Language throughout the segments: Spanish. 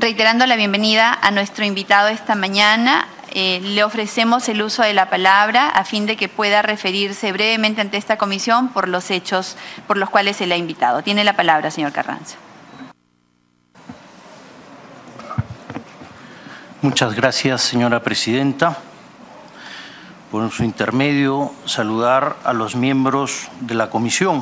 Reiterando la bienvenida a nuestro invitado esta mañana, le ofrecemos el uso de la palabra a fin de que pueda referirse brevemente ante esta comisión por los hechos por los cuales se le ha invitado. Tiene la palabra, señor Carranza. Muchas gracias, señora presidenta. Por su intermedio, saludar a los miembros de la comisión.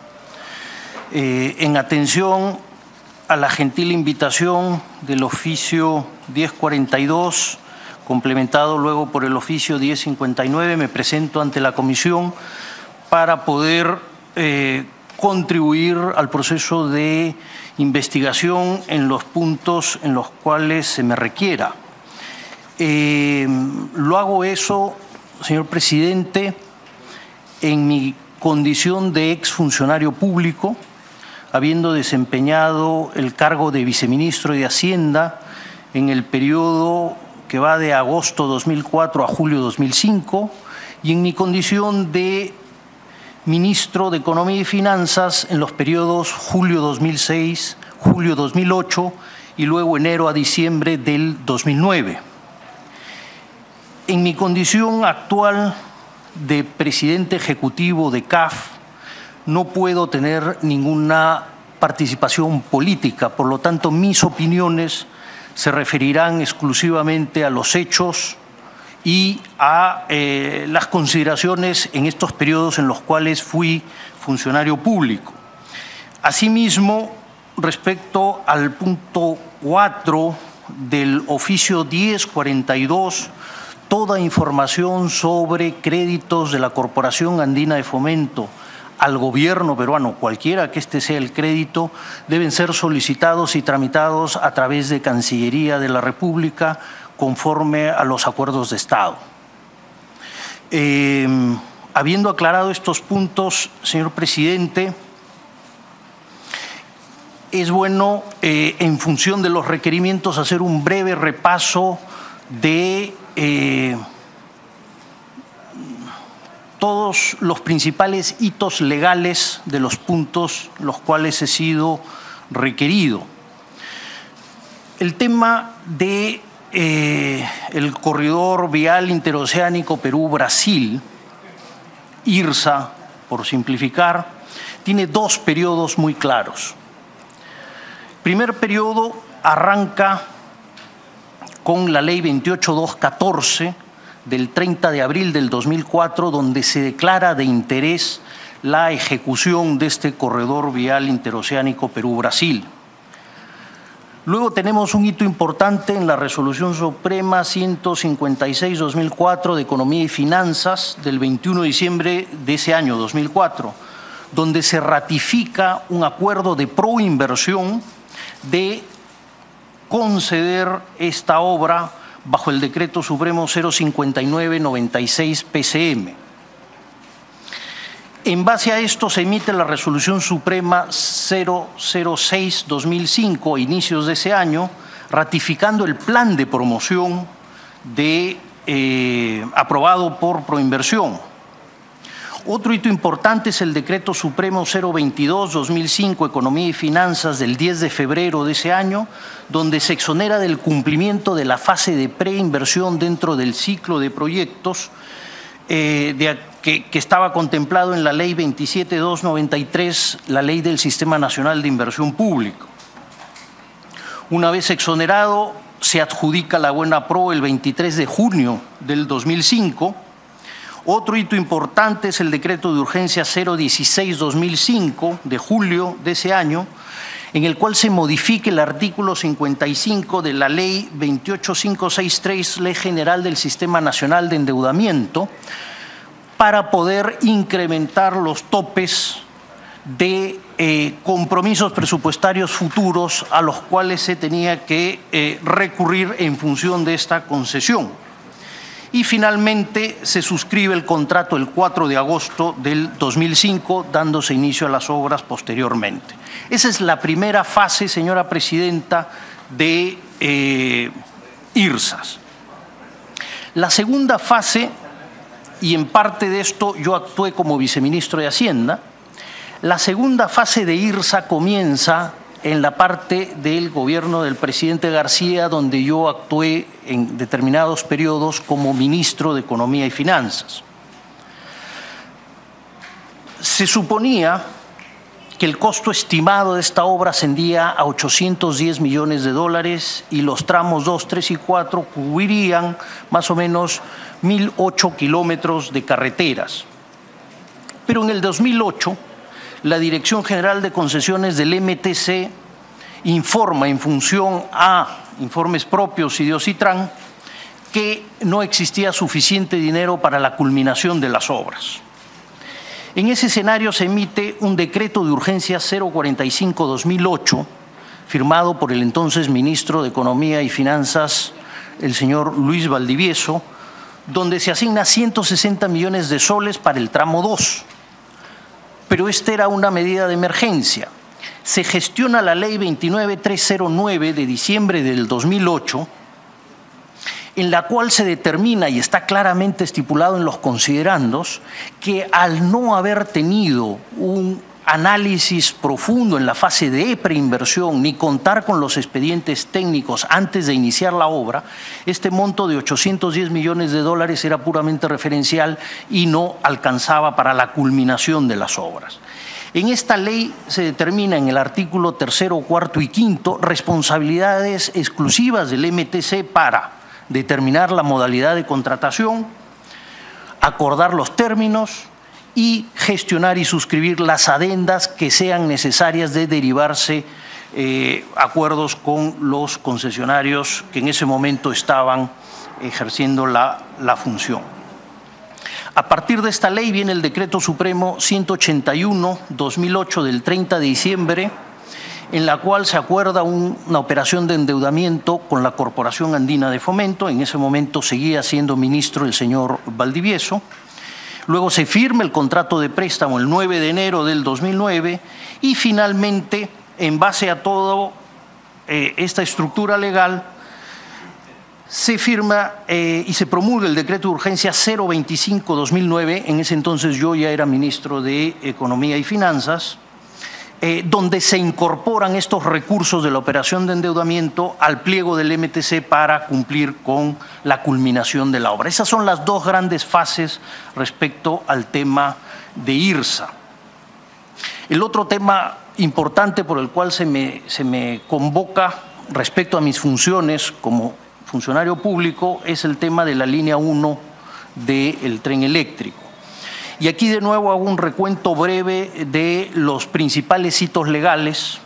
En atención a la gentil invitación del oficio 1042, complementado luego por el oficio 1059, me presento ante la comisión para poder contribuir al proceso de investigación en los puntos en los cuales se me requiera. Lo hago eso, señor presidente, en mi condición de exfuncionario público, habiendo desempeñado el cargo de viceministro de Hacienda en el periodo que va de agosto 2004 a julio 2005, y en mi condición de ministro de Economía y Finanzas en los periodos julio 2006, julio 2008 y luego enero a diciembre del 2009. En mi condición actual de presidente ejecutivo de CAF, no puedo tener ninguna participación política, por lo tanto mis opiniones se referirán exclusivamente a los hechos y a las consideraciones en estos periodos en los cuales fui funcionario público. Asimismo, respecto al punto 4 del oficio 1042, toda información sobre créditos de la Corporación Andina de Fomento al gobierno peruano, cualquiera que este sea el crédito, deben ser solicitados y tramitados a través de Cancillería de la República conforme a los acuerdos de Estado. Habiendo aclarado estos puntos, señor presidente, es bueno, en función de los requerimientos, hacer un breve repaso de todos los principales hitos legales de los puntos los cuales he sido requerido. El tema de el corredor vial interoceánico Perú-Brasil, IRSA, por simplificar, tiene dos periodos muy claros. El primer periodo arranca con la Ley 28214 del 30 de abril del 2004, donde se declara de interés la ejecución de este corredor vial interoceánico Perú-Brasil. Luego tenemos un hito importante en la Resolución Suprema 156/2004 de Economía y Finanzas del 21 de diciembre de ese año, 2004, donde se ratifica un acuerdo de proinversión de conceder esta obra bajo el Decreto Supremo 059/96 PCM. En base a esto se emite la Resolución Suprema 006/2005 a inicios de ese año, ratificando el plan de promoción aprobado por Proinversión. Otro hito importante es el Decreto Supremo 022/2005, Economía y Finanzas, del 10 de febrero de ese año, donde se exonera del cumplimiento de la fase de preinversión dentro del ciclo de proyectos que estaba contemplado en la Ley 27293, la Ley del Sistema Nacional de Inversión Pública. Una vez exonerado, se adjudica la buena pro el 23 de junio del 2005. Otro hito importante es el decreto de urgencia 016/2005 de julio de ese año, en el cual se modifica el artículo 55 de la Ley 28563, Ley General del Sistema Nacional de Endeudamiento, para poder incrementar los topes de compromisos presupuestarios futuros a los cuales se tenía que recurrir en función de esta concesión. Y finalmente se suscribe el contrato el 4 de agosto del 2005, dándose inicio a las obras posteriormente. Esa es la primera fase, señora presidenta, de IRSAS. La segunda fase, y en parte de esto yo actué como viceministro de Hacienda, la segunda fase de IRSA comienza en la parte del gobierno del presidente García, donde yo actué en determinados periodos como ministro de Economía y Finanzas. Se suponía que el costo estimado de esta obra ascendía a 810 millones de dólares y los tramos 2, 3 y 4 cubrirían más o menos 1.008 kilómetros de carreteras. Pero en el 2008, la Dirección General de Concesiones del MTC informa, en función a informes propios y de Ocitran, que no existía suficiente dinero para la culminación de las obras. En ese escenario se emite un decreto de urgencia 045-2008, firmado por el entonces ministro de Economía y Finanzas, el señor Luis Valdivieso, donde se asigna 160 millones de soles para el tramo 2. Pero esta era una medida de emergencia. Se gestiona la ley 29309 de diciembre del 2008, en la cual se determina, y está claramente estipulado en los considerandos, que al no haber tenido un análisis profundo en la fase de preinversión ni contar con los expedientes técnicos antes de iniciar la obra, este monto de 810 millones de dólares era puramente referencial y no alcanzaba para la culminación de las obras. En esta ley se determina en el artículo 3, 4 y 5 responsabilidades exclusivas del MTC para determinar la modalidad de contratación, acordar los términos y gestionar y suscribir las adendas que sean necesarias de derivarse acuerdos con los concesionarios que en ese momento estaban ejerciendo la función. A partir de esta ley viene el Decreto Supremo 181-2008 del 30 de diciembre, en la cual se acuerda una operación de endeudamiento con la Corporación Andina de Fomento. En ese momento seguía siendo ministro el señor Valdivieso. Luego se firma el contrato de préstamo el 9 de enero del 2009 y finalmente, en base a toda esta estructura legal, se firma y se promulga el decreto de urgencia 025-2009. En ese entonces yo ya era ministro de Economía y Finanzas, donde se incorporan estos recursos de la operación de endeudamiento al pliego del MTC para cumplir con la culminación de la obra. Esas son las dos grandes fases respecto al tema de IRSA. El otro tema importante por el cual se me convoca respecto a mis funciones como funcionario público es el tema de la línea 1 del tren eléctrico. Y aquí de nuevo hago un recuento breve de los principales hitos legales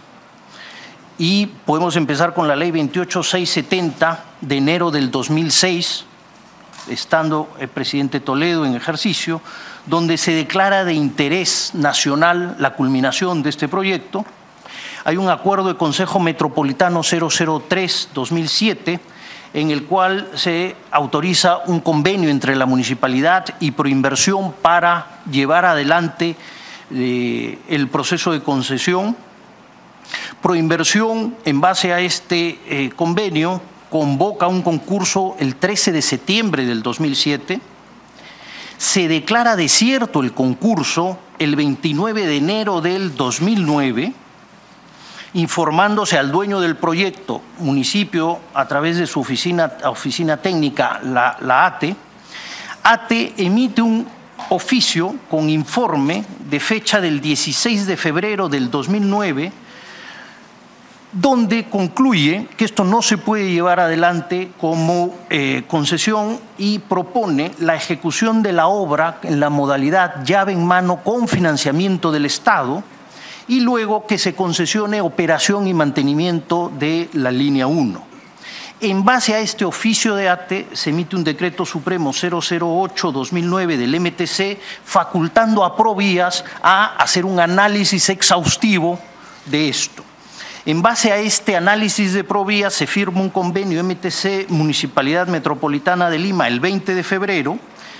y podemos empezar con la ley 28670 de enero del 2006, estando el presidente Toledo en ejercicio, donde se declara de interés nacional la culminación de este proyecto. Hay un acuerdo de Consejo Metropolitano 003-2007, en el cual se autoriza un convenio entre la municipalidad y Proinversión para llevar adelante el proceso de concesión. Proinversión, en base a este convenio, convoca un concurso el 13 de septiembre del 2007. Se declara desierto el concurso el 29 de enero del 2009, informándose al dueño del proyecto, municipio, a través de su oficina técnica, la ATE. ATE emite un oficio con informe de fecha del 16 de febrero del 2009, donde concluye que esto no se puede llevar adelante como concesión y propone la ejecución de la obra en la modalidad llave en mano con financiamiento del Estado, y luego que se concesione operación y mantenimiento de la línea 1. En base a este oficio de ATE se emite un decreto supremo 008-2009 del MTC facultando a Provías a hacer un análisis exhaustivo de esto. En base a este análisis de Provías se firma un convenio MTC Municipalidad Metropolitana de Lima el 20 de febrero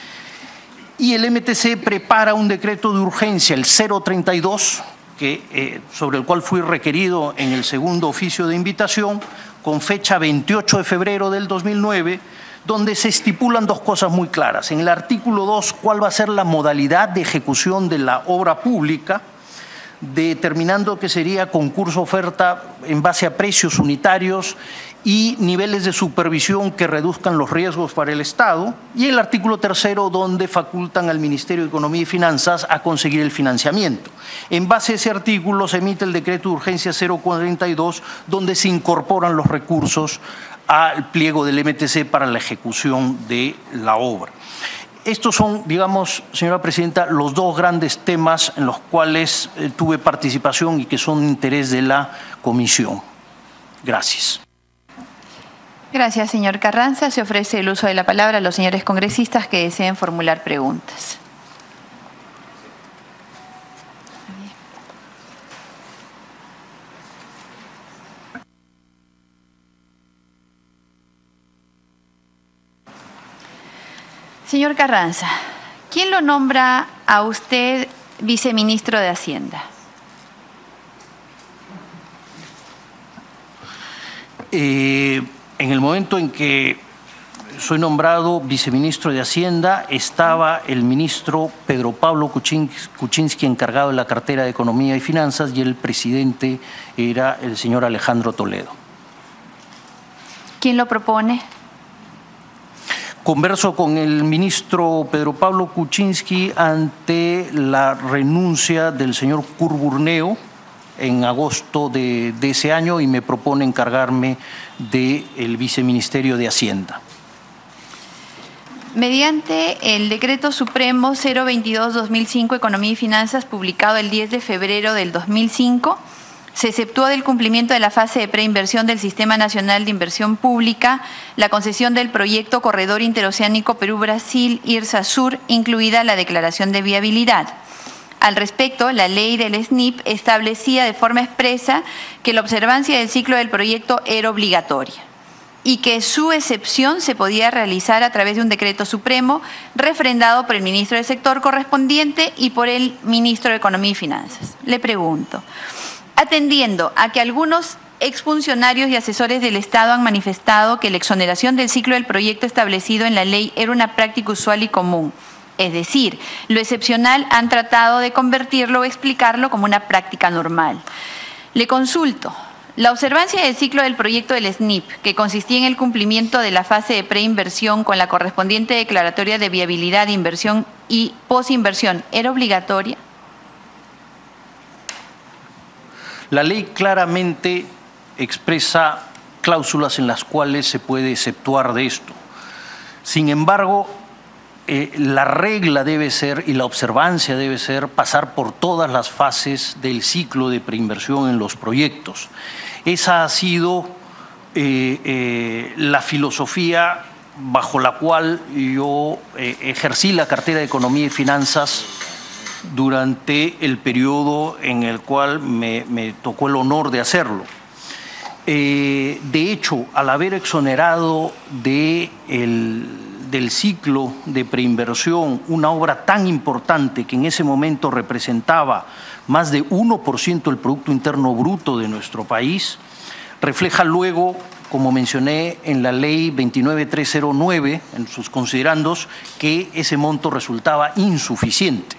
y el MTC prepara un decreto de urgencia, el 032, sobre el cual fui requerido en el segundo oficio de invitación, con fecha 28 de febrero del 2009, donde se estipulan dos cosas muy claras. En el artículo 2, cuál va a ser la modalidad de ejecución de la obra pública, determinando que sería concurso-oferta en base a precios unitarios y niveles de supervisión que reduzcan los riesgos para el Estado, y el artículo 3º, donde facultan al Ministerio de Economía y Finanzas a conseguir el financiamiento. En base a ese artículo se emite el decreto de urgencia 042, donde se incorporan los recursos al pliego del MTC para la ejecución de la obra. Estos son, digamos, señora presidenta, los dos grandes temas en los cuales tuve participación y que son de interés de la comisión. Gracias. Gracias, señor Carranza. Se ofrece el uso de la palabra a los señores congresistas que deseen formular preguntas. Señor Carranza, ¿quién lo nombra a usted viceministro de Hacienda? En el momento en que soy nombrado viceministro de Hacienda, estaba el ministro Pedro Pablo Kuczynski encargado de la cartera de Economía y Finanzas, y el presidente era el señor Alejandro Toledo. ¿Quién lo propone? Converso con el ministro Pedro Pablo Kuczynski ante la renuncia del señor Curburneo en agosto de ese año, y me propone encargarme del viceministerio de Hacienda. Mediante el Decreto Supremo 022-2005, Economía y Finanzas, publicado el 10 de febrero del 2005, se exceptúa del cumplimiento de la fase de preinversión del Sistema Nacional de Inversión Pública la concesión del proyecto Corredor Interoceánico Perú-Brasil IRSA-Sur, incluida la declaración de viabilidad. Al respecto, la ley del SNIP establecía de forma expresa que la observancia del ciclo del proyecto era obligatoria y que su excepción se podía realizar a través de un decreto supremo refrendado por el ministro del sector correspondiente y por el ministro de Economía y Finanzas. Le pregunto, atendiendo a que algunos exfuncionarios y asesores del Estado han manifestado que la exoneración del ciclo del proyecto establecido en la ley era una práctica usual y común, es decir, lo excepcional han tratado de convertirlo o explicarlo como una práctica normal. Le consulto, la observancia del ciclo del proyecto del SNIP, que consistía en el cumplimiento de la fase de preinversión con la correspondiente declaratoria de viabilidad, inversión y posinversión, ¿era obligatoria? La ley claramente expresa cláusulas en las cuales se puede exceptuar de esto. Sin embargo, la regla debe ser, y la observancia debe ser, pasar por todas las fases del ciclo de preinversión en los proyectos. Esa ha sido la filosofía bajo la cual yo ejercí la cartera de Economía y Finanzas durante el periodo en el cual me tocó el honor de hacerlo. De hecho, al haber exonerado del ciclo de preinversión una obra tan importante que en ese momento representaba más de 1% del Producto Interno Bruto de nuestro país, refleja luego, como mencioné en la ley 29309, en sus considerandos, que ese monto resultaba insuficiente,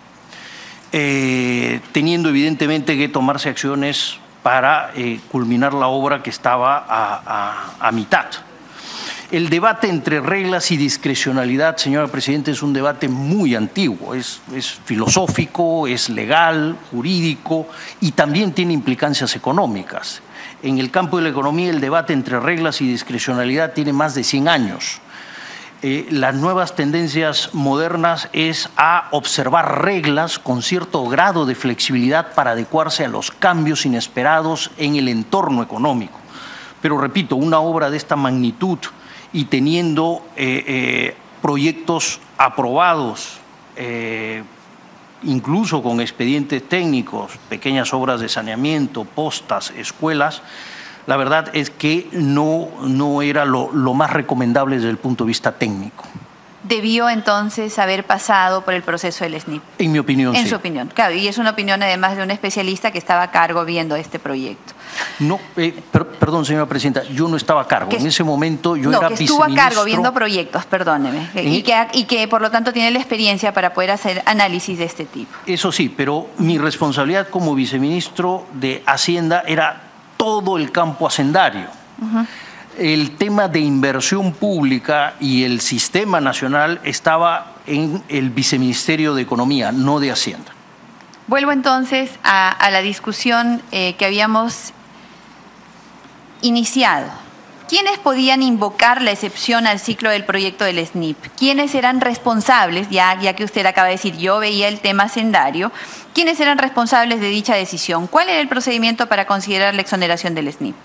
teniendo evidentemente que tomarse acciones para culminar la obra que estaba a mitad. El debate entre reglas y discrecionalidad, señora Presidenta, es un debate muy antiguo, es filosófico, es legal, jurídico y también tiene implicancias económicas. En el campo de la economía, el debate entre reglas y discrecionalidad tiene más de 100 años. Las nuevas tendencias modernas es a observar reglas con cierto grado de flexibilidad para adecuarse a los cambios inesperados en el entorno económico. Pero repito, una obra de esta magnitud y teniendo proyectos aprobados, incluso con expedientes técnicos, pequeñas obras de saneamiento, postas, escuelas, la verdad es que no era lo más recomendable desde el punto de vista técnico. debió entonces haber pasado por el proceso del SNIP. En mi opinión, En sí. su opinión, claro, y es una opinión además de un especialista que estaba a cargo viendo este proyecto. No, perdón, señora presidenta, yo no estaba a cargo. En ese momento yo era que estuvo a viceministro. cargo viendo proyectos, perdóneme, y que por lo tanto tiene la experiencia para poder hacer análisis de este tipo. Eso sí, pero mi responsabilidad como viceministro de Hacienda era todo el campo hacendario. El tema de inversión pública y el sistema nacional estaba en el Viceministerio de Economía, no de Hacienda. Vuelvo entonces a la discusión que habíamos iniciado. ¿Quiénes podían invocar la excepción al ciclo del proyecto del SNIP? ¿Quiénes eran responsables, ya que usted acaba de decir, yo veía el tema hacendario, quiénes eran responsables de dicha decisión? ¿Cuál era el procedimiento para considerar la exoneración del SNIP?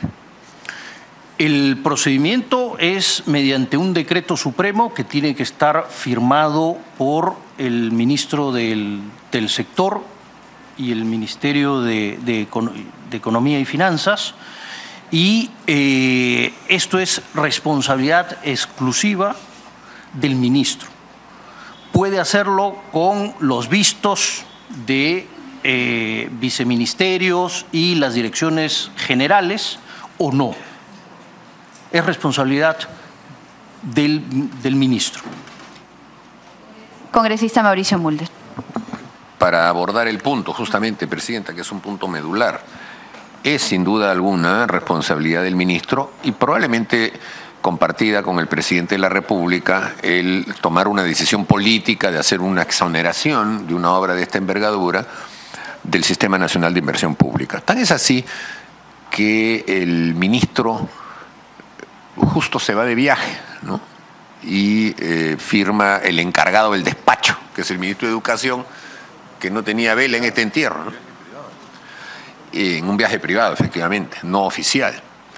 El procedimiento es mediante un decreto supremo que tiene que estar firmado por el ministro del sector y el Ministerio de Economía y Finanzas, y esto es responsabilidad exclusiva del ministro. Puede hacerlo con los vistos de viceministerios y las direcciones generales o no. Es responsabilidad del ministro. Congresista Mauricio Mulder. Para abordar el punto, justamente, Presidenta, que es un punto medular, es sin duda alguna responsabilidad del ministro y probablemente compartida con el presidente de la República el tomar una decisión política de hacer una exoneración de una obra de esta envergadura del Sistema Nacional de Inversión Pública. Tan es así que el ministro justo se va de viaje, ¿no? Y firma el encargado del despacho, que es el ministro de Educación, que no tenía vela en este entierro, ¿no? En un viaje privado, efectivamente, no oficial.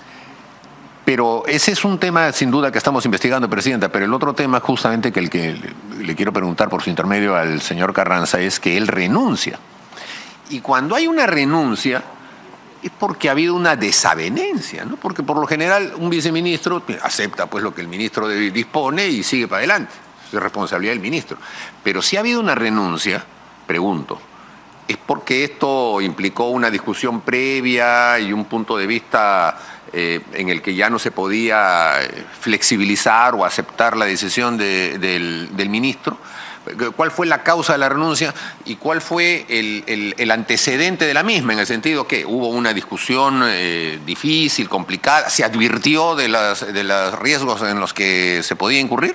Pero ese es un tema, sin duda, que estamos investigando, Presidenta, pero el otro tema, justamente, que el que le quiero preguntar por su intermedio al señor Carranza, es que él renuncia. Y cuando hay una renuncia, es porque ha habido una desavenencia, ¿no? Porque por lo general un viceministro acepta pues lo que el ministro dispone y sigue para adelante. Es responsabilidad del ministro. Pero si ha habido una renuncia, pregunto, ¿es porque esto implicó una discusión previa y un punto de vista en el que ya no se podía flexibilizar o aceptar la decisión del ministro? ¿Cuál fue la causa de la renuncia y cuál fue el antecedente de la misma? En el sentido que hubo una discusión difícil, complicada, ¿se advirtió de los riesgos en los que se podía incurrir?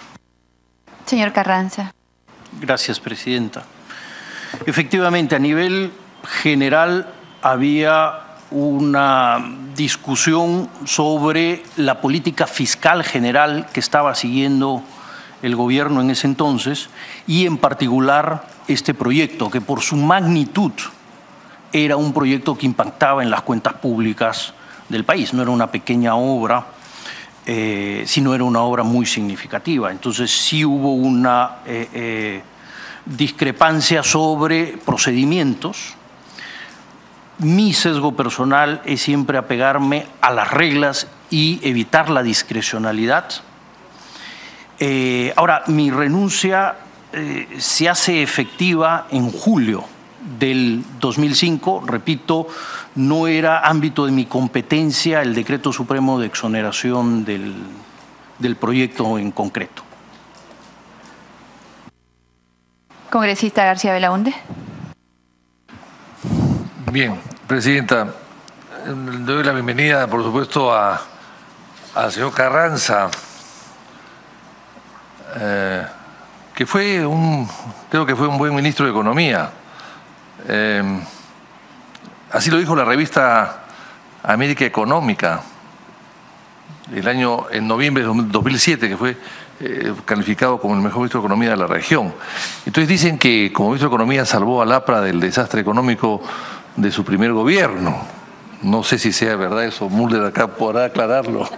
Señor Carranza. Gracias, Presidenta. Efectivamente, a nivel general había una discusión sobre la política fiscal general que estaba siguiendo el gobierno en ese entonces y en particular este proyecto que por su magnitud era un proyecto que impactaba en las cuentas públicas del país. No era una pequeña obra, sino era una obra muy significativa. Entonces sí hubo una discrepancia sobre procedimientos. Mi sesgo personal es siempre apegarme a las reglas y evitar la discrecionalidad. Ahora, mi renuncia se hace efectiva en julio del 2005. Repito, no era ámbito de mi competencia el decreto supremo de exoneración del proyecto en concreto. Congresista García Belaunde. Bien, Presidenta, le doy la bienvenida, por supuesto, al señor Carranza, que creo que fue un buen ministro de Economía. Así lo dijo la revista América Económica en noviembre de 2007, que fue calificado como el mejor ministro de Economía de la región. Entonces dicen que como ministro de Economía salvó al APRA del desastre económico de su primer gobierno. No sé si sea verdad eso, Mulder acá podrá aclararlo.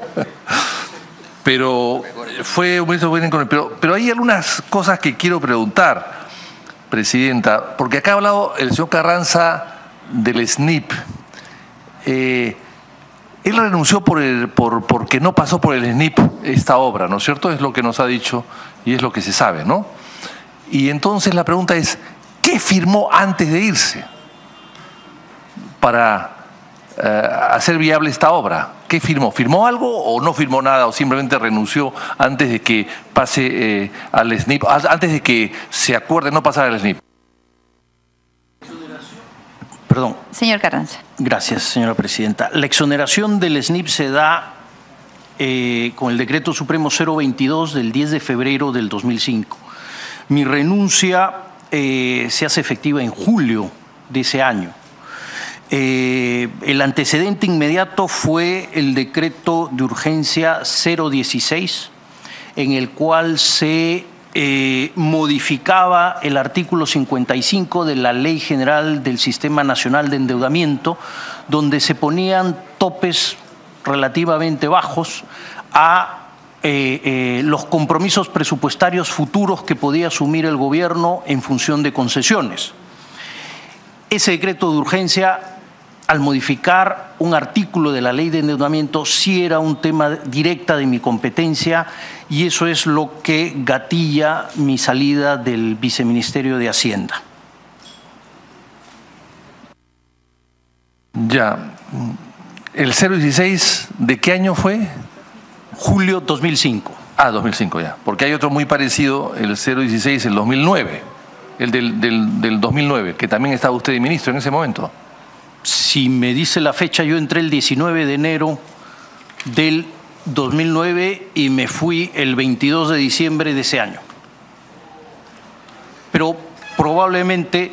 Pero fue un ministro muy bien, pero hay algunas cosas que quiero preguntar, Presidenta, porque acá ha hablado el señor Carranza del SNIP. Él renunció porque no pasó por el SNIP esta obra, ¿no es cierto? Es lo que nos ha dicho y es lo que se sabe, ¿no? Y entonces la pregunta es, ¿qué firmó antes de irse para hacer viable esta obra? ¿Qué firmó? ¿Firmó algo o no firmó nada o simplemente renunció antes de que pase al SNIP, antes de que se acuerde no pasar al SNIP? Perdón. Señor Carranza. Gracias, señora presidenta. La exoneración del SNIP se da con el Decreto Supremo 022 del 10 de febrero del 2005. Mi renuncia se hace efectiva en julio de ese año. El antecedente inmediato fue el decreto de urgencia 016, en el cual se modificaba el artículo 55 de la Ley General del Sistema Nacional de Endeudamiento, donde se ponían topes relativamente bajos a los compromisos presupuestarios futuros que podía asumir el gobierno en función de concesiones. Ese decreto de urgencia, al modificar un artículo de la Ley de Endeudamiento, sí era un tema directa de mi competencia y eso es lo que gatilla mi salida del Viceministerio de Hacienda. Ya. ¿El 016 de qué año fue? Julio 2005. Ah, 2005 ya. Porque hay otro muy parecido, el 016, el 2009. El del 2009, que también estaba usted de ministro en ese momento. Si me dice la fecha, yo entré el 19 de enero del 2009 y me fui el 22 de diciembre de ese año. Pero probablemente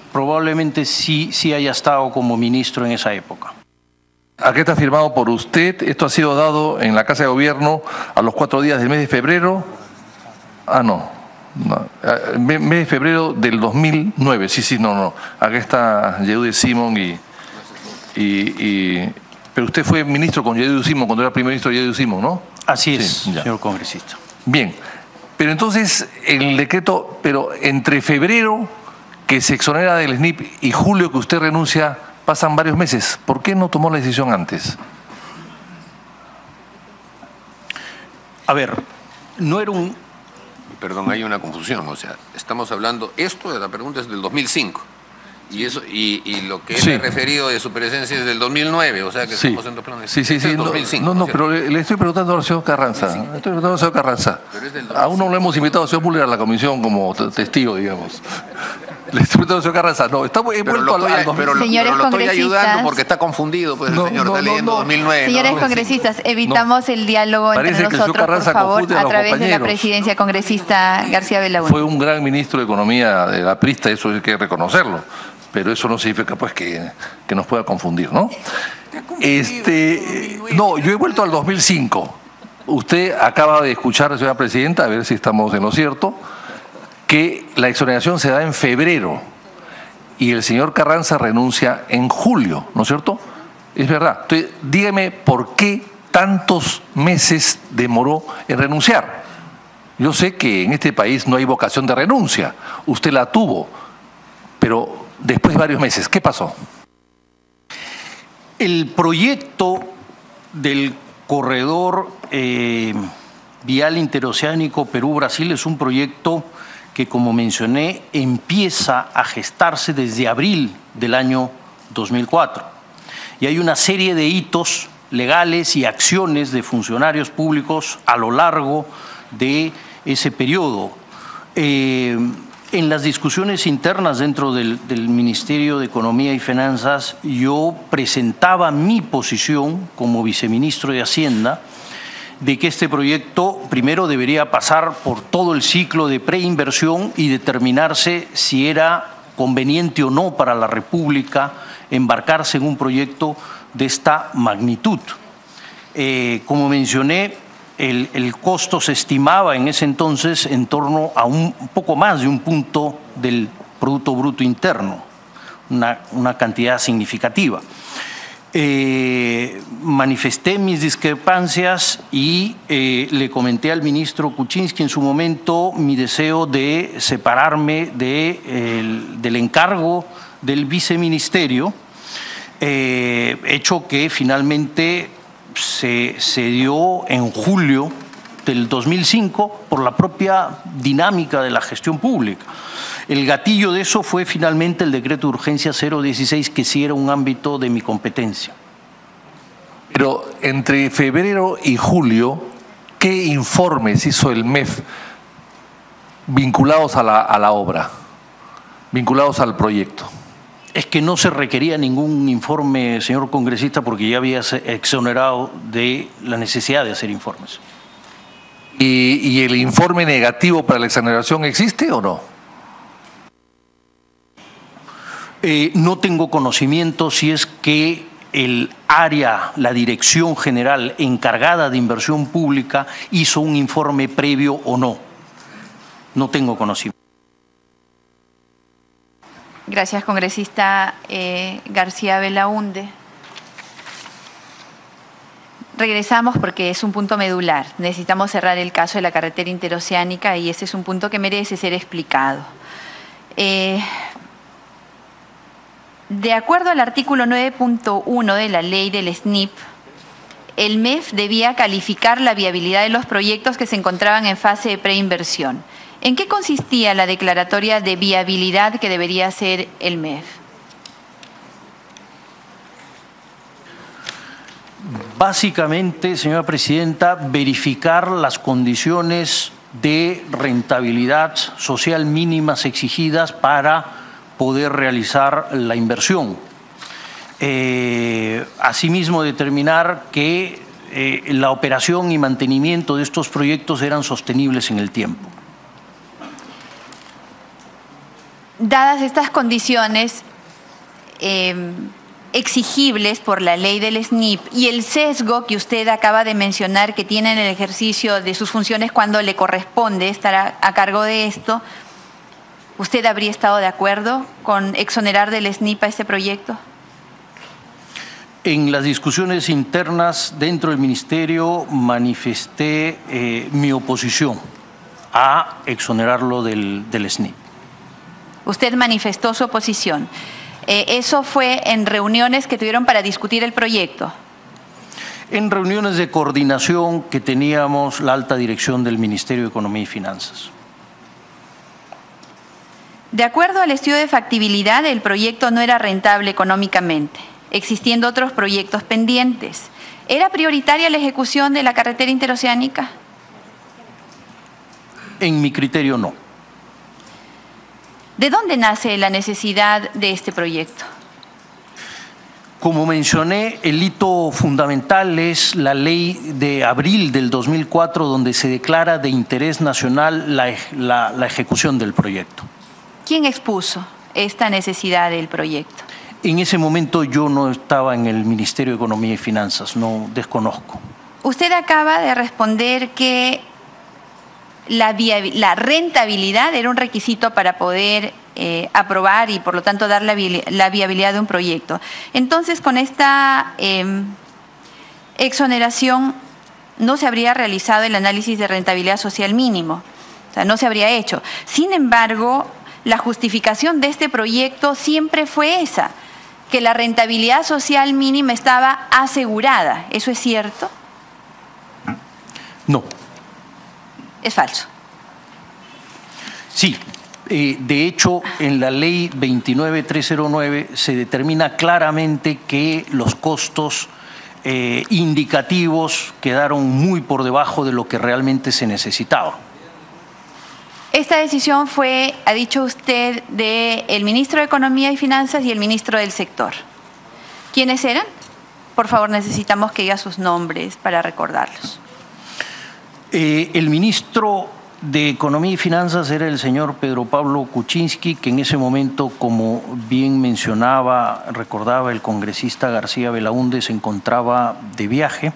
sí haya estado como ministro en esa época. Aquí está firmado por usted. Esto ha sido dado en la Casa de Gobierno a los 4 días del mes de febrero. Ah, no. Mes de febrero del 2009. Sí, no. Acá está Yehude Simón pero usted fue ministro con Yehude Simón cuando era primer ministro de Yehude Simón, ¿no? Así es, sí, señor congresista. Bien, pero entonces el decreto, pero entre febrero que se exonera del SNIP y julio que usted renuncia, pasan varios meses. ¿Por qué no tomó la decisión antes? A ver, no era un... Perdón, hay una confusión. O sea, estamos hablando, esto de la pregunta es del 2005. Y eso y lo que él ha referido de su presencia es del 2009, o sea que estamos en dos planes. Sí. 2005, no, pero le estoy preguntando al señor Carranza. Aún no lo hemos invitado al señor Müller a la comisión como testigo, digamos. Le estoy preguntando al señor Carranza. No, estamos pero lo estoy ayudando porque está confundido, pues el señor está leyendo 2009. Señores congresistas, evitamos el diálogo entre nosotros, por favor, a través de la presidencia congresista García Belaúnde. Fue un gran ministro de Economía de la Prista, eso hay que reconocerlo. Pero eso no significa pues que nos pueda confundir, ¿no? No, yo he vuelto al 2005. Usted acaba de escuchar, señora presidenta, a ver si estamos en lo cierto, que la exoneración se da en febrero y el señor Carranza renuncia en julio, ¿no es cierto? Es verdad. Entonces, dígame por qué tantos meses demoró en renunciar. Yo sé que en este país no hay vocación de renuncia. Usted la tuvo, pero después de varios meses, ¿qué pasó? El proyecto del corredor vial interoceánico Perú-Brasil es un proyecto que, como mencioné, empieza a gestarse desde abril del año 2004. Y hay una serie de hitos legales y acciones de funcionarios públicos a lo largo de ese periodo. En las discusiones internas dentro del Ministerio de Economía y Finanzas, yo presentaba mi posición como viceministro de Hacienda de que este proyecto primero debería pasar por todo el ciclo de preinversión y determinarse si era conveniente o no para la República embarcarse en un proyecto de esta magnitud. Como mencioné, el costo se estimaba en ese entonces en torno a un poco más de un punto del Producto Bruto Interno, una cantidad significativa. Manifesté mis discrepancias y le comenté al ministro Kuczynski en su momento mi deseo de separarme del encargo del viceministerio, hecho que finalmente se dio en julio del 2005 por la propia dinámica de la gestión pública. El gatillo de eso fue finalmente el decreto de urgencia 016, que sí era un ámbito de mi competencia. Pero entre febrero y julio, ¿qué informes hizo el MEF vinculados a la obra, vinculados al proyecto? Es que no se requería ningún informe, señor congresista, porque ya había exonerado de la necesidad de hacer informes. ¿Y el informe negativo para la exoneración existe o no? No tengo conocimiento si es que el área, la dirección general encargada de inversión pública hizo un informe previo o no. No tengo conocimiento. Gracias, congresista García Belaúnde. Regresamos porque es un punto medular. Necesitamos cerrar el caso de la carretera interoceánica y ese es un punto que merece ser explicado. De acuerdo al artículo 9.1 de la ley del SNIP, el MEF debía calificar la viabilidad de los proyectos que se encontraban en fase de preinversión. ¿En qué consistía la declaratoria de viabilidad que debería hacer el MEF? Básicamente, señora presidenta, verificar las condiciones de rentabilidad social mínimas exigidas para poder realizar la inversión. Asimismo, determinar que la operación y mantenimiento de estos proyectos eran sostenibles en el tiempo. Dadas estas condiciones exigibles por la ley del SNIP y el sesgo que usted acaba de mencionar que tiene en el ejercicio de sus funciones cuando le corresponde estar a cargo de esto, ¿usted habría estado de acuerdo con exonerar del SNIP a este proyecto? En las discusiones internas dentro del Ministerio manifesté mi oposición a exonerarlo del SNIP. Usted manifestó su oposición. ¿Eso fue en reuniones que tuvieron para discutir el proyecto? En reuniones de coordinación que teníamos la alta dirección del Ministerio de Economía y Finanzas. De acuerdo al estudio de factibilidad, el proyecto no era rentable económicamente, existiendo otros proyectos pendientes. ¿Era prioritaria la ejecución de la carretera interoceánica? En mi criterio, no. ¿De dónde nace la necesidad de este proyecto? Como mencioné, el hito fundamental es la ley de abril del 2004, donde se declara de interés nacional la ejecución del proyecto. ¿Quién expuso esta necesidad del proyecto? En ese momento yo no estaba en el Ministerio de Economía y Finanzas, no desconozco. Usted acaba de responder que la rentabilidad era un requisito para poder aprobar y por lo tanto dar la viabilidad de un proyecto. Entonces, con esta exoneración no se habría realizado el análisis de rentabilidad social mínimo, o sea, no se habría hecho. Sin embargo, la justificación de este proyecto siempre fue esa, que la rentabilidad social mínima estaba asegurada. ¿Eso es cierto? No. Es falso. Sí, de hecho, en la ley 29309 se determina claramente que los costos indicativos quedaron muy por debajo de lo que realmente se necesitaba. Esta decisión fue, ha dicho usted, del ministro de Economía y Finanzas y el ministro del sector. ¿Quiénes eran? Por favor, necesitamos que diga sus nombres para recordarlos. El ministro de Economía y Finanzas era el señor Pedro Pablo Kuczynski, que en ese momento, como bien recordaba el congresista García Belaúnde, se encontraba de viaje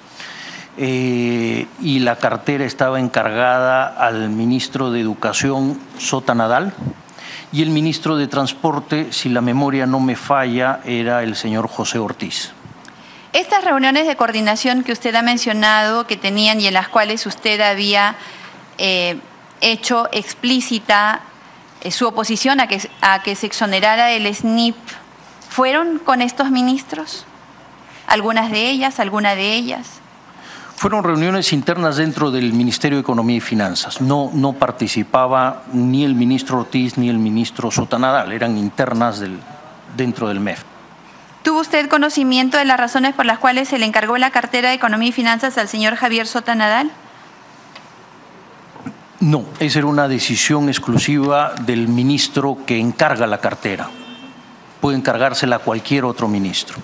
y la cartera estaba encargada al ministro de Educación, Sota Nadal, y el ministro de Transporte, si la memoria no me falla, era el señor José Ortiz. Estas reuniones de coordinación que usted ha mencionado, que tenían y en las cuales usted había hecho explícita su oposición a que se exonerara del SNIP, ¿fueron con estos ministros? ¿Algunas de ellas? ¿Alguna de ellas? Fueron reuniones internas dentro del Ministerio de Economía y Finanzas. No participaba ni el ministro Ortiz ni el ministro Sota Nadal, eran internas dentro del MEF. ¿Tuvo usted conocimiento de las razones por las cuales se le encargó la cartera de Economía y Finanzas al señor Javier Sota Nadal? No, esa era una decisión exclusiva del ministro que encarga la cartera. Puede encargársela a cualquier otro ministro.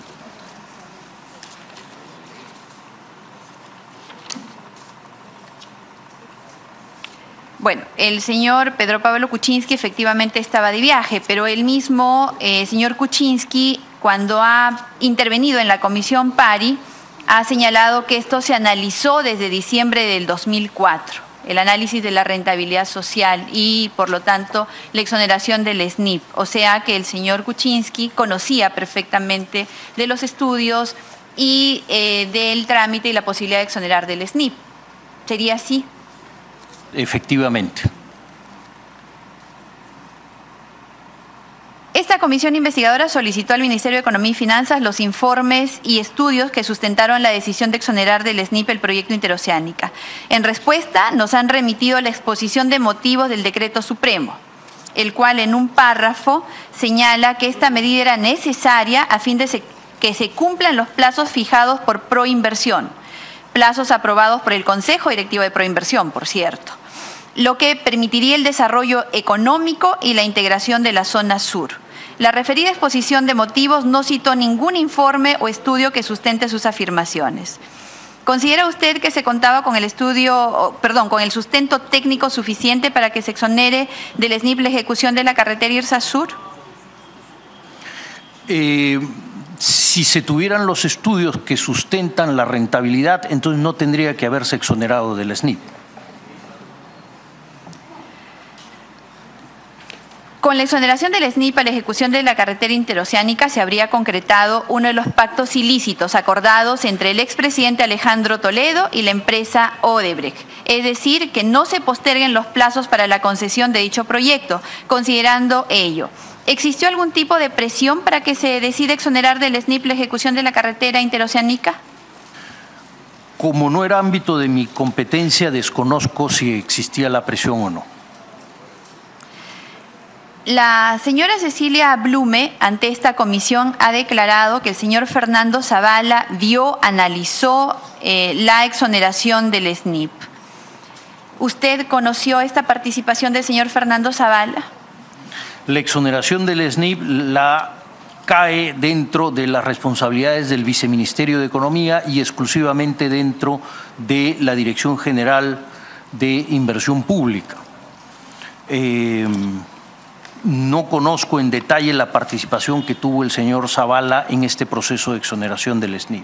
Bueno, el señor Pedro Pablo Kuczynski efectivamente estaba de viaje, pero el mismo señor Kuczynski, cuando ha intervenido en la Comisión PARI, ha señalado que esto se analizó desde diciembre del 2004, el análisis de la rentabilidad social y, por lo tanto, la exoneración del SNIP. O sea que el señor Kuczynski conocía perfectamente de los estudios y del trámite y la posibilidad de exonerar del SNIP. ¿Sería así? Efectivamente. Esta comisión investigadora solicitó al Ministerio de Economía y Finanzas los informes y estudios que sustentaron la decisión de exonerar del SNIP el proyecto Interoceánica. En respuesta, nos han remitido la exposición de motivos del Decreto Supremo, el cual en un párrafo señala que esta medida era necesaria a fin de que se cumplan los plazos fijados por Proinversión, plazos aprobados por el Consejo Directivo de Proinversión, por cierto, lo que permitiría el desarrollo económico y la integración de la zona sur. La referida exposición de motivos no citó ningún informe o estudio que sustente sus afirmaciones. ¿Considera usted que se contaba con el con el sustento técnico suficiente para que se exonere del SNIP la ejecución de la carretera Irsa Sur? Si se tuvieran los estudios que sustentan la rentabilidad, entonces no tendría que haberse exonerado del SNIP. Con la exoneración del SNIP a la ejecución de la carretera interoceánica se habría concretado uno de los pactos ilícitos acordados entre el expresidente Alejandro Toledo y la empresa Odebrecht, es decir, que no se posterguen los plazos para la concesión de dicho proyecto. Considerando ello, ¿existió algún tipo de presión para que se decida exonerar del SNIP la ejecución de la carretera interoceánica? Como no era ámbito de mi competencia, desconozco si existía la presión o no. La señora Cecilia Blume, ante esta comisión, ha declarado que el señor Fernando Zavala analizó la exoneración del SNIP. ¿Usted conoció esta participación del señor Fernando Zavala? La exoneración del SNIP cae dentro de las responsabilidades del Viceministerio de Economía y exclusivamente dentro de la Dirección General de Inversión Pública. No conozco en detalle la participación que tuvo el señor Zavala en este proceso de exoneración del SNIP.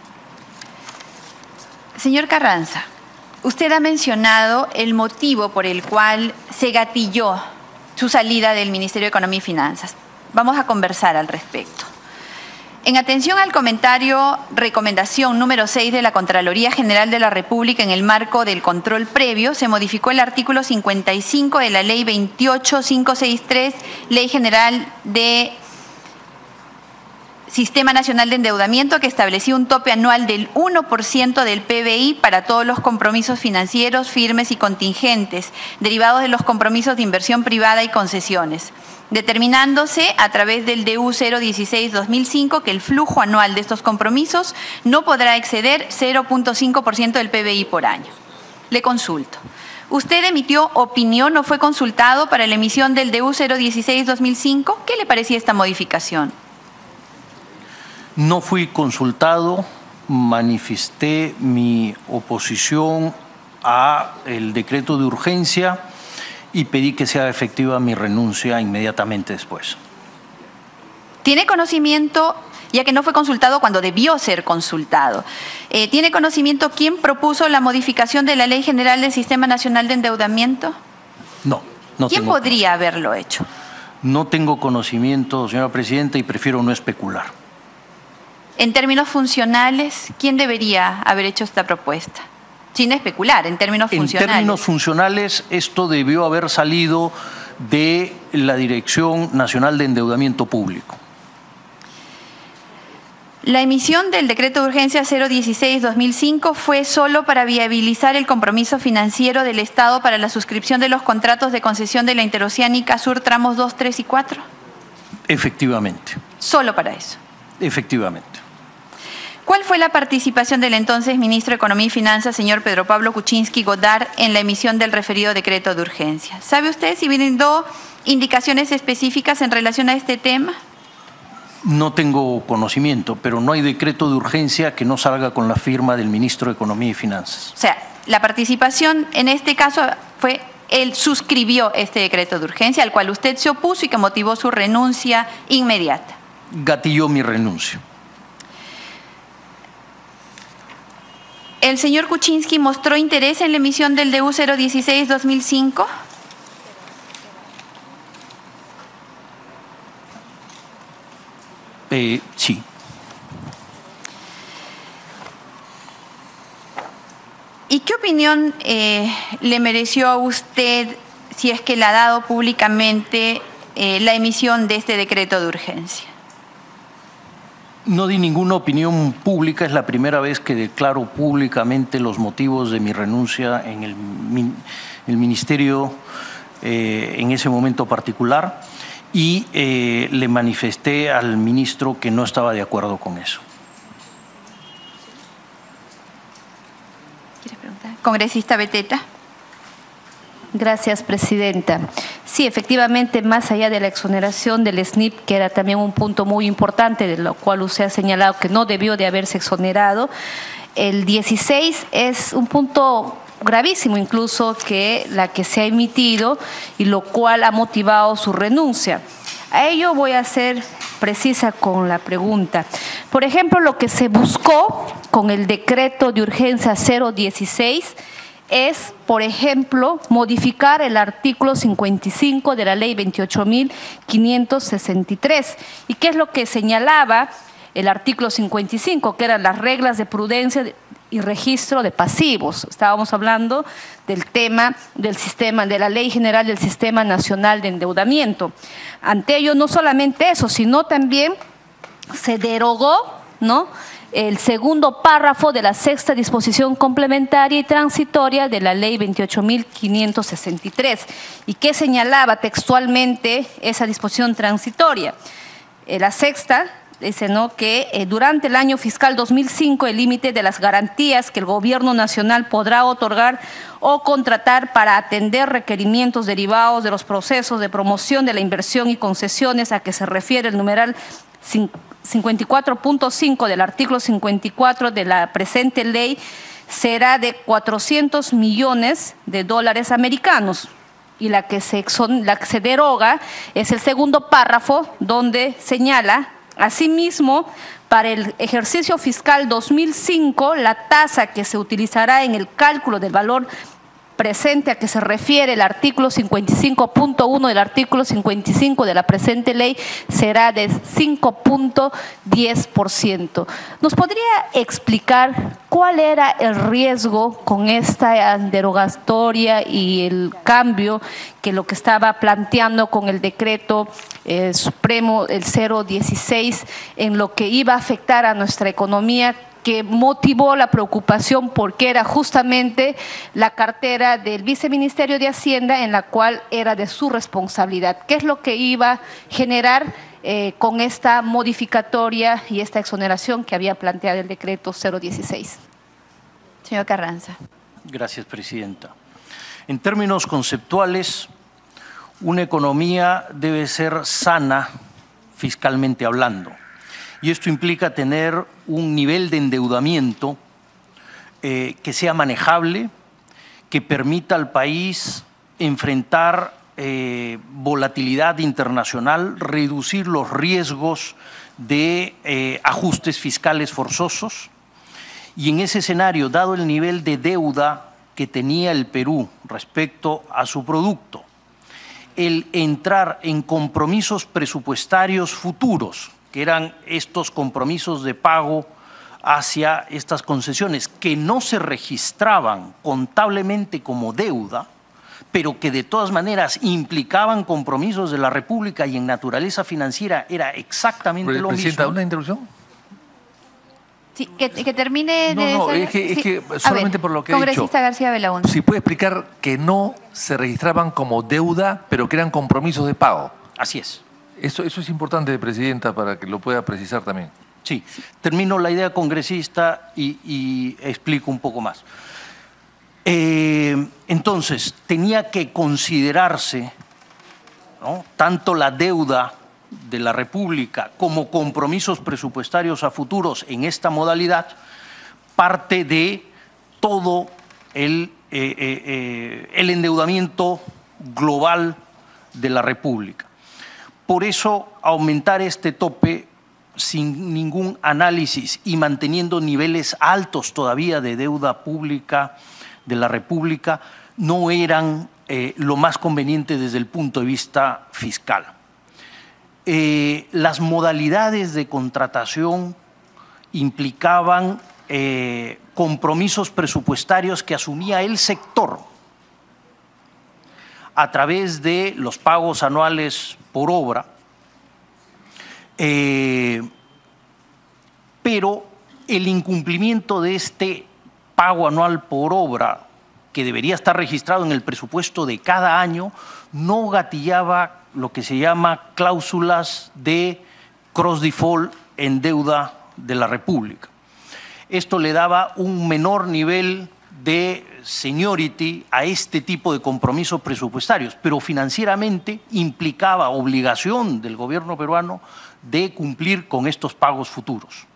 Señor Carranza, usted ha mencionado el motivo por el cual se gatilló su salida del Ministerio de Economía y Finanzas. Vamos a conversar al respecto. En atención al comentario recomendación número 6 de la Contraloría General de la República en el marco del control previo, se modificó el artículo 55 de la Ley 28563, Ley General de Sistema Nacional de Endeudamiento, que establecía un tope anual del 1% del PBI para todos los compromisos financieros firmes y contingentes, derivados de los compromisos de inversión privada y concesiones, determinándose a través del DU 016-2005 que el flujo anual de estos compromisos no podrá exceder 0.5% del PBI por año. Le consulto. ¿Usted emitió opinión o fue consultado para la emisión del DU 016-2005? ¿Qué le parecía esta modificación? No fui consultado, manifesté mi oposición al decreto de urgencia y pedí que sea efectiva mi renuncia inmediatamente después. ¿Tiene conocimiento, ya que no fue consultado cuando debió ser consultado, ¿tiene conocimiento quién propuso la modificación de la Ley General del Sistema Nacional de Endeudamiento? No ¿Quién podría haberlo hecho? No tengo conocimiento, señora Presidenta, y prefiero no especular. En términos funcionales, ¿quién debería haber hecho esta propuesta? Sin especular, en términos funcionales. En términos funcionales, esto debió haber salido de la Dirección Nacional de Endeudamiento Público. La emisión del decreto de urgencia 016-2005 fue solo para viabilizar el compromiso financiero del Estado para la suscripción de los contratos de concesión de la Interoceánica Sur tramos 2, 3 y 4. Efectivamente. Solo para eso. Efectivamente. ¿Cuál fue la participación del entonces ministro de Economía y Finanzas, señor Pedro Pablo Kuczynski Godard, en la emisión del referido decreto de urgencia? ¿Sabe usted si brindó indicaciones específicas en relación a este tema? No tengo conocimiento, pero no hay decreto de urgencia que no salga con la firma del ministro de Economía y Finanzas. O sea, la participación en este caso fue, él suscribió este decreto de urgencia al cual usted se opuso y que motivó su renuncia inmediata. Gatilló mi renuncia. ¿El señor Kuczynski mostró interés en la emisión del DU 016-2005? Sí. ¿Y qué opinión le mereció a usted, si es que la ha dado públicamente, la emisión de este decreto de urgencia? No di ninguna opinión pública, es la primera vez que declaro públicamente los motivos de mi renuncia en el ministerio en ese momento particular y le manifesté al ministro que no estaba de acuerdo con eso. ¿Quieres preguntar? Congresista Beteta. Gracias, presidenta. Sí, efectivamente, más allá de la exoneración del SNIP, que era también un punto muy importante, de lo cual usted ha señalado que no debió de haberse exonerado, el 16 es un punto gravísimo incluso que la que se ha emitido y lo cual ha motivado su renuncia. A ello voy a ser precisa con la pregunta. Por ejemplo, lo que se buscó con el decreto de urgencia 016 es, por ejemplo, modificar el artículo 55 de la ley 28.563. ¿Y qué es lo que señalaba el artículo 55? Que eran las reglas de prudencia y registro de pasivos. Estábamos hablando del tema del sistema, de la Ley General del Sistema Nacional de Endeudamiento. Ante ello, no solamente eso, sino también se derogó, ¿no?, el segundo párrafo de la sexta disposición complementaria y transitoria de la ley 28.563. ¿Y qué señalaba textualmente esa disposición transitoria? La sexta dice, ¿no?, que durante el año fiscal 2005 el límite de las garantías que el gobierno nacional podrá otorgar o contratar para atender requerimientos derivados de los procesos de promoción de la inversión y concesiones a que se refiere el numeral 54.5 del artículo 54 de la presente ley será de $400 millones americanos. Y la que se deroga es el segundo párrafo donde señala, asimismo, para el ejercicio fiscal 2005, la tasa que se utilizará en el cálculo del valor presente a que se refiere el artículo 55.1 del artículo 55 de la presente ley será de 5.10%. ¿Nos podría explicar cuál era el riesgo con esta derogatoria y el cambio que lo que estaba planteando con el decreto supremo, el 016, en lo que iba a afectar a nuestra economía, que motivó la preocupación porque era justamente la cartera del Viceministerio de Hacienda en la cual era de su responsabilidad? ¿Qué es lo que iba a generar con esta modificatoria y esta exoneración que había planteado el decreto 016? Señor Carranza. Gracias, presidenta. En términos conceptuales, una economía debe ser sana fiscalmente hablando. Y esto implica tener un nivel de endeudamiento que sea manejable, que permita al país enfrentar volatilidad internacional, reducir los riesgos de ajustes fiscales forzosos. Y en ese escenario, dado el nivel de deuda que tenía el Perú respecto a su producto, el entrar en compromisos presupuestarios futuros, que eran estos compromisos de pago hacia estas concesiones que no se registraban contablemente como deuda, pero que de todas maneras implicaban compromisos de la República y en naturaleza financiera era exactamente lo mismo. Presidenta, ¿una interrupción? Sí, que termine de... No, es que solamente por lo que ha dicho. Congresista García Belaúnde. Si puede explicar que no se registraban como deuda, pero que eran compromisos de pago. Así es. Eso es importante, Presidenta, para que lo pueda precisar también. Sí, termino la idea, congresista, y explico un poco más. Entonces, tenía que considerarse, ¿no?, tanto la deuda de la República como compromisos presupuestarios a futuros en esta modalidad, parte de todo el endeudamiento global de la República. Por eso, aumentar este tope sin ningún análisis y manteniendo niveles altos todavía de deuda pública de la República no eran lo más conveniente desde el punto de vista fiscal. Las modalidades de contratación implicaban compromisos presupuestarios que asumía el sector a través de los pagos anuales por obra, pero el incumplimiento de este pago anual por obra, que debería estar registrado en el presupuesto de cada año, no gatillaba lo que se llama cláusulas de cross default en deuda de la República. Esto le daba un menor nivel de seniority a este tipo de compromisos presupuestarios, pero financieramente implicaba obligación del gobierno peruano de cumplir con estos pagos futuros.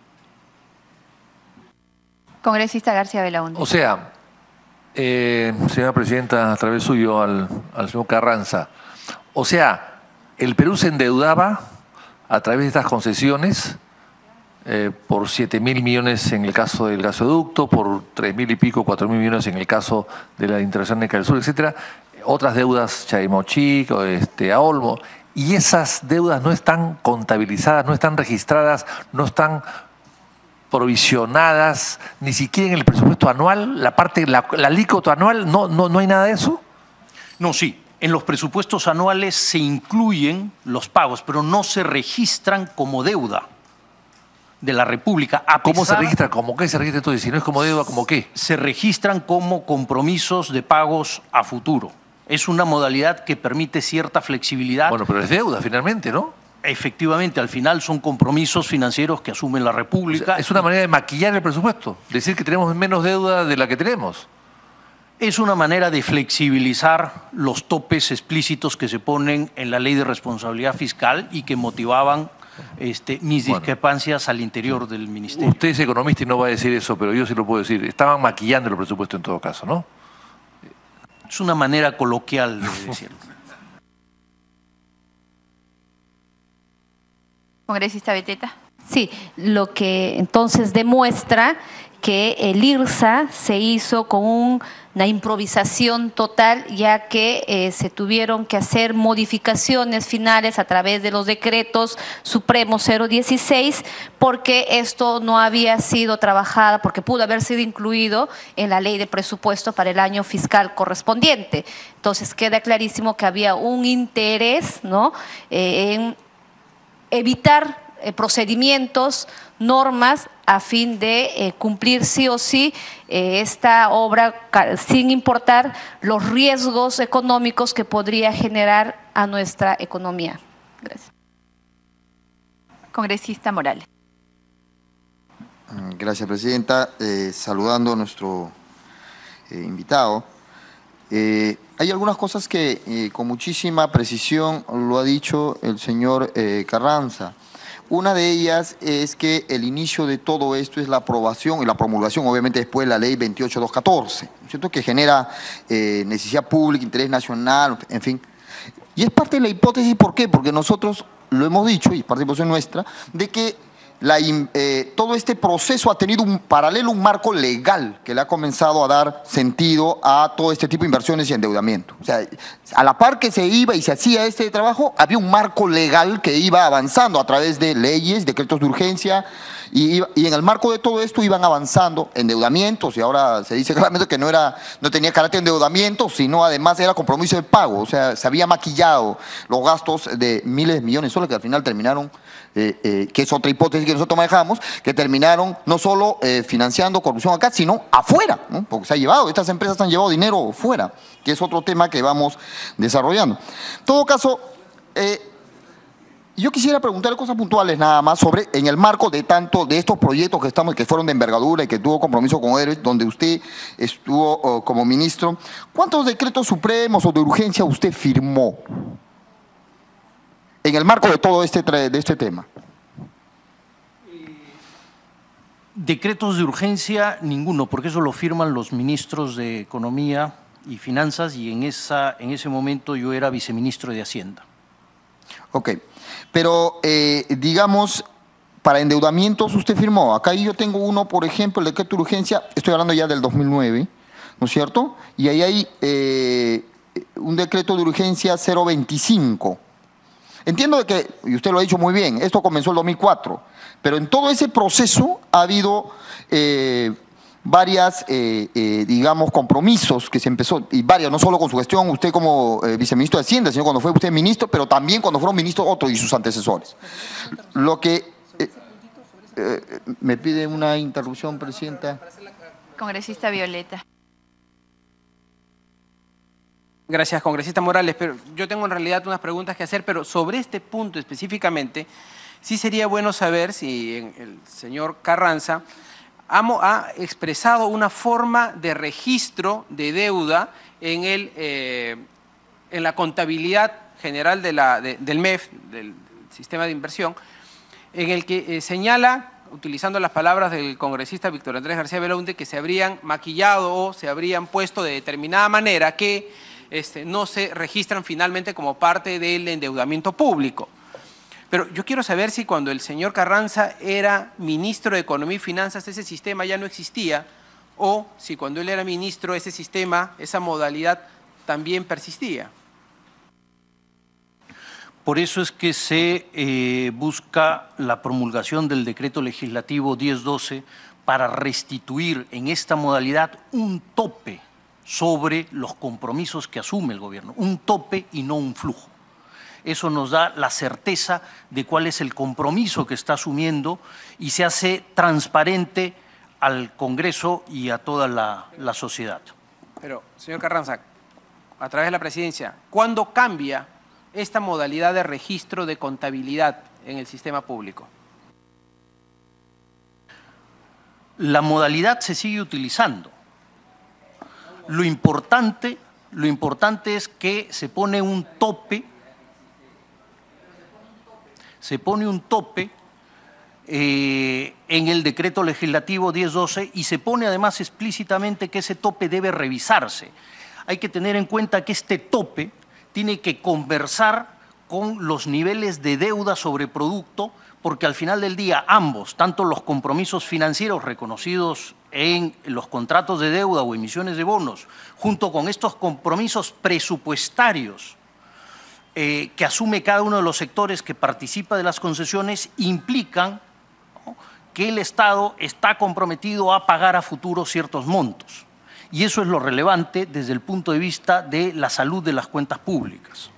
Congresista García Belaúnde. O sea, señora Presidenta, a través suyo al señor Carranza, o sea, el Perú se endeudaba a través de estas concesiones por 7.000 millones en el caso del gasoducto, por 3.000 y pico, 4.000 millones en el caso de la Intersección del Sur, etcétera, otras deudas, Chaimochic, a Olmo, y esas deudas no están contabilizadas, no están registradas, no están provisionadas, ni siquiera en el presupuesto anual, la alícuota anual, no hay nada de eso. No, sí, en los presupuestos anuales se incluyen los pagos, pero no se registran como deuda de la República. ¿Cómo se registra? ¿Cómo qué se registra entonces? Si no es como deuda, ¿cómo qué? Se registran como compromisos de pagos a futuro. Es una modalidad que permite cierta flexibilidad. Bueno, pero es deuda finalmente, ¿no? Efectivamente, al final son compromisos financieros que asume la República. O sea, es una manera de maquillar el presupuesto, decir que tenemos menos deuda de la que tenemos. Es una manera de flexibilizar los topes explícitos que se ponen en la Ley de Responsabilidad Fiscal y que motivaban mis discrepancias al interior del Ministerio. Usted es economista y no va a decir eso, pero yo sí lo puedo decir. Estaban maquillando el presupuesto en todo caso, ¿no? Es una manera coloquial de decirlo. Congresista Beteta. Sí, lo que entonces demuestra que el IRSA se hizo con una improvisación total, ya que se tuvieron que hacer modificaciones finales a través de los decretos supremos 016, porque esto no había sido trabajado, porque pudo haber sido incluido en la ley de presupuesto para el año fiscal correspondiente. Entonces queda clarísimo que había un interés, ¿no?, en evitar procedimientos, normas a fin de cumplir sí o sí esta obra sin importar los riesgos económicos que podría generar a nuestra economía. Gracias. Congresista Morales. Gracias, Presidenta. Saludando a nuestro invitado. Hay algunas cosas que con muchísima precisión lo ha dicho el señor Carranza. Una de ellas es que el inicio de todo esto es la aprobación y la promulgación, obviamente después de la ley 28214, ¿cierto?, que genera necesidad pública, interés nacional, en fin. Y es parte de la hipótesis, ¿por qué? Porque nosotros lo hemos dicho, y es parte de la hipótesis nuestra, de que todo este proceso ha tenido un paralelo, un marco legal que le ha comenzado a dar sentido a todo este tipo de inversiones y endeudamiento. O sea, a la par que se iba y se hacía este trabajo, había un marco legal que iba avanzando a través de leyes, decretos de urgencia, y en el marco de todo esto iban avanzando endeudamientos, y ahora se dice claramente que no tenía carácter de endeudamiento, sino además era compromiso de pago. O sea, se había maquillado los gastos de miles de millones de soles que al final terminaron, que es otra hipótesis que nosotros manejamos, que terminaron no solo financiando corrupción acá, sino afuera, ¿no? Porque se ha llevado, estas empresas han llevado dinero fuera, que es otro tema que vamos desarrollando. En todo caso, yo quisiera preguntarle cosas puntuales nada más sobre, en el marco de estos proyectos que fueron de envergadura y que tuvo compromiso con Odebrecht, donde usted estuvo como ministro, ¿cuántos decretos supremos o de urgencia usted firmó en el marco de todo este tema? Decretos de urgencia, ninguno, porque eso lo firman los ministros de Economía y Finanzas y en ese momento yo era viceministro de Hacienda. Ok, pero digamos, para endeudamientos usted firmó. Acá yo tengo uno, por ejemplo, el decreto de urgencia, estoy hablando ya del 2009, ¿no es cierto? Y ahí hay un decreto de urgencia 025. Entiendo de que, y usted lo ha dicho muy bien, esto comenzó en el 2004, pero en todo ese proceso ha habido varias, digamos, compromisos que se empezó, y varias, no solo con su gestión, usted como viceministro de Hacienda, sino cuando fue usted ministro, pero también cuando fueron ministros otros y sus antecesores. Lo que… me pide una interrupción, Presidenta. Congresista Violeta. Gracias, congresista Morales. Pero yo tengo en realidad unas preguntas que hacer, pero sobre este punto específicamente, sí sería bueno saber si el señor Carranza ha expresado una forma de registro de deuda en la contabilidad general del MEF, del Sistema de Inversión, en el que señala, utilizando las palabras del congresista Víctor Andrés García Belaunde, que se habrían maquillado o se habrían puesto de determinada manera que no se registran finalmente como parte del endeudamiento público. Pero yo quiero saber si cuando el señor Carranza era ministro de Economía y Finanzas ese sistema ya no existía, o si cuando él era ministro ese sistema, esa modalidad también persistía. Por eso es que se busca la promulgación del decreto legislativo 1012 para restituir en esta modalidad un tope sobre los compromisos que asume el gobierno, un tope y no un flujo. Eso nos da la certeza de cuál es el compromiso que está asumiendo y se hace transparente al Congreso y a toda la sociedad. Pero, señor Carranza, a través de la presidencia, ¿cuándo cambia esta modalidad de registro de contabilidad en el sistema público? La modalidad se sigue utilizando. Lo importante es que se pone un tope en el decreto legislativo 1012 y se pone además explícitamente que ese tope debe revisarse. Hay que tener en cuenta que este tope tiene que conversar con los niveles de deuda sobre producto, porque al final del día ambos, tanto los compromisos financieros reconocidos en los contratos de deuda o emisiones de bonos, junto con estos compromisos presupuestarios que asume cada uno de los sectores que participa de las concesiones, implican, ¿no?, que el Estado está comprometido a pagar a futuro ciertos montos. Y eso es lo relevante desde el punto de vista de la salud de las cuentas públicas.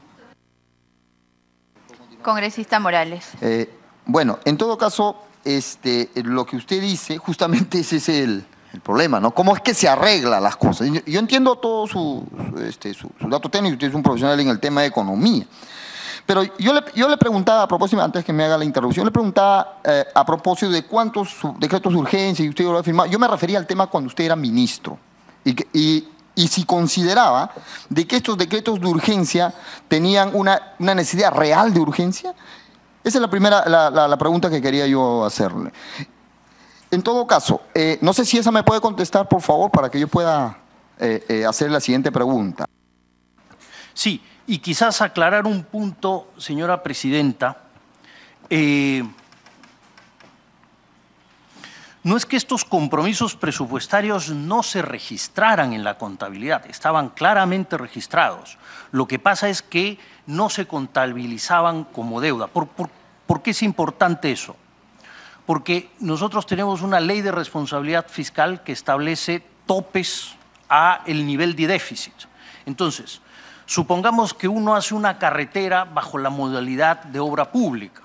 Congresista Morales. Bueno, en todo caso, lo que usted dice, justamente ese es el problema, ¿no? ¿Cómo es que se arreglan las cosas? Yo entiendo todo su dato técnico, usted es un profesional en el tema de economía. Pero yo le preguntaba, a propósito, antes que me haga la interrupción, le preguntaba a propósito de cuántos decretos de urgencia y usted lo ha firmado. Yo me refería al tema cuando usted era ministro. Y si consideraba de que estos decretos de urgencia tenían una necesidad real de urgencia. Esa es la pregunta que quería yo hacerle. En todo caso, no sé si esa me puede contestar, por favor, para que yo pueda hacer la siguiente pregunta. Sí, y quizás aclarar un punto, señora presidenta. No es que estos compromisos presupuestarios no se registraran en la contabilidad, estaban claramente registrados. Lo que pasa es que no se contabilizaban como deuda. ¿Por qué es importante eso? Porque nosotros tenemos una ley de responsabilidad fiscal que establece topes a el nivel de déficit. Entonces, supongamos que uno hace una carretera bajo la modalidad de obra pública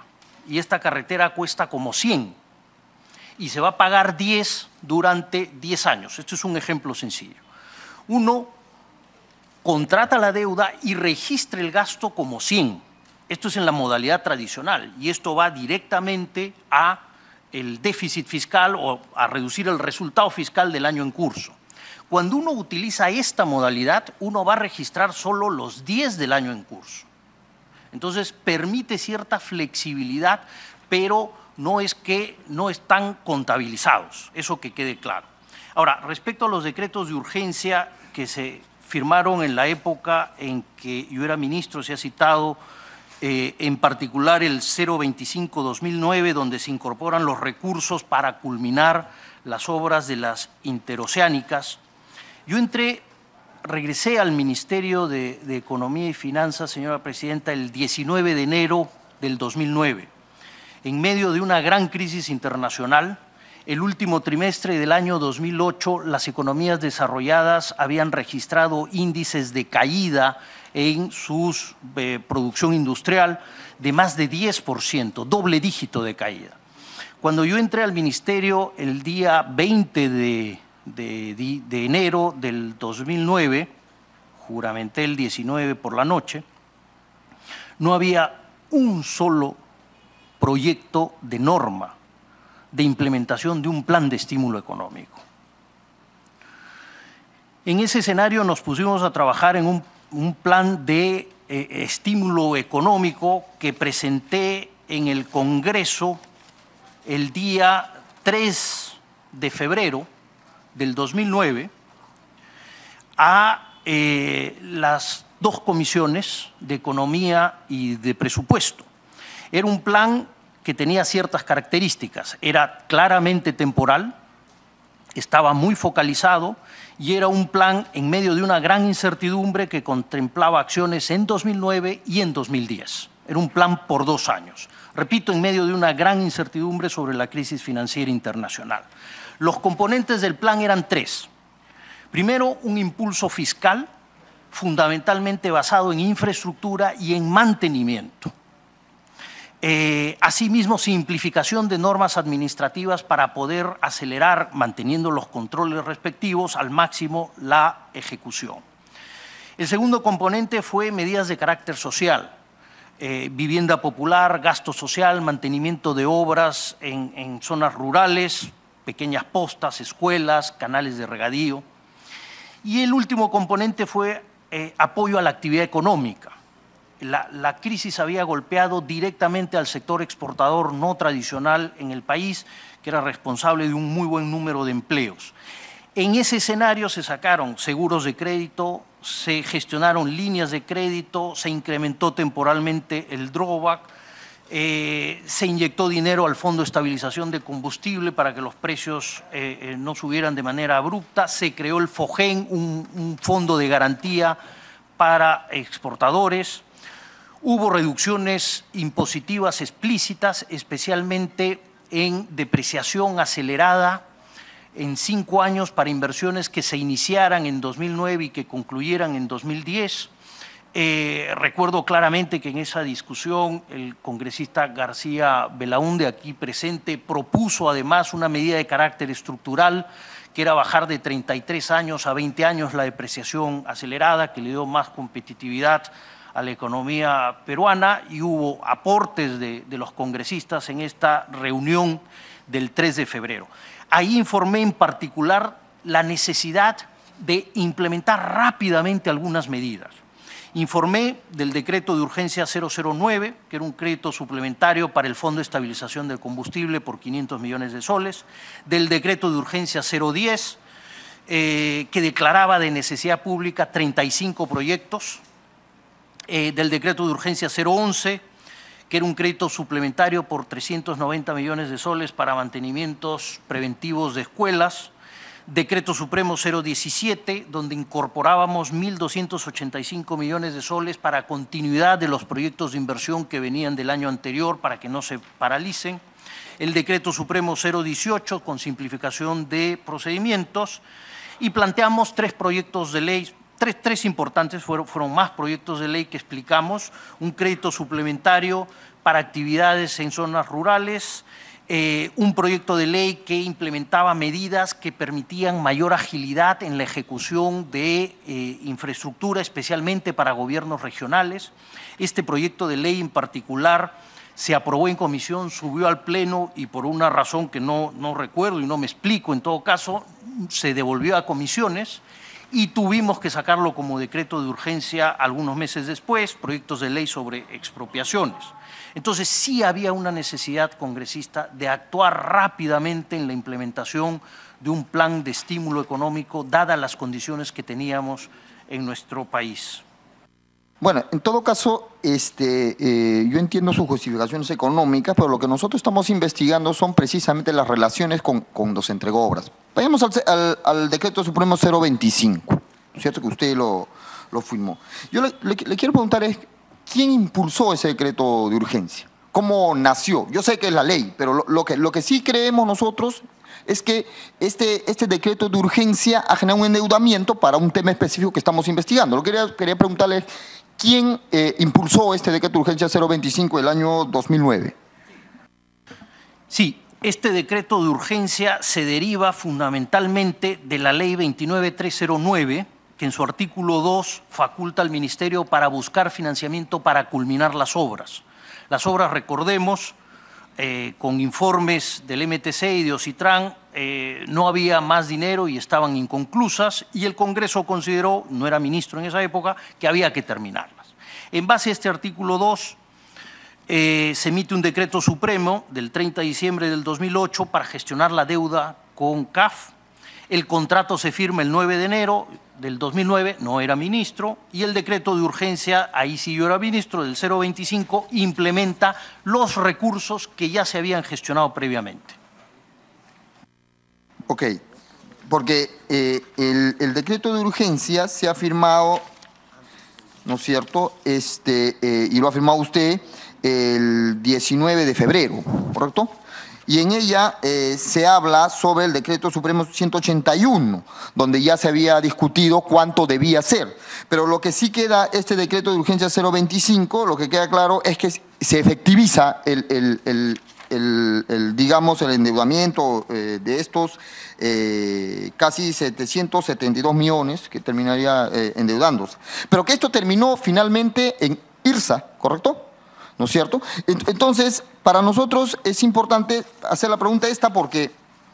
y esta carretera cuesta como 100 y se va a pagar 10 durante 10 años. Esto es un ejemplo sencillo. Uno contrata la deuda y registra el gasto como 100. Esto es en la modalidad tradicional y esto va directamente a el déficit fiscal o a reducir el resultado fiscal del año en curso. Cuando uno utiliza esta modalidad, uno va a registrar solo los 10 del año en curso. Entonces, permite cierta flexibilidad, pero no están contabilizados, eso que quede claro. Ahora, respecto a los decretos de urgencia que se firmaron en la época en que yo era ministro, se ha citado en particular el 025-2009, donde se incorporan los recursos para culminar las obras de las interoceánicas. Yo regresé al Ministerio de Economía y Finanzas, señora presidenta, el 19 de enero del 2009, en medio de una gran crisis internacional. El último trimestre del año 2008, las economías desarrolladas habían registrado índices de caída en su producción industrial de más de 10%, doble dígito de caída. Cuando yo entré al ministerio el día 20 de enero del 2009, juramenté el 19 por la noche, no había un solo proyecto de norma de implementación de un plan de estímulo económico. En ese escenario nos pusimos a trabajar en un plan de estímulo económico que presenté en el Congreso el día 3 de febrero del 2009 a las dos comisiones de Economía y de Presupuesto. Era un plan que tenía ciertas características, era claramente temporal, estaba muy focalizado y era un plan en medio de una gran incertidumbre que contemplaba acciones en 2009 y en 2010. Era un plan por 2 años. Repito, en medio de una gran incertidumbre sobre la crisis financiera internacional. Los componentes del plan eran 3. Primero, un impulso fiscal fundamentalmente basado en infraestructura y en mantenimiento. Asimismo, simplificación de normas administrativas para poder acelerar, manteniendo los controles respectivos, al máximo la ejecución. El segundo componente fue medidas de carácter social, vivienda popular, gasto social, mantenimiento de obras en zonas rurales, pequeñas postas, escuelas, canales de regadío. Y el último componente fue apoyo a la actividad económica. La crisis había golpeado directamente al sector exportador no tradicional en el país, que era responsable de un muy buen número de empleos. En ese escenario se sacaron seguros de crédito, se gestionaron líneas de crédito, se incrementó temporalmente el drawback, se inyectó dinero al Fondo de Estabilización de Combustible para que los precios no subieran de manera abrupta, se creó el FOGEN, un fondo de garantía para exportadores. Hubo reducciones impositivas explícitas, especialmente en depreciación acelerada en 5 años para inversiones que se iniciaran en 2009 y que concluyeran en 2010. Recuerdo claramente que en esa discusión el congresista García Belaúnde, aquí presente, propuso además una medida de carácter estructural que era bajar de 33 años a 20 años la depreciación acelerada, que le dio más competitividad a la economía peruana, y hubo aportes de los congresistas en esta reunión del 3 de febrero. Ahí informé en particular la necesidad de implementar rápidamente algunas medidas. Informé del decreto de urgencia 009, que era un crédito suplementario para el Fondo de Estabilización del Combustible por 500 millones de soles, del decreto de urgencia 010, que declaraba de necesidad pública 35 proyectos, del decreto de urgencia 011, que era un crédito suplementario por 390 millones de soles para mantenimientos preventivos de escuelas, decreto supremo 017, donde incorporábamos 1.285 millones de soles para continuidad de los proyectos de inversión que venían del año anterior para que no se paralicen, el decreto supremo 018 con simplificación de procedimientos, y planteamos 3 proyectos de ley. Tres importantes, fueron más proyectos de ley que explicamos, un crédito suplementario para actividades en zonas rurales, un proyecto de ley que implementaba medidas que permitían mayor agilidad en la ejecución de infraestructura, especialmente para gobiernos regionales. Este proyecto de ley en particular se aprobó en comisión, subió al Pleno y por una razón que no recuerdo y no me explico, en todo caso, se devolvió a comisiones y tuvimos que sacarlo como decreto de urgencia algunos meses después, proyectos de ley sobre expropiaciones. Entonces sí había una necesidad congresista de actuar rápidamente en la implementación de un plan de estímulo económico, dadas las condiciones que teníamos en nuestro país. Bueno, en todo caso, yo entiendo sus justificaciones económicas, pero lo que nosotros estamos investigando son precisamente las relaciones con los entregaobras. Vayamos al decreto supremo 025, ¿cierto? Que usted lo firmó. Yo le quiero preguntar ¿quién impulsó ese decreto de urgencia? ¿Cómo nació? Yo sé que es la ley, pero lo que sí creemos nosotros es que este decreto de urgencia ha generado un endeudamiento para un tema específico que estamos investigando. Lo que quería preguntarle, ¿quién impulsó este decreto de urgencia 025 del año 2009? Sí, este decreto de urgencia se deriva fundamentalmente de la ley 29309, que en su artículo 2 faculta al Ministerio para buscar financiamiento para culminar las obras. Las obras, recordemos, con informes del MTC y de Ocitran, no había más dinero y estaban inconclusas y el Congreso consideró, no era ministro en esa época, que había que terminarlas. En base a este artículo 2, se emite un decreto supremo del 30 de diciembre del 2008 para gestionar la deuda con CAF. El contrato se firma el 9 de enero del 2009, no era ministro, y el decreto de urgencia, ahí sí yo era ministro, del 025, implementa los recursos que ya se habían gestionado previamente. Ok, porque el decreto de urgencia se ha firmado, ¿no es cierto?, y lo ha firmado usted el 19 de febrero, ¿correcto? Y en ella se habla sobre el decreto supremo 181, donde ya se había discutido cuánto debía ser. Pero lo que sí queda, este decreto de urgencia 025, lo que queda claro es que se efectiviza digamos, el endeudamiento de estos casi 772 millones que terminaría endeudándose. Pero que esto terminó finalmente en IRSA, ¿correcto? ¿No es cierto? Entonces, para nosotros es importante hacer la pregunta esta porque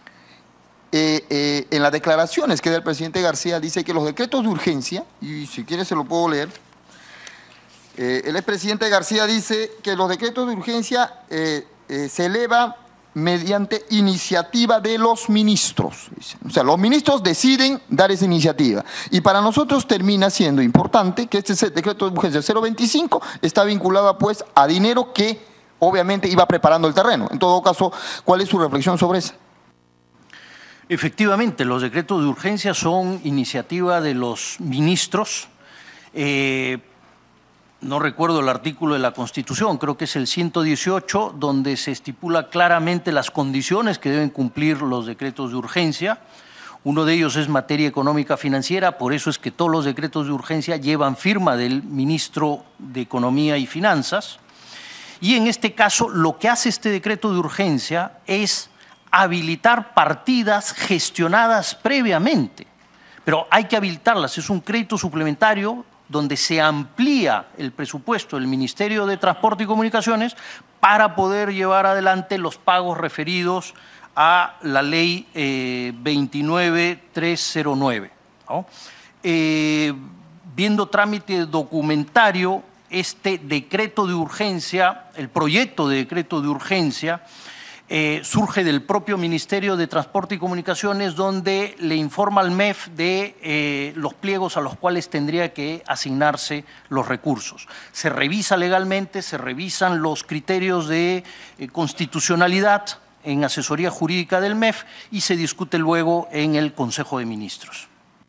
en las declaraciones que da el presidente García dice que los decretos de urgencia, y si quiere se lo puedo leer, el expresidente García dice que los decretos de urgencia se elevan mediante iniciativa de los ministros. O sea, los ministros deciden dar esa iniciativa. Y para nosotros termina siendo importante que este decreto de urgencia 025 está vinculado pues a dinero que obviamente iba preparando el terreno. En todo caso, ¿cuál es su reflexión sobre eso? Efectivamente, los decretos de urgencia son iniciativa de los ministros. No recuerdo el artículo de la Constitución, creo que es el 118, donde se estipula claramente las condiciones que deben cumplir los decretos de urgencia. Uno de ellos es materia económica financiera, por eso es que todos los decretos de urgencia llevan firma del ministro de Economía y Finanzas. Y en este caso, lo que hace este decreto de urgencia es habilitar partidas gestionadas previamente. Pero hay que habilitarlas, es un crédito suplementario donde se amplía el presupuesto del Ministerio de Transporte y Comunicaciones para poder llevar adelante los pagos referidos a la ley 29309. ¿No? Viendo trámite documentario, este decreto de urgencia, el proyecto de decreto de urgencia, surge del propio Ministerio de Transporte y Comunicaciones, donde le informa al MEF de los pliegos a los cuales tendría que asignarse los recursos. Se revisa legalmente, se revisan los criterios de constitucionalidad en asesoría jurídica del MEF y se discute luego en el Consejo de Ministros.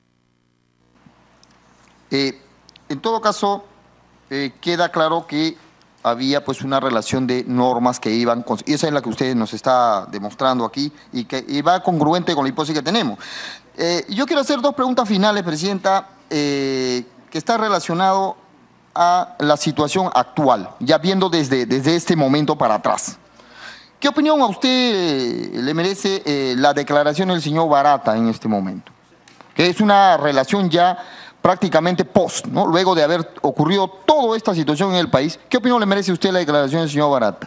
En todo caso, queda claro que había pues una relación de normas que iban, y esa es la que usted nos está demostrando aquí, y que va congruente con la hipótesis que tenemos. Yo quiero hacer dos preguntas finales, Presidenta, que está relacionado a la situación actual, ya viendo desde este momento para atrás. ¿Qué opinión a usted le merece la declaración del señor Barata en este momento? Que es una relación ya prácticamente post, ¿no? Luego de haber ocurrido toda esta situación en el país. ¿Qué opinión le merece a usted la declaración del señor Barata?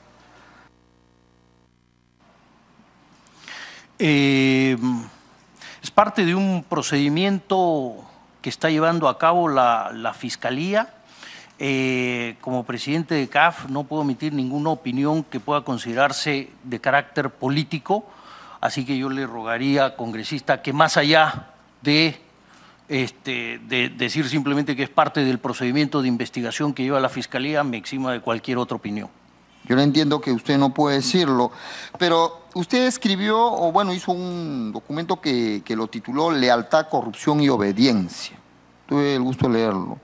Es parte de un procedimiento que está llevando a cabo la Fiscalía. Como presidente de CAF no puedo emitir ninguna opinión que pueda considerarse de carácter político, así que yo le rogaría, congresista, que más allá de decir simplemente que es parte del procedimiento de investigación que lleva la Fiscalía, me exima de cualquier otra opinión. Yo le entiendo que usted no puede decirlo, pero usted escribió, o bueno, hizo un documento que lo tituló Lealtad, Corrupción y Obediencia. Tuve el gusto de leerlo.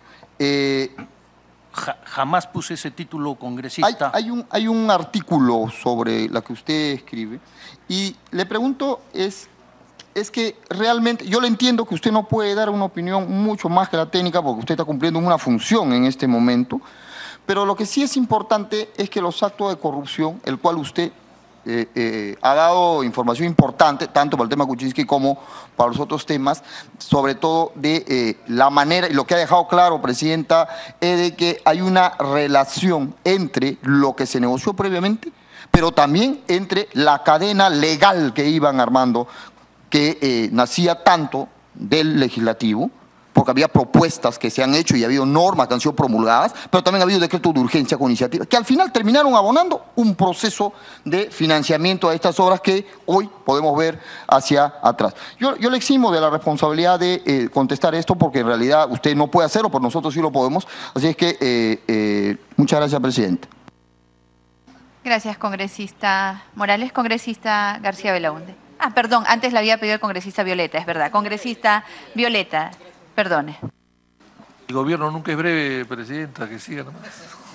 Jamás puse ese título, congresista. Hay un artículo sobre la que usted escribe y le pregunto es que realmente, yo le entiendo que usted no puede dar una opinión mucho más que la técnica porque usted está cumpliendo una función en este momento, pero lo que sí es importante es que los actos de corrupción, el cual usted ha dado información importante, tanto para el tema Kuczynski como para los otros temas, sobre todo de la manera, y lo que ha dejado claro, Presidenta, es de que hay una relación entre lo que se negoció previamente, pero también entre la cadena legal que iban armando, que nacía tanto del legislativo, porque había propuestas que se han hecho y ha habido normas que han sido promulgadas, pero también ha habido decretos de urgencia con iniciativa, que al final terminaron abonando un proceso de financiamiento a estas obras que hoy podemos ver hacia atrás. Yo le eximo de la responsabilidad de contestar esto porque en realidad usted no puede hacerlo, pero nosotros sí lo podemos. Así es que muchas gracias, Presidente. Gracias, congresista Morales. Congresista García Belaunde. Ah, perdón, antes le había pedido el congresista Violeta, es verdad. Congresista Violeta. Perdone. El gobierno nunca es breve, Presidenta, que siga nomás.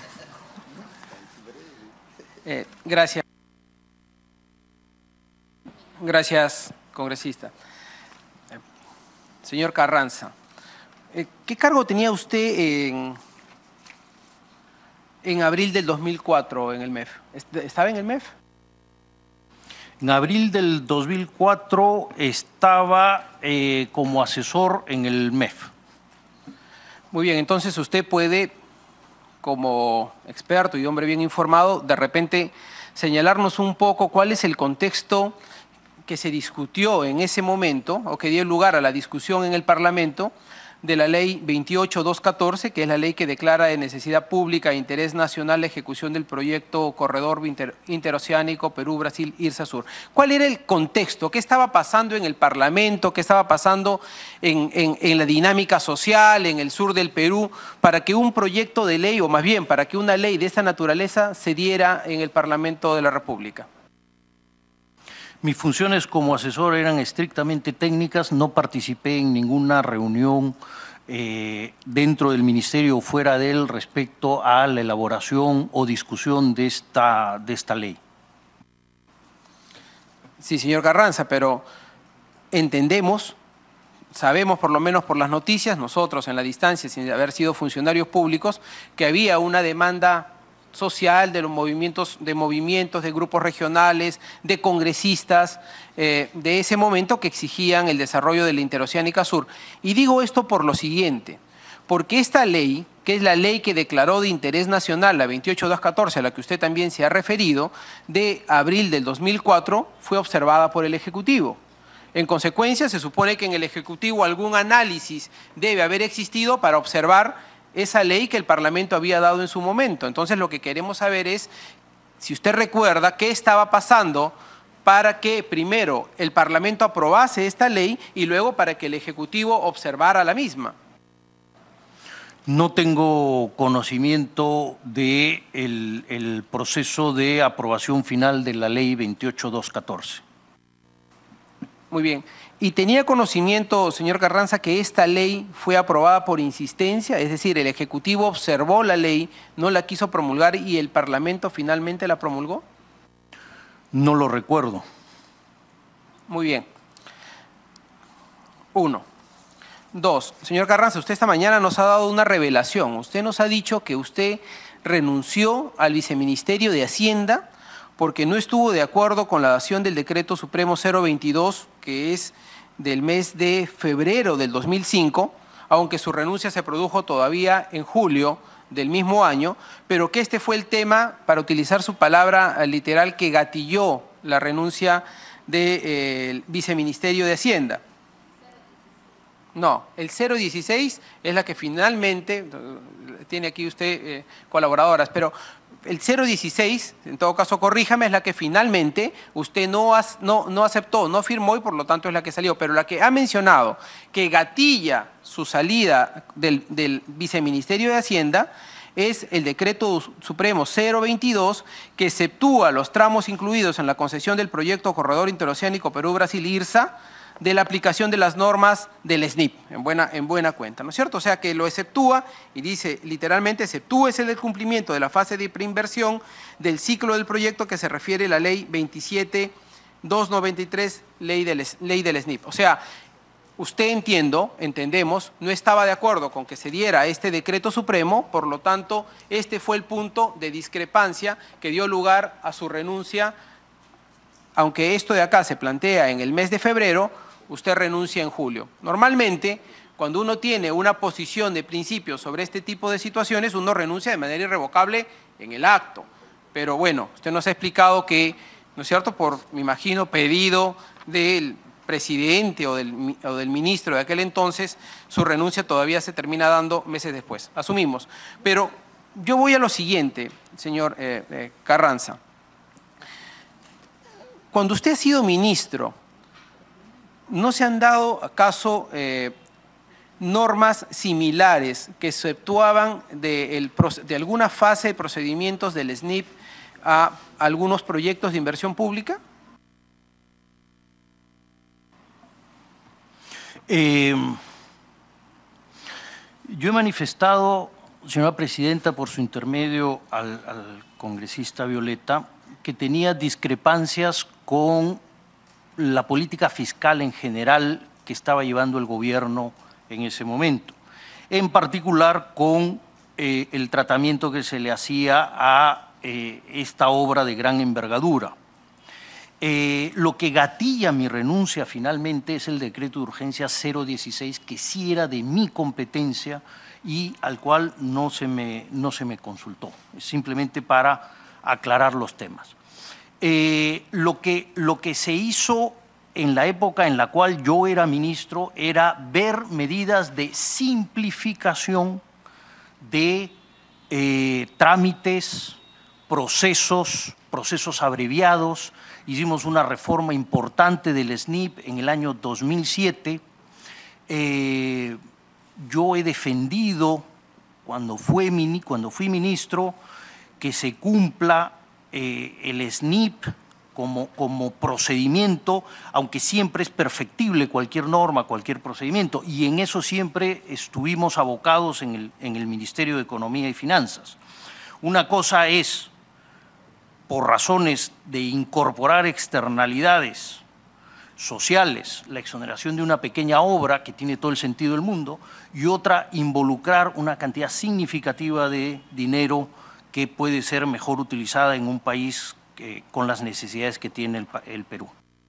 Gracias. Gracias, congresista. Señor Carranza, ¿qué cargo tenía usted en abril del 2004 en el MEF? ¿Estaba en el MEF? En abril del 2004 estaba como asesor en el MEF. Muy bien, entonces usted puede, como experto y hombre bien informado, de repente señalarnos un poco cuál es el contexto que se discutió en ese momento o que dio lugar a la discusión en el Parlamento de la ley 28214, que es la ley que declara de necesidad pública e interés nacional la ejecución del proyecto Corredor Interoceánico Perú-Brasil Irsa-Sur. ¿Cuál era el contexto? ¿Qué estaba pasando en el Parlamento? ¿Qué estaba pasando en la dinámica social, en el sur del Perú, para que un proyecto de ley, o más bien para que una ley de esta naturaleza se diera en el Parlamento de la República? Mis funciones como asesor eran estrictamente técnicas, no participé en ninguna reunión dentro del ministerio o fuera de él respecto a la elaboración o discusión de esta ley. Sí, señor Carranza, pero entendemos, sabemos por lo menos por las noticias, nosotros en la distancia, sin haber sido funcionarios públicos, que había una demanda social de los movimientos, de grupos regionales, de congresistas de ese momento que exigían el desarrollo de la Interoceánica Sur. Y digo esto por lo siguiente, porque esta ley, que es la ley que declaró de interés nacional, la 28214, a la que usted también se ha referido, de abril del 2004, fue observada por el Ejecutivo. En consecuencia, se supone que en el Ejecutivo algún análisis debe haber existido para observar esa ley que el Parlamento había dado en su momento. Entonces, lo que queremos saber es, si usted recuerda, qué estaba pasando para que primero el Parlamento aprobase esta ley y luego para que el Ejecutivo observara la misma. No tengo conocimiento del proceso de aprobación final de la ley 28214. Muy bien. ¿Y tenía conocimiento, señor Carranza, que esta ley fue aprobada por insistencia? Es decir, el Ejecutivo observó la ley, no la quiso promulgar y el Parlamento finalmente la promulgó. No lo recuerdo. Muy bien. 1. Dos, señor Carranza, usted esta mañana nos ha dado una revelación. Usted nos ha dicho que usted renunció al viceministerio de Hacienda porque no estuvo de acuerdo con la dación del decreto supremo 022, que es del mes de febrero del 2005, aunque su renuncia se produjo todavía en julio del mismo año, pero que este fue el tema, para utilizar su palabra literal, que gatilló la renuncia del viceministerio de Hacienda. No, el 016 es la que finalmente, tiene aquí usted colaboradoras, pero el 016, en todo caso corríjame, es la que finalmente usted no aceptó, no firmó y por lo tanto es la que salió. Pero la que ha mencionado que gatilla su salida del viceministerio de Hacienda es el decreto supremo 022, que exceptúa los tramos incluidos en la concesión del proyecto Corredor Interoceánico Perú-Brasil-IRSA de la aplicación de las normas del SNIP, en buena cuenta, ¿no es cierto? O sea que lo exceptúa y dice literalmente, exceptúese del cumplimiento de la fase de preinversión del ciclo del proyecto que se refiere a la ley 27.293, ley del SNIP. O sea, usted entendemos, no estaba de acuerdo con que se diera este decreto supremo, por lo tanto, este fue el punto de discrepancia que dio lugar a su renuncia. Aunque esto de acá se plantea en el mes de febrero, usted renuncia en julio. Normalmente, cuando uno tiene una posición de principio sobre este tipo de situaciones, uno renuncia de manera irrevocable en el acto. Pero bueno, usted nos ha explicado que, ¿no es cierto?, por, me imagino, pedido del presidente o del ministro de aquel entonces, su renuncia todavía se termina dando meses después. Asumimos. Pero yo voy a lo siguiente, señor Carranza. Cuando usted ha sido ministro, ¿no se han dado acaso normas similares que exceptuaban de alguna fase de procedimientos del SNIP a algunos proyectos de inversión pública? Yo he manifestado, señora presidenta, por su intermedio al congresista Violeta, que tenía discrepancias con la política fiscal en general que estaba llevando el gobierno en ese momento, en particular con el tratamiento que se le hacía a esta obra de gran envergadura. Lo que gatilla mi renuncia finalmente es el decreto de urgencia 016, que sí era de mi competencia y al cual no se me consultó, simplemente para aclarar los temas. Lo que se hizo en la época en la cual yo era ministro era ver medidas de simplificación de trámites, procesos abreviados. Hicimos una reforma importante del SNIP en el año 2007. Yo he defendido, cuando fui ministro, que se cumpla el SNIP como procedimiento, aunque siempre es perfectible cualquier norma, cualquier procedimiento, y en eso siempre estuvimos abocados en el Ministerio de Economía y Finanzas. Una cosa es, por razones de incorporar externalidades sociales, la exoneración de una pequeña obra que tiene todo el sentido del mundo, y otra, involucrar una cantidad significativa de dinero que puede ser mejor utilizada en un país con las necesidades que tiene el Perú.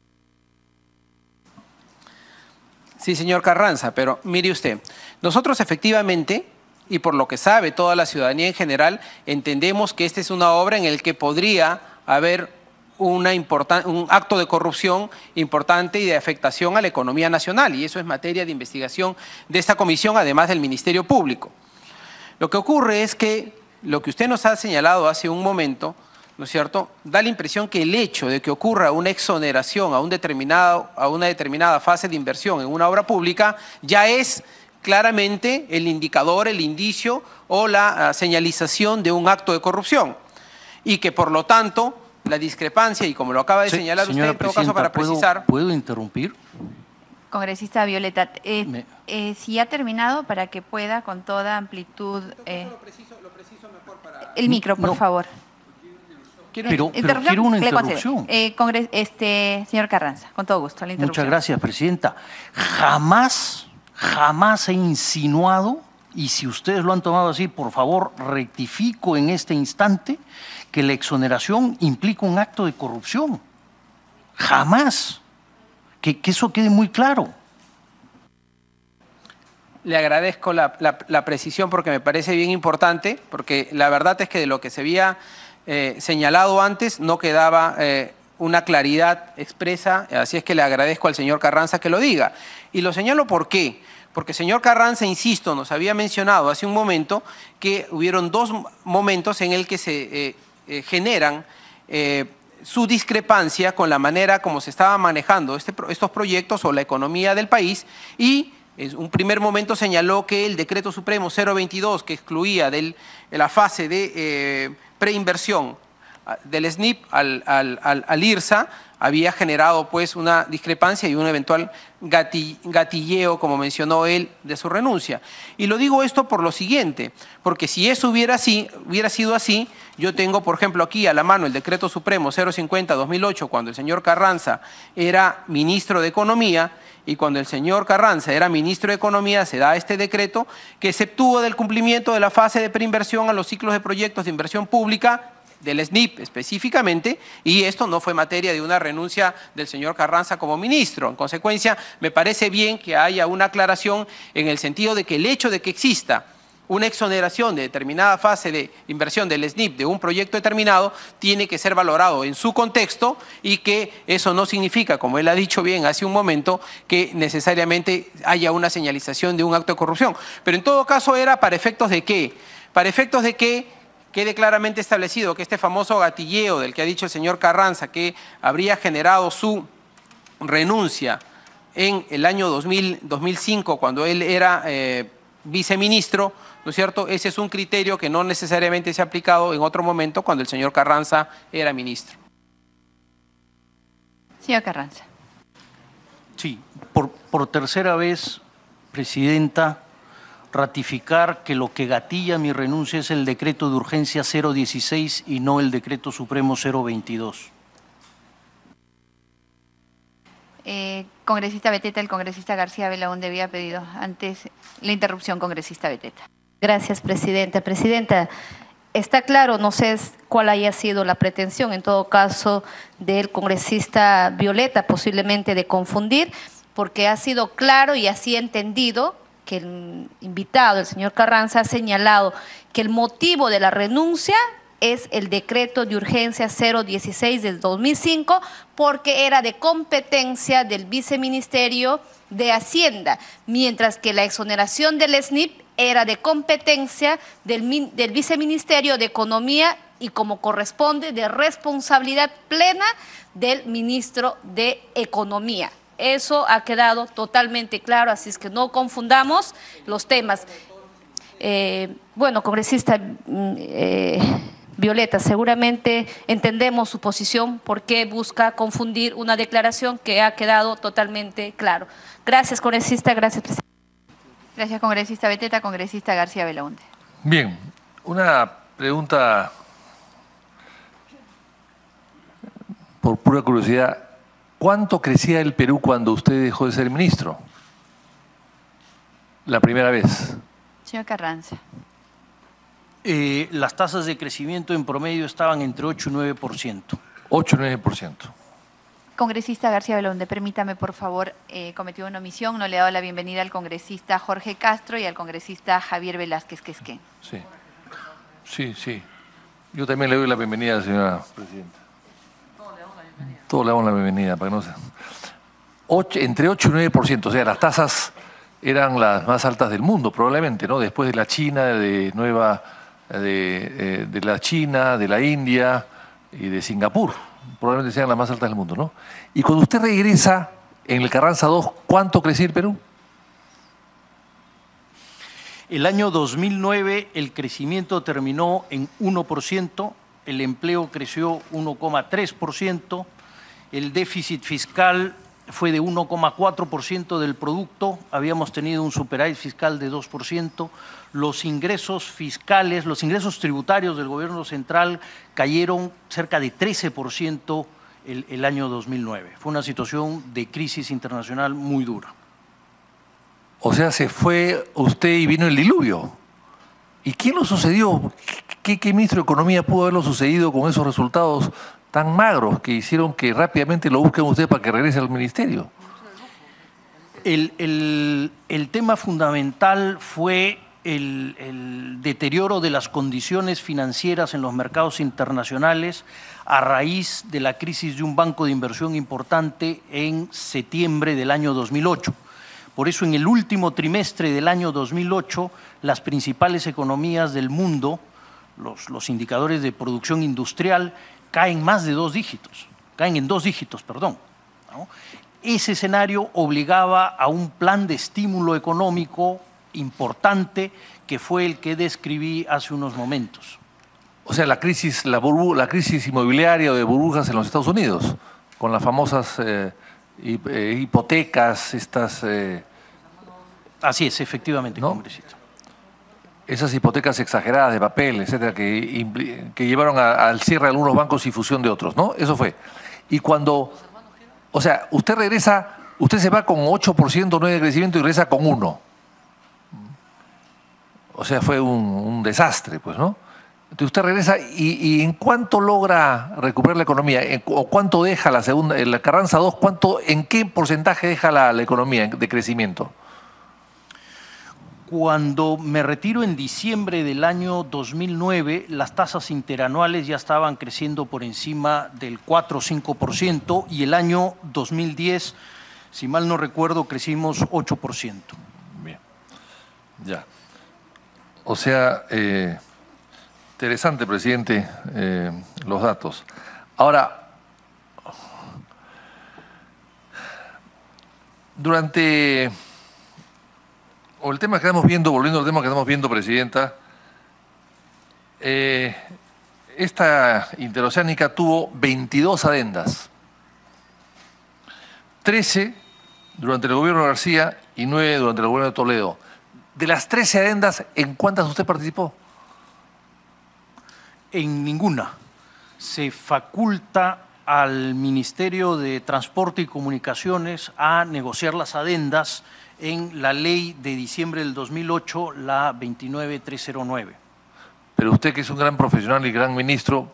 Sí, señor Carranza, pero mire usted, nosotros efectivamente, y por lo que sabe toda la ciudadanía en general, entendemos que esta es una obra en la que podría haber un acto de corrupción importante y de afectación a la economía nacional, y eso es materia de investigación de esta comisión, además del Ministerio Público. Lo que ocurre es que lo que usted nos ha señalado hace un momento, ¿no es cierto?, da la impresión que el hecho de que ocurra una exoneración a una determinada fase de inversión en una obra pública ya es claramente el indicador, el indicio o la señalización de un acto de corrupción, y que por lo tanto la discrepancia, y como lo acaba de señalar usted, en todo caso para precisar… ¿Puedo interrumpir? Congresista Violeta, si ha terminado, para que pueda con toda amplitud… lo preciso mejor para… El micro, por favor. Pero quiero una interrupción. Señor Carranza, con todo gusto, la interrupción. Muchas gracias, presidenta. Jamás jamás he insinuado, y si ustedes lo han tomado así, por favor, rectifico en este instante, que la exoneración implica un acto de corrupción. Jamás. Que eso quede muy claro. Le agradezco la precisión porque me parece bien importante, porque la verdad es que de lo que se había señalado antes no quedaba una claridad expresa, así es que le agradezco al señor Carranza que lo diga. Y lo señalo ¿por qué? Porque el señor Carranza, insisto, nos había mencionado hace un momento que hubieron dos momentos en el que se generan su discrepancia con la manera como se estaba manejando estos proyectos o la economía del país, y en un primer momento señaló que el decreto supremo 022, que excluía de la fase de preinversión del SNIP al IRSA, había generado pues una discrepancia y un eventual gatilleo, como mencionó él, de su renuncia. Y lo digo esto por lo siguiente, porque si eso hubiera sido así, yo tengo, por ejemplo, aquí a la mano el decreto supremo 050-2008, cuando el señor Carranza era ministro de Economía, y cuando el señor Carranza era ministro de Economía se da este decreto que exceptúa del cumplimiento de la fase de preinversión a los ciclos de proyectos de inversión pública, del SNIP específicamente, y esto no fue materia de una renuncia del señor Carranza como ministro. En consecuencia, me parece bien que haya una aclaración en el sentido de que el hecho de que exista una exoneración de determinada fase de inversión del SNIP de un proyecto determinado tiene que ser valorado en su contexto, y que eso no significa, como él ha dicho bien hace un momento, que necesariamente haya una señalización de un acto de corrupción. Pero en todo caso era para efectos de ¿qué? Para efectos de que quede claramente establecido que este famoso gatilleo del que ha dicho el señor Carranza, que habría generado su renuncia en el año 2005, cuando él era viceministro, ¿no es cierto? Ese es un criterio que no necesariamente se ha aplicado en otro momento cuando el señor Carranza era ministro. Señor Carranza. Sí, por tercera vez, Presidenta, ratificar que lo que gatilla mi renuncia es el decreto de urgencia 016 y no el decreto supremo 022. Congresista Beteta, el congresista García Belaúnde había pedido antes la interrupción, congresista Beteta. Gracias, Presidenta. Presidenta, está claro, no sé cuál haya sido la pretensión, en todo caso, del congresista Violeta, posiblemente de confundir, porque ha sido claro y así entendido que el invitado, el señor Carranza, ha señalado que el motivo de la renuncia es el decreto de urgencia 016 del 2005, porque era de competencia del Viceministerio de Hacienda, mientras que la exoneración del SNIP era de competencia del Viceministerio de Economía y, como corresponde, de responsabilidad plena del Ministro de Economía. Eso ha quedado totalmente claro, así es que no confundamos los temas. Bueno, congresista Violeta, seguramente entendemos su posición, por qué busca confundir una declaración que ha quedado totalmente claro. Gracias, congresista. Gracias, presidente. Gracias, congresista Beteta. Congresista García Belaúnde. Bien, una pregunta por pura curiosidad. ¿Cuánto crecía el Perú cuando usted dejó de ser ministro? La primera vez. Señor Carranza. Las tasas de crecimiento en promedio estaban entre 8 y 9%. 8 y 9%. Congresista García Belaúnde, permítame, por favor, cometió una omisión, no le he dado la bienvenida al congresista Jorge Castro y al congresista Javier Velázquez Quesquén. Sí. Yo también le doy la bienvenida, señora presidenta. Todos le damos la bienvenida, para que no sea. Entre 8 y 9%, o sea, las tasas eran las más altas del mundo, probablemente, ¿no? Después de la China, de la China, de la India y de Singapur. Probablemente sean las más altas del mundo, ¿no? Y cuando usted regresa en el Carranza 2, ¿cuánto creció el Perú? El año 2009 el crecimiento terminó en 1%, el empleo creció 1,3%, el déficit fiscal fue de 1,4% del producto, habíamos tenido un superávit fiscal de 2%, los ingresos fiscales, los ingresos tributarios del gobierno central cayeron cerca de 13% el año 2009. Fue una situación de crisis internacional muy dura. O sea, se fue usted y vino el diluvio. ¿Y quién lo sucedió? ¿Qué ministro de Economía pudo haberlo sucedido con esos resultados tan magros que hicieron que rápidamente lo busquen usted para que regrese al ministerio? El tema fundamental fue el deterioro de las condiciones financieras en los mercados internacionales a raíz de la crisis de un banco de inversión importante en septiembre del año 2008. Por eso, en el último trimestre del año 2008, las principales economías del mundo, los indicadores de producción industrial, caen más de 2 dígitos, caen en 2 dígitos, perdón, ¿no? Ese escenario obligaba a un plan de estímulo económico importante que fue el que describí hace unos momentos. O sea, la crisis inmobiliaria o de burbujas en los Estados Unidos, con las famosas hipotecas, estas… Así es, efectivamente, ¿no? congresista. Esas hipotecas exageradas de papel, etcétera, que llevaron al cierre de algunos bancos y fusión de otros, ¿no? Eso fue. Y cuando… O sea, usted regresa, usted se va con 8%, 9% de crecimiento y regresa con 1%. O sea, fue un desastre, pues, ¿no? Entonces usted regresa y ¿en cuánto logra recuperar la economía? ¿O cuánto deja la segunda, la Carranza 2, en qué porcentaje deja la economía de crecimiento? Cuando me retiro en diciembre del año 2009, las tasas interanuales ya estaban creciendo por encima del 4 o 5% y el año 2010, si mal no recuerdo, crecimos 8%. Bien, ya. O sea, interesante, presidente, los datos. Ahora, el tema que estamos viendo, volviendo al tema que estamos viendo, presidenta, esta interoceánica tuvo 22 adendas, 13 durante el gobierno de García y 9 durante el gobierno de Toledo. De las 13 adendas, ¿en cuántas usted participó? En ninguna. Se faculta al Ministerio de Transporte y Comunicaciones a negociar las adendas en la ley de diciembre del 2008, la 29309. Pero usted, que es un gran profesional y gran ministro,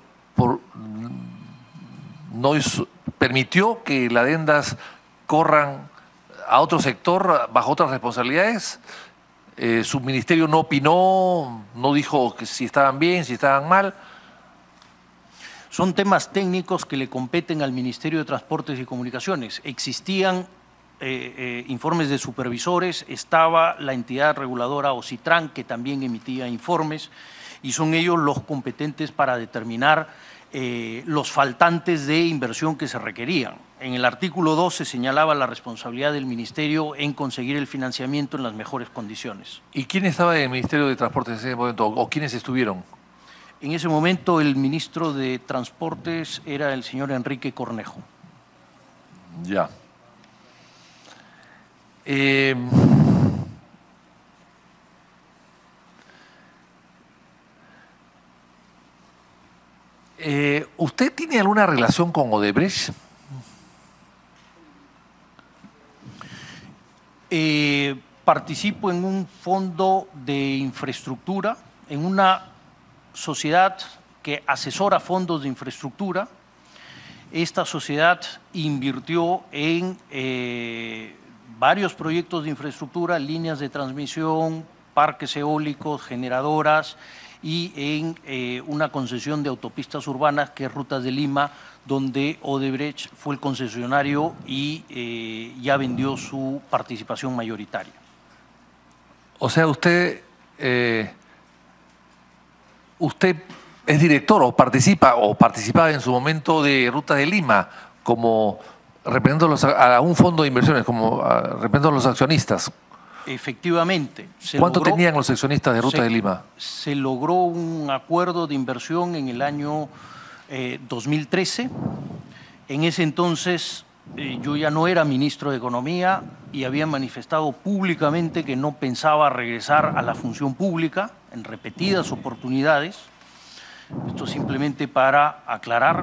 ¿permitió que las adendas corran a otro sector bajo otras responsabilidades? ¿Su ministerio no opinó, no dijo que si estaban bien, si estaban mal? Son temas técnicos que le competen al Ministerio de Transportes y Comunicaciones. Existían informes de supervisores, estaba la entidad reguladora OCITRAN, que también emitía informes, y son ellos los competentes para determinar los faltantes de inversión que se requerían. En el artículo 2 se señalaba la responsabilidad del Ministerio en conseguir el financiamiento en las mejores condiciones. ¿Y quién estaba en el Ministerio de Transportes en ese momento, o quiénes estuvieron? En ese momento el ministro de Transportes era el señor Enrique Cornejo. Ya. ¿Usted tiene alguna relación con Odebrecht? Participo en un fondo de infraestructura, en una sociedad que asesora fondos de infraestructura. Esta sociedad invirtió en varios proyectos de infraestructura, líneas de transmisión, parques eólicos, generadoras y en una concesión de autopistas urbanas que es Rutas de Lima, donde Odebrecht fue el concesionario y ya vendió su participación mayoritaria. O sea, usted es director o participaba en su momento de Rutas de Lima como representando a un fondo de inversiones, como representando a los accionistas. Efectivamente. ¿Cuánto tenían los accionistas de Rutas de Lima? Se logró un acuerdo de inversión en el año 2013. En ese entonces yo ya no era ministro de Economía y había manifestado públicamente que no pensaba regresar a la función pública en repetidas oportunidades. Esto simplemente para aclarar.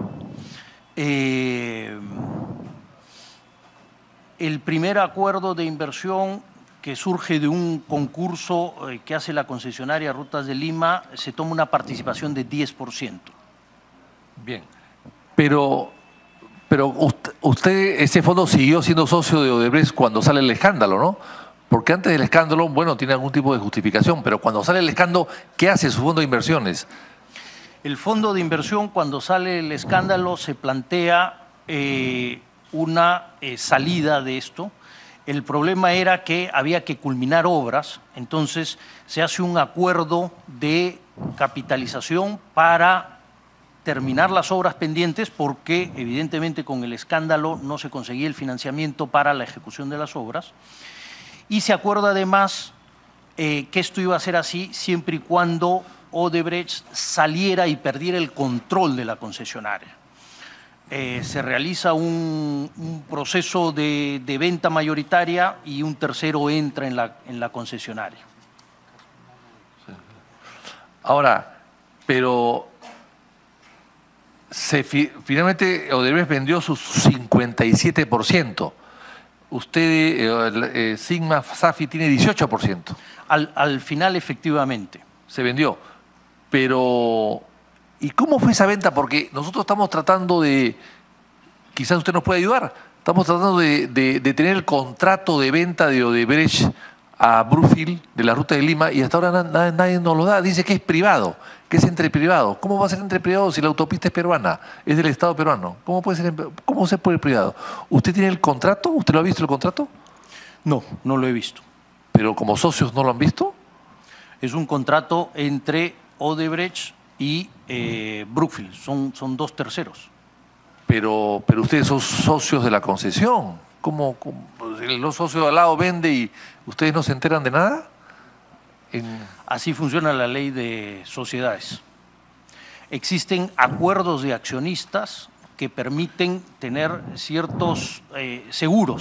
El primer acuerdo de inversión que surge de un concurso que hace la concesionaria Rutas de Lima, se toma una participación de 10%. Bien, pero usted, ese fondo siguió siendo socio de Odebrecht cuando sale el escándalo, ¿no? Porque antes del escándalo, bueno, tiene algún tipo de justificación, pero cuando sale el escándalo, ¿qué hace su fondo de inversiones? El fondo de inversión, cuando sale el escándalo, se plantea una salida de esto. El problema era que había que culminar obras, entonces se hace un acuerdo de capitalización para terminar las obras pendientes porque evidentemente con el escándalo no se conseguía el financiamiento para la ejecución de las obras. Y se acuerda además que esto iba a ser así siempre y cuando Odebrecht saliera y perdiera el control de la concesionaria. Se realiza un proceso de venta mayoritaria y un tercero entra en la concesionaria. Ahora, pero finalmente Odebrecht vendió su 57%. Usted, Sigma Safi, tiene 18%. Al final, efectivamente. Se vendió. Pero, ¿y cómo fue esa venta? Porque nosotros estamos tratando de, quizás usted nos pueda ayudar, estamos tratando de tener el contrato de venta de Odebrecht a Brookfield de la Ruta de Lima y hasta ahora nadie nos lo da. Dice que es privado, que es entre privados. ¿Cómo va a ser entre privados si la autopista es peruana, es del Estado peruano? ¿Cómo puede ser, cómo se puede privado? ¿Usted tiene el contrato? ¿Usted lo ha visto el contrato? No, no lo he visto. ¿Pero como socios no lo han visto? Es un contrato entre Odebrecht y Brookfield, son dos terceros. Pero ustedes son socios de la concesión. ¿Cómo los socios de al lado vende y ustedes no se enteran de nada? Así funciona la ley de sociedades. Existen acuerdos de accionistas que permiten tener ciertos seguros.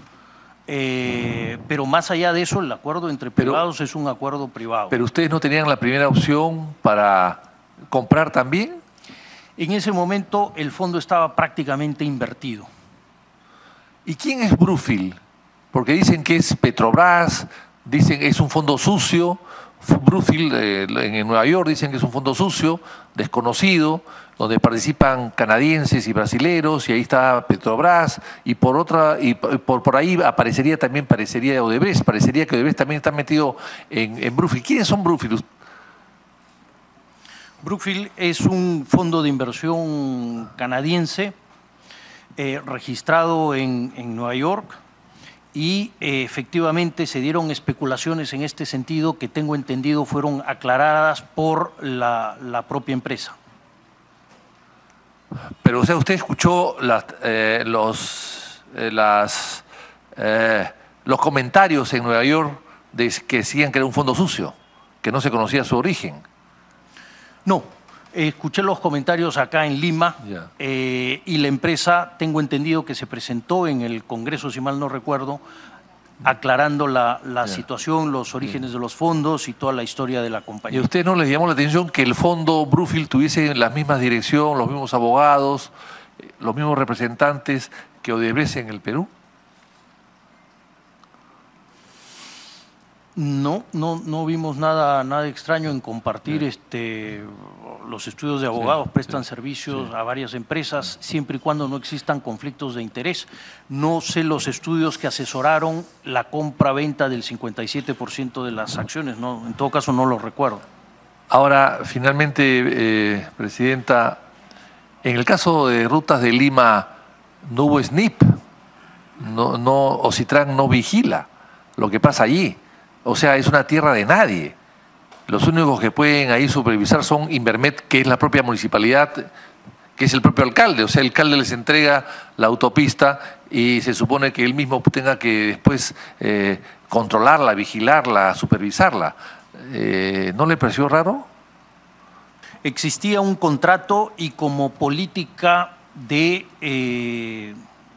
Pero más allá de eso, el acuerdo entre privados es un acuerdo privado. ¿Pero ustedes no tenían la primera opción para comprar también? En ese momento el fondo estaba prácticamente invertido. ¿Y quién es Brookfield? Porque dicen que es Petrobras, dicen que es un fondo sucio. Brookfield en Nueva York dicen que es un fondo sucio, desconocido, donde participan canadienses y brasileros, y ahí está Petrobras, y por ahí parecería Odebrecht, parecería que Odebrecht también está metido en Brookfield. ¿Quiénes son Brookfield? Brookfield es un fondo de inversión canadiense registrado en Nueva York y efectivamente se dieron especulaciones en este sentido que tengo entendido fueron aclaradas por la propia empresa. Pero, o sea, usted escuchó los comentarios en Nueva York que decían que era un fondo sucio, que no se conocía su origen. No, escuché los comentarios acá en Lima y la empresa, tengo entendido que se presentó en el Congreso, si mal no recuerdo, aclarando la situación, los orígenes de los fondos y toda la historia de la compañía. ¿Y a usted no les llamó la atención que el fondo Brookfield tuviese las mismas dirección, los mismos abogados, los mismos representantes que Odebrecht en el Perú? No vimos nada extraño en compartir los estudios de abogados, prestan servicios a varias empresas, siempre y cuando no existan conflictos de interés. No sé los estudios que asesoraron la compra-venta del 57% de las acciones, no, en todo caso no los recuerdo. Ahora, finalmente, Presidenta, en el caso de Rutas de Lima no hubo SNIP, Ocitran no vigila lo que pasa allí. O sea, es una tierra de nadie. Los únicos que pueden ahí supervisar son Invermet, que es la propia municipalidad, que es el propio alcalde. O sea, el alcalde les entrega la autopista y se supone que él mismo tenga que después controlarla, vigilarla, supervisarla. ¿No le pareció raro? Existía un contrato y como política del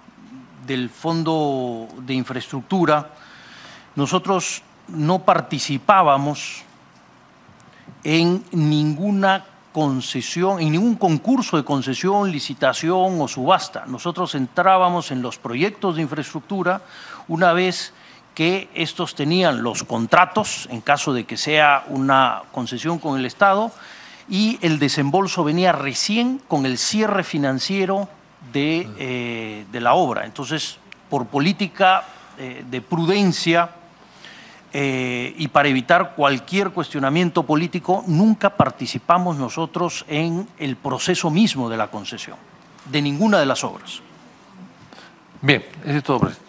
Fondo de Infraestructura, nosotros no participábamos en ninguna concesión, en ningún concurso de concesión, licitación o subasta. Nosotros entrábamos en los proyectos de infraestructura una vez que estos tenían los contratos, en caso de que sea una concesión con el Estado, y el desembolso venía recién con el cierre financiero de la obra. Entonces, por política de prudencia y para evitar cualquier cuestionamiento político, nunca participamos nosotros en el proceso mismo de la concesión, de ninguna de las obras. Bien, eso es todo, presidente.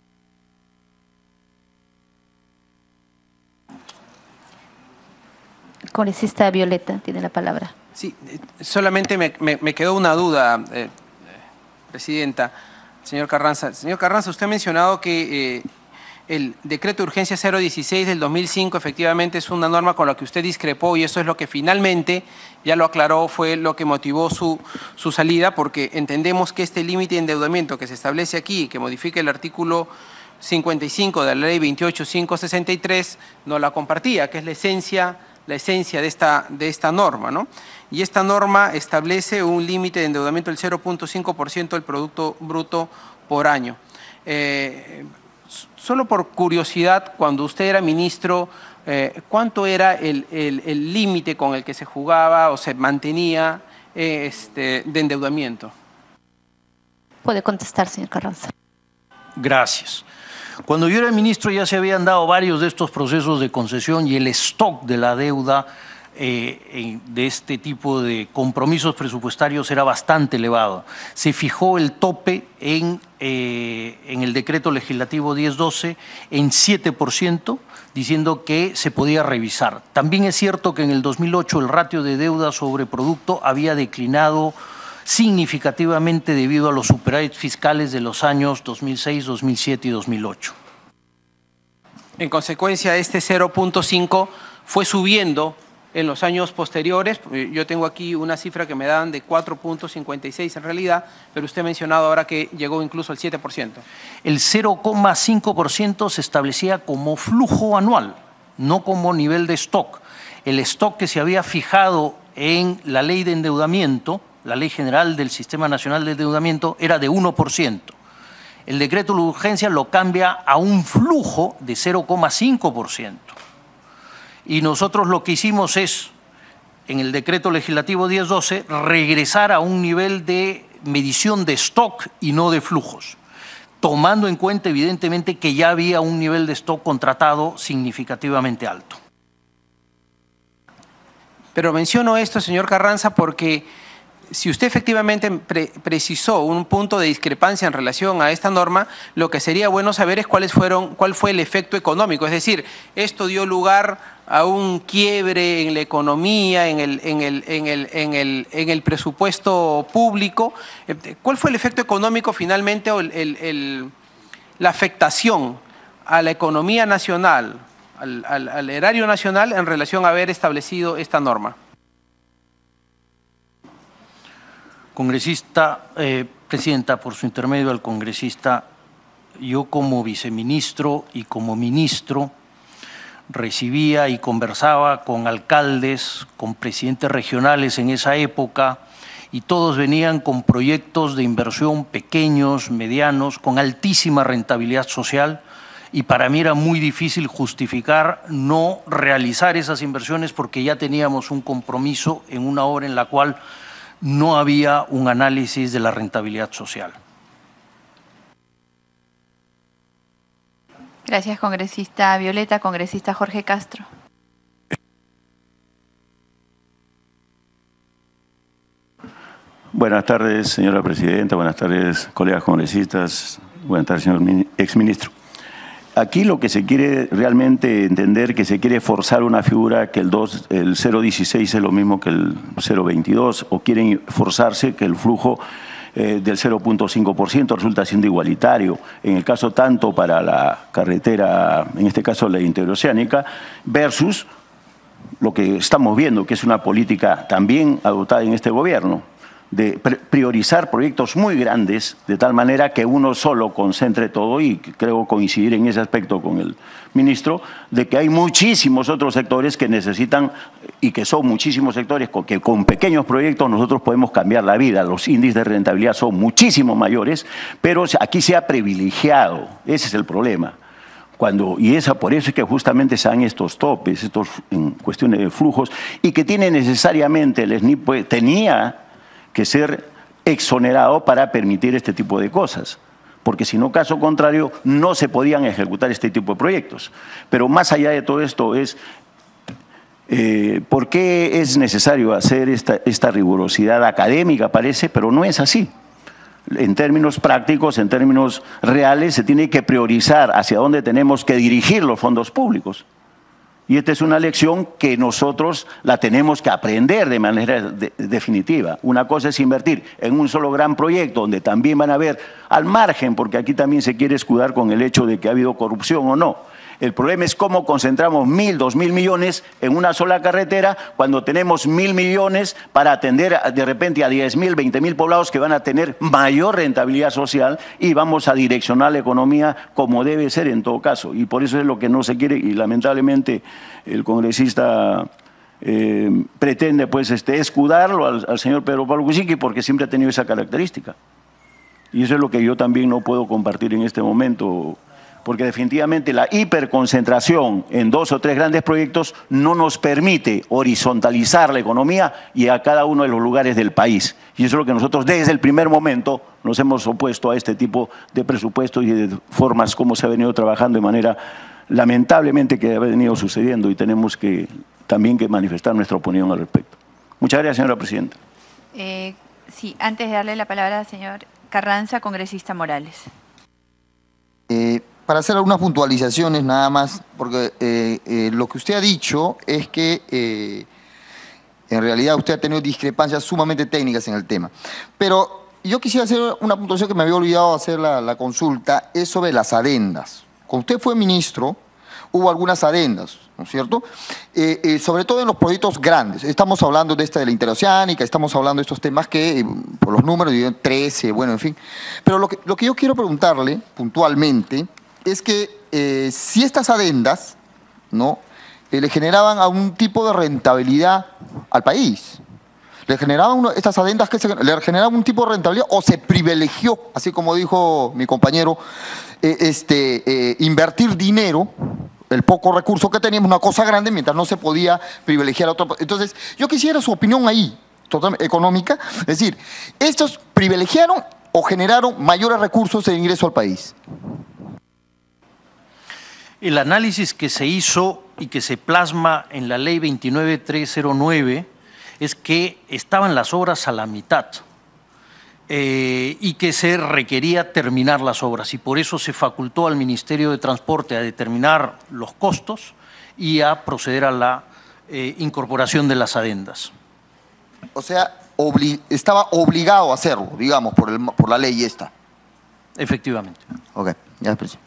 Congresista Violeta tiene la palabra. Sí, solamente me quedó una duda, Presidenta. Señor Carranza. Señor Carranza, usted ha mencionado que el decreto de urgencia 016 del 2005 efectivamente es una norma con la que usted discrepó y eso es lo que finalmente, ya lo aclaró, fue lo que motivó su salida, porque entendemos que este límite de endeudamiento que se establece aquí, que modifica el artículo 55 de la ley 28563, no la compartía, que es la esencia de esta norma, ¿no? Y esta norma establece un límite de endeudamiento del 0.5% del Producto Bruto por año. Solo por curiosidad, cuando usted era ministro, ¿cuánto era el límite con el que se jugaba o se mantenía de endeudamiento? Puede contestar, señor Carranza. Gracias. Cuando yo era ministro ya se habían dado varios de estos procesos de concesión y el stock de la deuda de este tipo de compromisos presupuestarios era bastante elevado. Se fijó el tope en el decreto legislativo 1012 en 7%, diciendo que se podía revisar. También es cierto que en el 2008 el ratio de deuda sobre producto había declinado significativamente debido a los superávit fiscales de los años 2006, 2007 y 2008. En consecuencia, este 0.5 fue subiendo en los años posteriores. Yo tengo aquí una cifra que me dan de 4.56 en realidad, pero usted ha mencionado ahora que llegó incluso al 7%. El 0,5% se establecía como flujo anual, no como nivel de stock. El stock que se había fijado en la ley de endeudamiento, la Ley General del Sistema Nacional de Endeudamiento, era de 1%. El decreto de urgencia lo cambia a un flujo de 0,5%. Y nosotros lo que hicimos es, en el decreto legislativo 1012, regresar a un nivel de medición de stock y no de flujos, tomando en cuenta evidentemente que ya había un nivel de stock contratado significativamente alto. Pero menciono esto, señor Carranza, porque si usted efectivamente precisó un punto de discrepancia en relación a esta norma, lo que sería bueno saber es cuál fue el efecto económico. Es decir, esto dio lugar a un quiebre en la economía, en el presupuesto público. ¿Cuál fue el efecto económico finalmente o la afectación a la economía nacional, al erario nacional en relación a haber establecido esta norma? Congresista, Presidenta, por su intermedio al congresista, yo como viceministro y como ministro recibía y conversaba con alcaldes, con presidentes regionales en esa época y todos venían con proyectos de inversión pequeños, medianos, con altísima rentabilidad social y para mí era muy difícil justificar no realizar esas inversiones porque ya teníamos un compromiso en una obra en la cual no había un análisis de la rentabilidad social. Gracias, congresista Violeta. Congresista Jorge Castro. Buenas tardes, señora presidenta. Buenas tardes, colegas congresistas. Buenas tardes, señor exministro. Aquí lo que se quiere realmente entender que se quiere forzar una figura que el 0,16 es lo mismo que el 0,22 o quieren forzarse que el flujo del 0,5% resulta siendo igualitario en el caso tanto para la carretera, en este caso la interoceánica, versus lo que estamos viendo que es una política también adoptada en este gobierno de priorizar proyectos muy grandes de tal manera que uno solo concentre todo y creo coincidir en ese aspecto con el ministro de que hay muchísimos otros sectores que necesitan y que son muchísimos sectores que con pequeños proyectos nosotros podemos cambiar la vida. Los índices de rentabilidad son muchísimo mayores, pero aquí se ha privilegiado, ese es el problema. Por eso es que justamente se dan estos topes, estos en cuestiones de flujos, y que tiene necesariamente el SNIP tenía que ser exonerado para permitir este tipo de cosas, porque si no, caso contrario, no se podían ejecutar este tipo de proyectos. Pero más allá de todo esto es, ¿por qué es necesario hacer esta rigurosidad académica? Parece, pero no es así. En términos prácticos, en términos reales, se tiene que priorizar hacia dónde tenemos que dirigir los fondos públicos. Y esta es una lección que nosotros la tenemos que aprender de manera definitiva. Una cosa es invertir en un solo gran proyecto, donde también van a haber al margen, porque aquí también se quiere escudar con el hecho de que ha habido corrupción o no. El problema es cómo concentramos 1.000, 2.000 millones en una sola carretera cuando tenemos 1.000 millones para atender de repente a 10.000, 20.000 poblados que van a tener mayor rentabilidad social y vamos a direccionar la economía como debe ser en todo caso. Y por eso es lo que no se quiere y lamentablemente el congresista pretende pues escudarlo al señor Pedro Pablo Kuczynski porque siempre ha tenido esa característica. Y eso es lo que yo también no puedo compartir en este momento, porque definitivamente la hiperconcentración en 2 o 3 grandes proyectos no nos permite horizontalizar la economía y a cada uno de los lugares del país. Y eso es lo que nosotros desde el primer momento nos hemos opuesto a este tipo de presupuestos y de formas como se ha venido trabajando de manera lamentablemente que ha venido sucediendo y tenemos que también que manifestar nuestra opinión al respecto. Muchas gracias, señora presidenta. Sí, antes de darle la palabra al señor Carranza, congresista Morales. Para hacer algunas puntualizaciones nada más, porque lo que usted ha dicho es que en realidad usted ha tenido discrepancias sumamente técnicas en el tema. Pero yo quisiera hacer una puntuación que me había olvidado hacer la consulta, es sobre las adendas. Cuando usted fue ministro, hubo algunas adendas, ¿no es cierto? Sobre todo en los proyectos grandes. Estamos hablando de esta de la interoceánica, estamos hablando de estos temas que, por los números, 13, bueno, en fin. Pero lo que yo quiero preguntarle puntualmente es que si estas adendas, ¿no?, le generaban algún tipo de rentabilidad al país. ¿Le generaban estas adendas le generaban un tipo de rentabilidad o se privilegió, así como dijo mi compañero, invertir dinero, el poco recurso que teníamos, una cosa grande, mientras no se podía privilegiar a otro? Entonces, yo quisiera su opinión ahí, totalmente económica, es decir, ¿estos privilegiaron o generaron mayores recursos de ingreso al país? El análisis que se hizo y que se plasma en la ley 29309 es que estaban las obras a la mitad y que se requería terminar las obras y por eso se facultó al Ministerio de Transporte a determinar los costos y a proceder a la incorporación de las adendas. O sea, estaba obligado a hacerlo, digamos, por la ley esta. Efectivamente. Ok, ya expresé.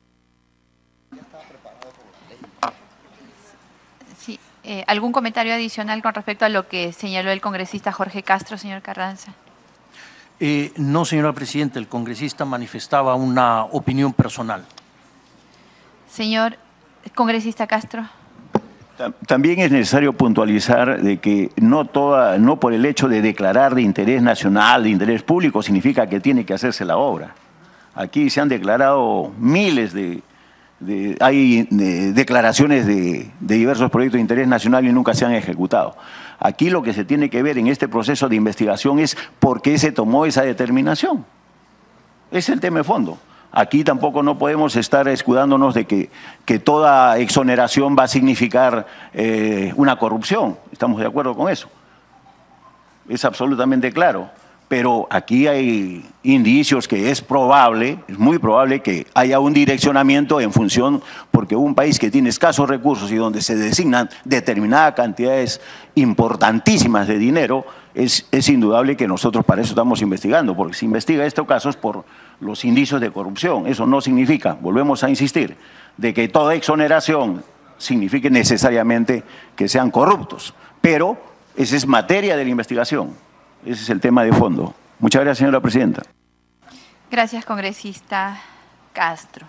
Sí, ¿algún comentario adicional con respecto a lo que señaló el congresista Jorge Castro, señor Carranza? No, señora presidenta, el congresista manifestaba una opinión personal. Señor congresista Castro. También es necesario puntualizar de que no por el hecho de declarar de interés nacional, de interés público, significa que tiene que hacerse la obra. Aquí se han declarado miles hay declaraciones de diversos proyectos de interés nacional y nunca se han ejecutado. Aquí lo que se tiene que ver en este proceso de investigación es por qué se tomó esa determinación. Ese es el tema de fondo. Aquí tampoco no podemos estar escudándonos de que toda exoneración va a significar una corrupción. Estamos de acuerdo con eso. Es absolutamente claro. Pero aquí hay indicios que es muy probable que haya un direccionamiento en función, porque un país que tiene escasos recursos y donde se designan determinadas cantidades importantísimas de dinero, es indudable que nosotros para eso estamos investigando, porque se investiga estos casos por los indicios de corrupción. Eso no significa, volvemos a insistir, de que toda exoneración signifique necesariamente que sean corruptos, pero esa es materia de la investigación. Ese es el tema de fondo. Muchas gracias, señora presidenta. Gracias, congresista Castro.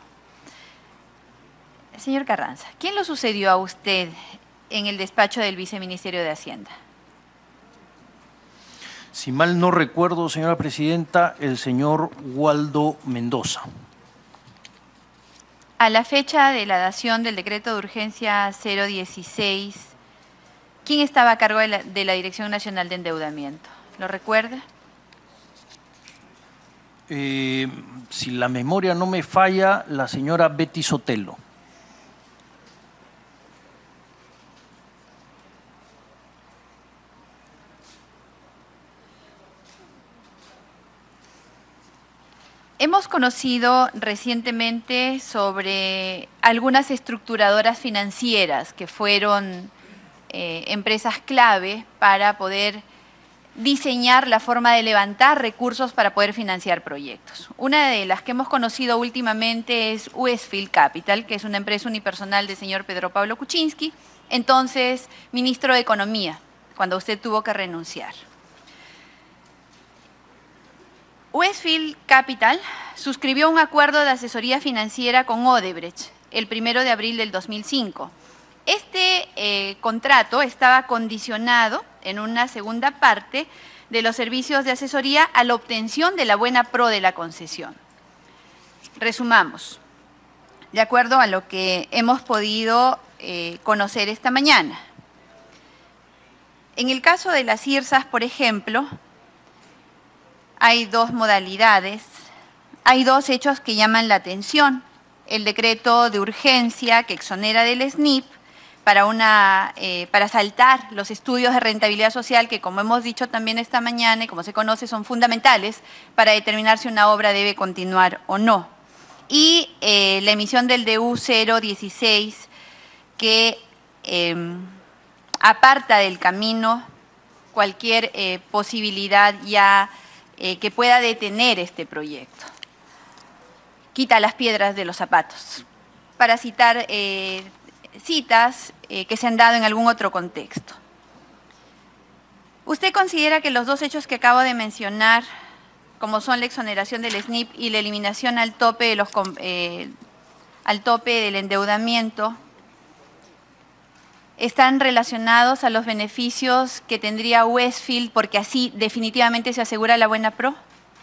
Señor Carranza, ¿quién lo sucedió a usted en el despacho del viceministerio de Hacienda? Si mal no recuerdo, señora presidenta, el señor Waldo Mendoza. A la fecha de la dación del decreto de urgencia 016, ¿quién estaba a cargo de la Dirección Nacional de Endeudamiento? ¿Lo recuerda? Si la memoria no me falla, la señora Betty Sotelo. Hemos conocido recientemente sobre algunas estructuradoras financieras que fueron empresas clave para poder diseñar la forma de levantar recursos para poder financiar proyectos. Una de las que hemos conocido últimamente es Westfield Capital, que es una empresa unipersonal del señor Pedro Pablo Kuczynski, entonces ministro de Economía, cuando usted tuvo que renunciar. Westfield Capital suscribió un acuerdo de asesoría financiera con Odebrecht el 1 de abril del 2005. Este contrato estaba condicionado en una segunda parte de los servicios de asesoría a la obtención de la buena pro de la concesión. Resumamos, de acuerdo a lo que hemos podido conocer esta mañana. En el caso de las IRSAs, por ejemplo, hay dos modalidades, hay dos hechos que llaman la atención. El decreto de urgencia que exonera del SNIP para saltar los estudios de rentabilidad social que, como hemos dicho también esta mañana y como se conoce, son fundamentales para determinar si una obra debe continuar o no. Y la emisión del DU 016 que aparta del camino cualquier posibilidad ya que pueda detener este proyecto. Quita las piedras de los zapatos, para citar citas que se han dado en algún otro contexto. ¿Usted considera que los dos hechos que acabo de mencionar, como son la exoneración del SNIP y la eliminación al tope del endeudamiento, están relacionados a los beneficios que tendría Westfield porque así definitivamente se asegura la buena pro?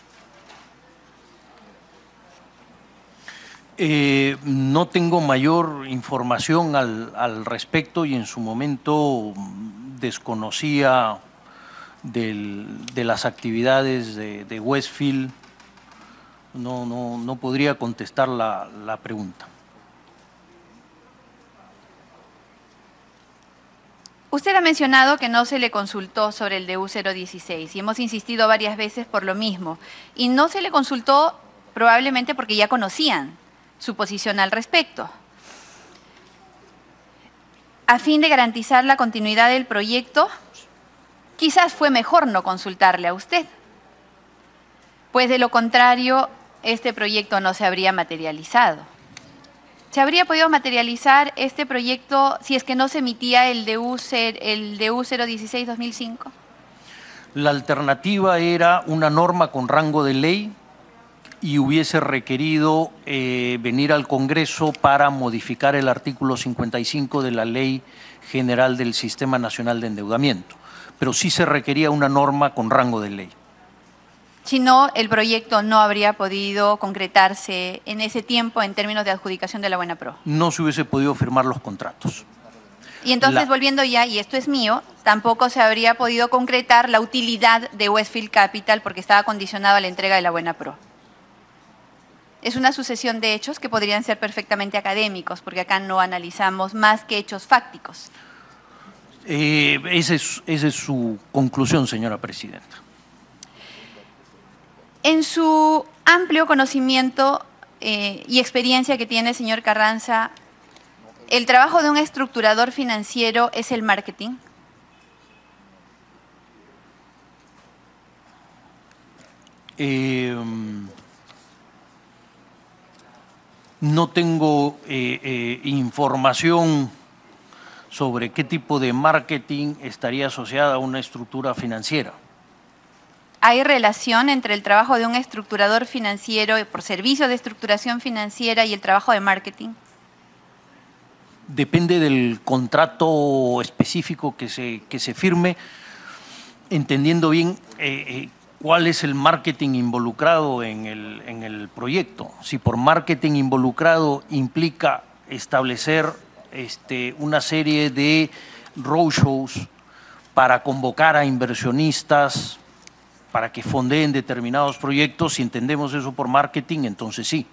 No tengo mayor información al respecto y en su momento desconocía de las actividades de Westfield. No podría contestar la pregunta. Usted ha mencionado que no se le consultó sobre el DU 016 y hemos insistido varias veces por lo mismo. Y no se le consultó probablemente porque ya conocían su posición al respecto. A fin de garantizar la continuidad del proyecto, quizás fue mejor no consultarle a usted, pues de lo contrario, este proyecto no se habría materializado. ¿Se habría podido materializar este proyecto si es que no se emitía el DU 016-2005? La alternativa era una norma con rango de ley y hubiese requerido venir al Congreso para modificar el artículo 55 de la Ley General del Sistema Nacional de Endeudamiento. Pero sí se requería una norma con rango de ley. Si no, el proyecto no habría podido concretarse en ese tiempo en términos de adjudicación de la buena pro. No se hubiese podido firmar los contratos. Y entonces, volviendo ya, y esto es mío, tampoco se habría podido concretar la utilidad de Westfield Capital porque estaba condicionado a la entrega de la buena pro. Es una sucesión de hechos que podrían ser perfectamente académicos, porque acá no analizamos más que hechos fácticos. Esa es su conclusión, señora presidenta. En su amplio conocimiento y experiencia que tiene, señor Carranza, ¿el trabajo de un estructurador financiero es el marketing? No tengo información sobre qué tipo de marketing estaría asociada a una estructura financiera. ¿Hay relación entre el trabajo de un estructurador financiero por servicio de estructuración financiera y el trabajo de marketing? Depende del contrato específico que se firme, entendiendo bien ¿cuál es el marketing involucrado en el proyecto? Si por marketing involucrado implica establecer una serie de roadshows para convocar a inversionistas para que fondeen determinados proyectos, si entendemos eso por marketing, entonces sí.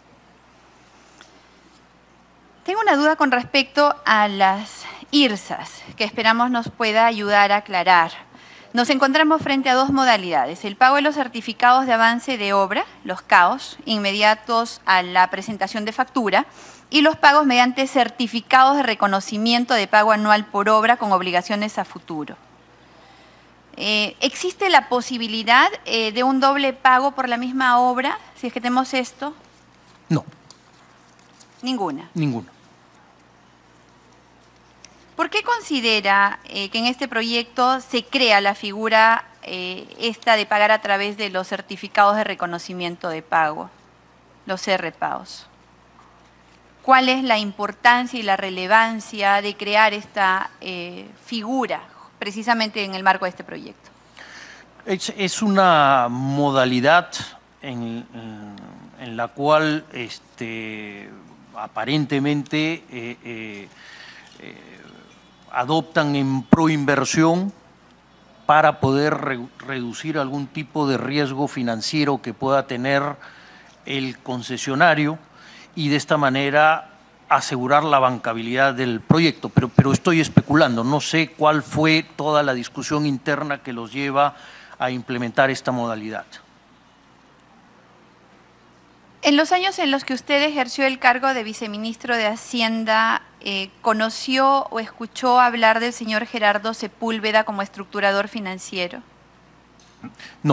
Tengo una duda con respecto a las IRSAs, que esperamos nos pueda ayudar a aclarar. Nos encontramos frente a dos modalidades: el pago de los certificados de avance de obra, los CAOs, inmediatos a la presentación de factura, y los pagos mediante certificados de reconocimiento de pago anual por obra con obligaciones a futuro. ¿Existe la posibilidad de un doble pago por la misma obra, si es que tenemos esto? No. Ninguna. Ninguna. ¿Por qué considera que en este proyecto se crea la figura esta de pagar a través de los certificados de reconocimiento de pago, los CRPAOs? ¿Cuál es la importancia y la relevancia de crear esta figura precisamente en el marco de este proyecto? Es una modalidad en la cual aparentemente adoptan en proinversión para poder reducir algún tipo de riesgo financiero que pueda tener el concesionario y de esta manera asegurar la bancabilidad del proyecto. Pero estoy especulando, no sé cuál fue toda la discusión interna que los lleva a implementar esta modalidad. En los años en los que usted ejerció el cargo de viceministro de Hacienda, ¿conoció o escuchó hablar del señor Gerardo Sepúlveda como estructurador financiero? No.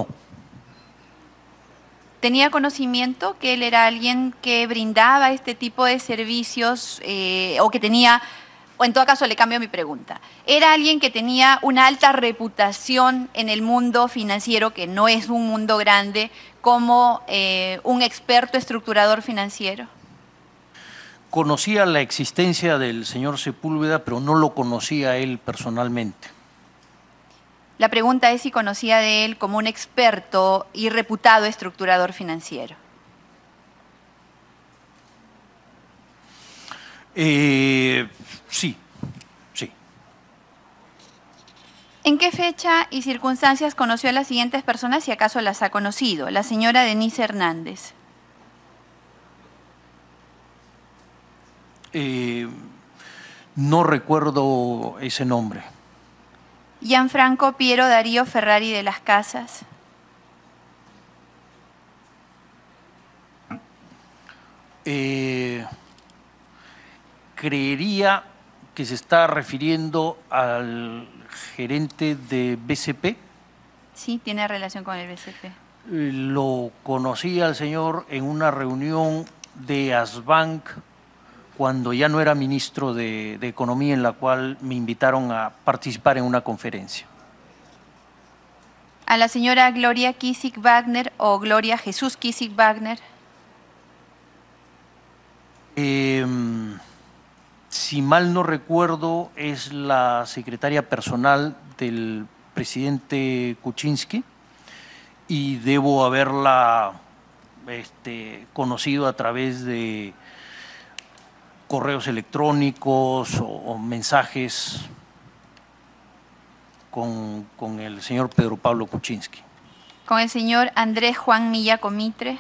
¿Tenía conocimiento que él era alguien que brindaba este tipo de servicios o que tenía, o en todo caso le cambio mi pregunta, era alguien que tenía una alta reputación en el mundo financiero, que no es un mundo grande, como un experto estructurador financiero? Conocía la existencia del señor Sepúlveda, pero no lo conocía a él personalmente. La pregunta es si conocía de él como un experto y reputado estructurador financiero. Sí. ¿En qué fecha y circunstancias conoció a las siguientes personas, si acaso las ha conocido? La señora Denise Hernández. No recuerdo ese nombre. Gianfranco Piero Darío Ferrari de las Casas. Creería que se está refiriendo al gerente de BCP. Sí, tiene relación con el BCP. Lo conocí al señor en una reunión de ASBank cuando ya no era ministro de Economía, en la cual me invitaron a participar en una conferencia. ¿A la señora Gloria Kisik Wagner o Gloria Jesús Kisik Wagner? Si mal no recuerdo, es la secretaria personal del presidente Kuczynski y debo haberla conocido a través de correos electrónicos o mensajes con el señor Pedro Pablo Kuczynski. ¿Con el señor Andrés Juan Milla Comitre?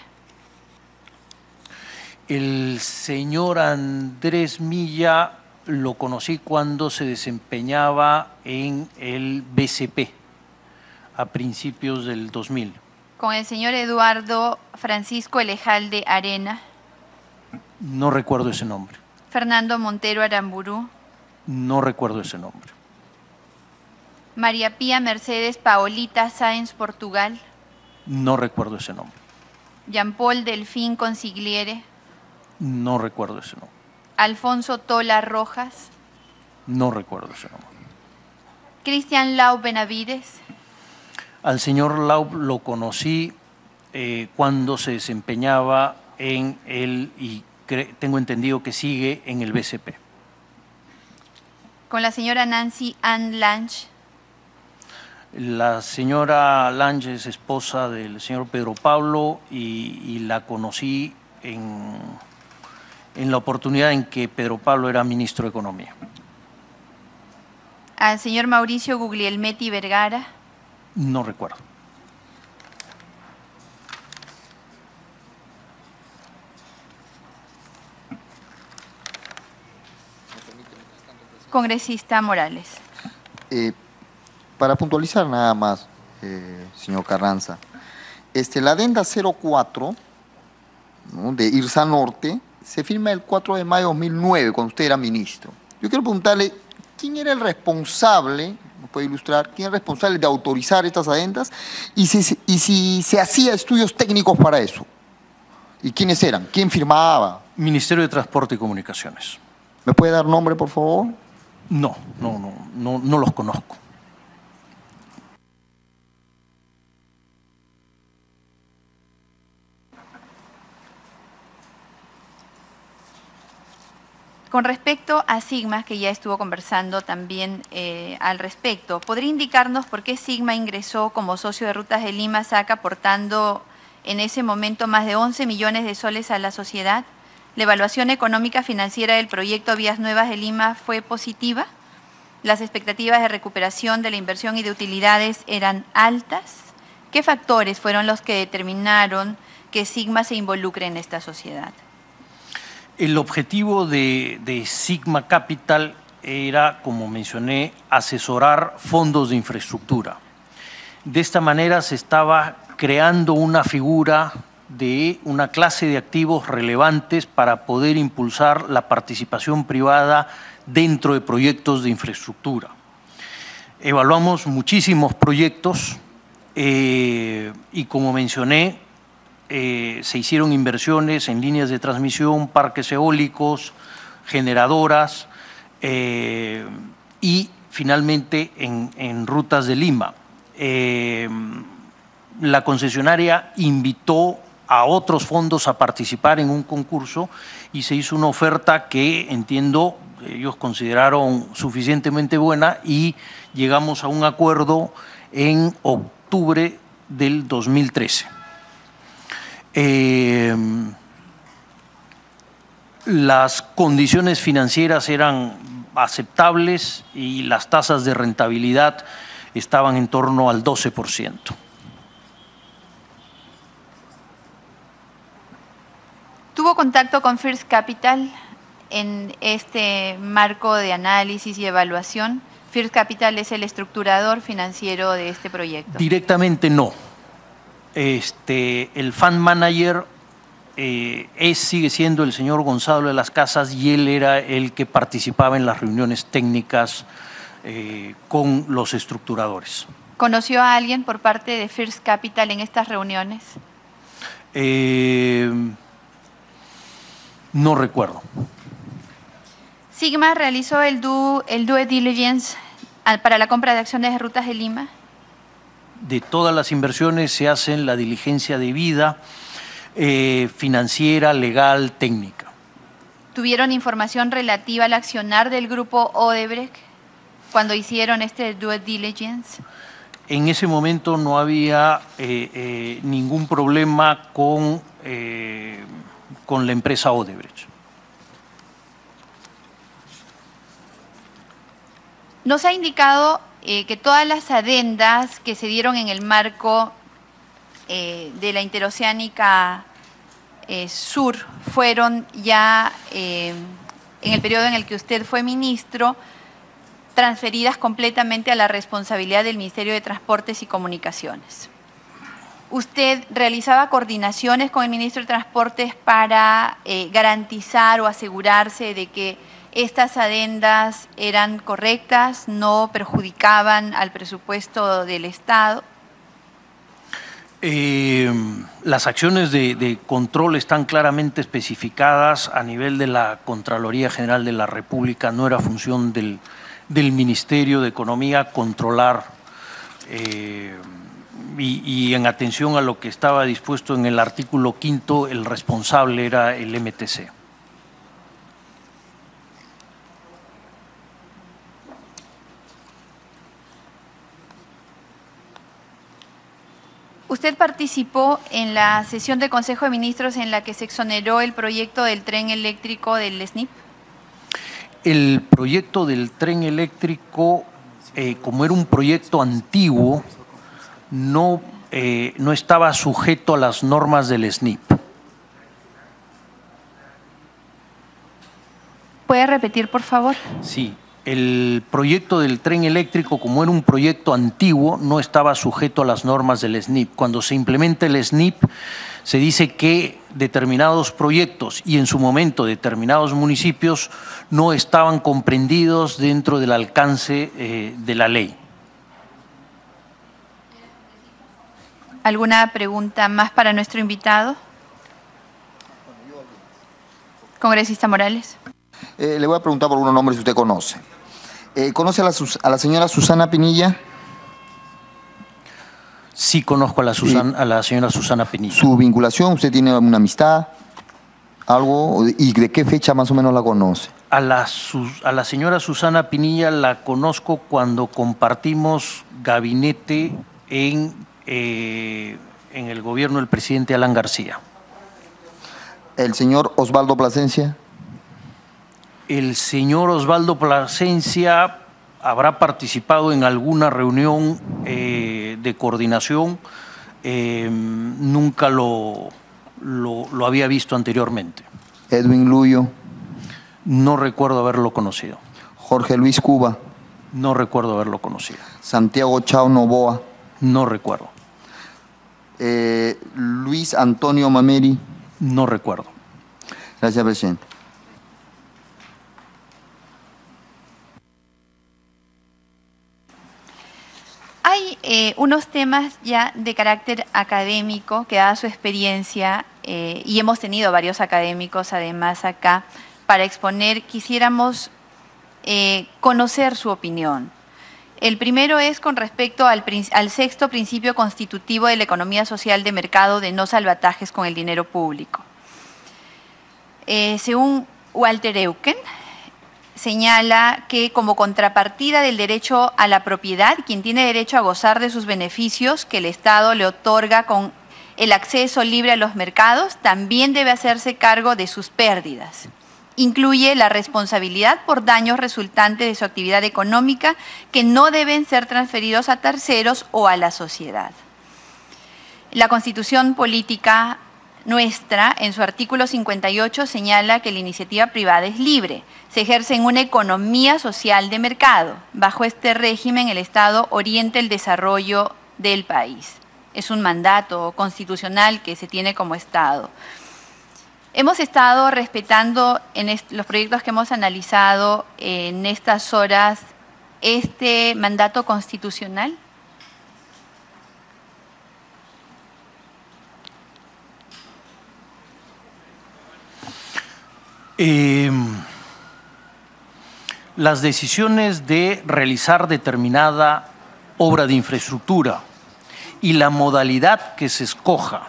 El señor Andrés Milla lo conocí cuando se desempeñaba en el BCP a principios del 2000. ¿Con el señor Eduardo Francisco Elejalde Arena? No recuerdo ese nombre. ¿Fernando Montero Aramburú? No recuerdo ese nombre. ¿María Pía Mercedes Paolita Sáenz Portugal? No recuerdo ese nombre. ¿Jean-Paul Delfín Consigliere? No recuerdo ese nombre. ¿Alfonso Tola Rojas? No recuerdo ese nombre. ¿Cristian Lau Benavides? Al señor Lau lo conocí cuando se desempeñaba en el, y tengo entendido que sigue en el BCP. ¿Con la señora Nancy Ann Lange? La señora Lange es esposa del señor Pedro Pablo y la conocí en la oportunidad en que Pedro Pablo era ministro de Economía. Al señor Mauricio Guglielmetti Vergara. No recuerdo. Congresista Morales. Para puntualizar nada más, señor Carranza, la adenda 04, ¿no?, de IRSA Norte se firma el 4 de mayo de 2009, cuando usted era ministro. Yo quiero preguntarle, ¿quién era el responsable, nos puede ilustrar, quién era el responsable de autorizar estas adendas y si se hacía estudios técnicos para eso? ¿Y quiénes eran? ¿Quién firmaba? Ministerio de Transporte y Comunicaciones. ¿Me puede dar nombre, por favor? No los conozco. Con respecto a Sigma, que ya estuvo conversando también al respecto, ¿podría indicarnos por qué Sigma ingresó como socio de Rutas de Lima, SAC, aportando en ese momento más de 11 millones de soles a la sociedad? ¿La evaluación económica financiera del proyecto Vías Nuevas de Lima fue positiva? ¿Las expectativas de recuperación de la inversión y de utilidades eran altas? ¿Qué factores fueron los que determinaron que Sigma se involucre en esta sociedad? El objetivo de Sigma Capital era, como mencioné, asesorar fondos de infraestructura. De esta manera se estaba creando una figura de una clase de activos relevantes para poder impulsar la participación privada dentro de proyectos de infraestructura. Evaluamos muchísimos proyectos y, como mencioné, se hicieron inversiones en líneas de transmisión, parques eólicos, generadoras y finalmente en Rutas de Lima. La concesionaria invitó a otros fondos a participar en un concurso y se hizo una oferta que, entiendo, ellos consideraron suficientemente buena y llegamos a un acuerdo en octubre del 2013. Las condiciones financieras eran aceptables y las tasas de rentabilidad estaban en torno al 12%. ¿Tuvo contacto con First Capital en este marco de análisis y evaluación? First Capital es el estructurador financiero de este proyecto. Directamente no. El fund manager sigue siendo el señor Gonzalo de las Casas y él era el que participaba en las reuniones técnicas con los estructuradores. ¿Conoció a alguien por parte de First Capital en estas reuniones? No recuerdo. ¿Sigma realizó el due diligence para la compra de acciones de Rutas de Lima? De todas las inversiones se hacen la diligencia debida, financiera, legal, técnica. ¿Tuvieron información relativa al accionar del grupo Odebrecht cuando hicieron este due diligence? En ese momento no había ningún problema con la empresa Odebrecht. Nos ha indicado que todas las adendas que se dieron en el marco de la Interoceánica Sur fueron ya en el periodo en el que usted fue ministro, transferidas completamente a la responsabilidad del Ministerio de Transportes y Comunicaciones. ¿Usted realizaba coordinaciones con el Ministro de Transportes para garantizar o asegurarse de que estas adendas eran correctas, no perjudicaban al presupuesto del Estado? Las acciones de control están claramente especificadas a nivel de la Contraloría General de la República. No era función del Ministerio de Economía controlar y en atención a lo que estaba dispuesto en el artículo 5º, el responsable era el MTC. ¿Usted participó en la sesión del Consejo de Ministros en la que se exoneró el proyecto del tren eléctrico del SNIP? El proyecto del tren eléctrico, como era un proyecto antiguo, no estaba sujeto a las normas del SNIP. ¿Puede repetir, por favor? Sí. El proyecto del tren eléctrico, como era un proyecto antiguo, no estaba sujeto a las normas del SNIP. Cuando se implementa el SNIP, se dice que determinados proyectos y en su momento determinados municipios no estaban comprendidos dentro del alcance de la ley. ¿Alguna pregunta más para nuestro invitado? Congresista Morales. Le voy a preguntar por unos nombres que usted conoce. ¿Conoce a la señora Susana Pinilla? Sí, conozco a la señora Susana Pinilla. ¿Su vinculación? ¿Usted tiene una amistad? ¿Algo? ¿Y de qué fecha más o menos la conoce? A la señora Susana Pinilla la conozco cuando compartimos gabinete en el gobierno del presidente Alan García. ¿El señor Osvaldo Plasencia? El señor Osvaldo Plasencia habrá participado en alguna reunión de coordinación, nunca lo había visto anteriormente. ¿Edwin Luyo? No recuerdo haberlo conocido. ¿Jorge Luis Cuba? No recuerdo haberlo conocido. ¿Santiago Chao Novoa? No recuerdo. ¿Luis Antonio Mameri? No recuerdo. Gracias, presidente. Hay unos temas ya de carácter académico que da su experiencia y hemos tenido varios académicos además acá para exponer. Quisiéramos conocer su opinión. El primero es con respecto al sexto principio constitutivo de la economía social de mercado de no salvatajes con el dinero público. Según Walter Eucken, señala que como contrapartida del derecho a la propiedad, quien tiene derecho a gozar de sus beneficios que el Estado le otorga con el acceso libre a los mercados, también debe hacerse cargo de sus pérdidas. Incluye la responsabilidad por daños resultantes de su actividad económica que no deben ser transferidos a terceros o a la sociedad. La Constitución Política nuestra, en su artículo 58, señala que la iniciativa privada es libre. Se ejerce en una economía social de mercado. Bajo este régimen, el Estado orienta el desarrollo del país. Es un mandato constitucional que se tiene como Estado. Hemos estado respetando en los proyectos que hemos analizado en estas horas este mandato constitucional. Las decisiones de realizar determinada obra de infraestructura y la modalidad que se escoja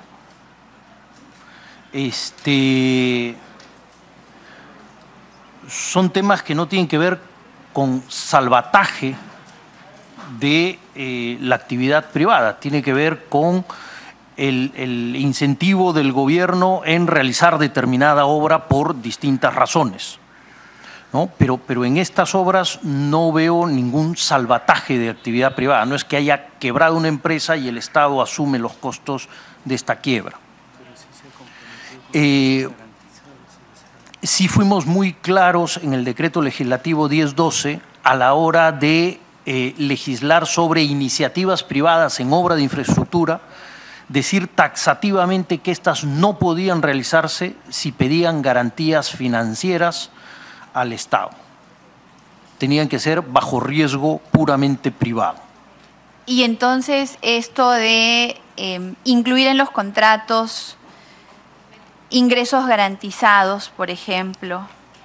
son temas que no tienen que ver con salvataje de la actividad privada, tiene que ver con el incentivo del gobierno en realizar determinada obra por distintas razones, ¿no? Pero en estas obras no veo ningún salvataje de actividad privada. No es que haya quebrado una empresa y el Estado asume los costos de esta quiebra. Sí fuimos muy claros en el decreto legislativo 1012 a la hora de legislar sobre iniciativas privadas en obra de infraestructura, decir taxativamente que éstas no podían realizarse si pedían garantías financieras al Estado. Tenían que ser bajo riesgo puramente privado. Y entonces esto de incluir en los contratos ingresos garantizados, por ejemplo.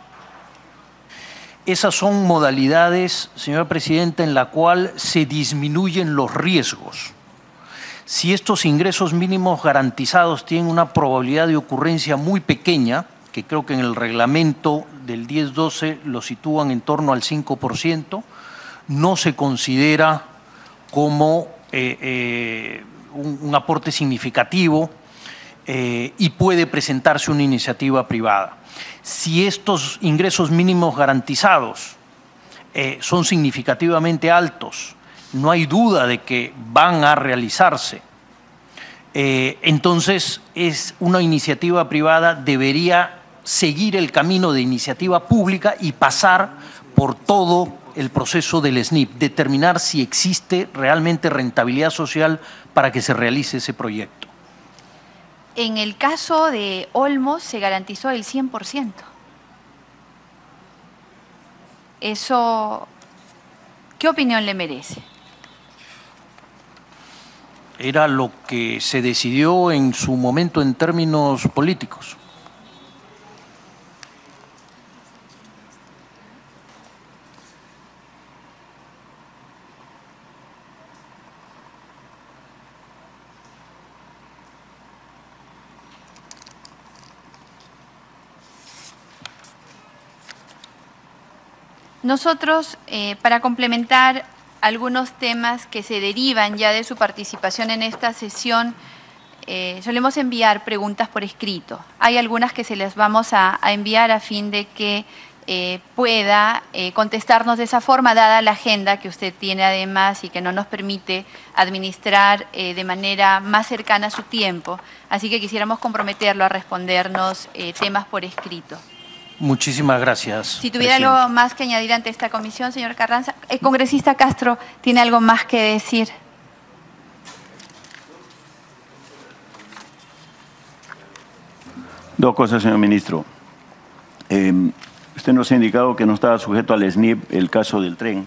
Esas son modalidades, señora Presidenta, en la cual se disminuyen los riesgos. Si estos ingresos mínimos garantizados tienen una probabilidad de ocurrencia muy pequeña, que creo que en el reglamento del 1012 lo sitúan en torno al 5%, no se considera como un aporte significativo y puede presentarse una iniciativa privada. Si estos ingresos mínimos garantizados son significativamente altos, no hay duda de que van a realizarse, entonces es una iniciativa privada debería seguir el camino de iniciativa pública y pasar por todo el proceso del SNIP, determinar si existe realmente rentabilidad social para que se realice ese proyecto. En el caso de Olmos se garantizó el 100%. Eso, ¿qué opinión le merece? Era lo que se decidió en su momento en términos políticos. Nosotros, para complementar algunos temas que se derivan ya de su participación en esta sesión, solemos enviar preguntas por escrito. Hay algunas que se les vamos a enviar a fin de que pueda contestarnos de esa forma, dada la agenda que usted tiene además y que no nos permite administrar de manera más cercana a su tiempo. Así que quisiéramos comprometerlo a respondernos temas por escrito. Muchísimas gracias. Si tuviera algo más que añadir ante esta comisión, señor Carranza. El congresista Castro tiene algo más que decir. Dos cosas, señor ministro. Usted nos ha indicado que no estaba sujeto al SNIP el caso del tren,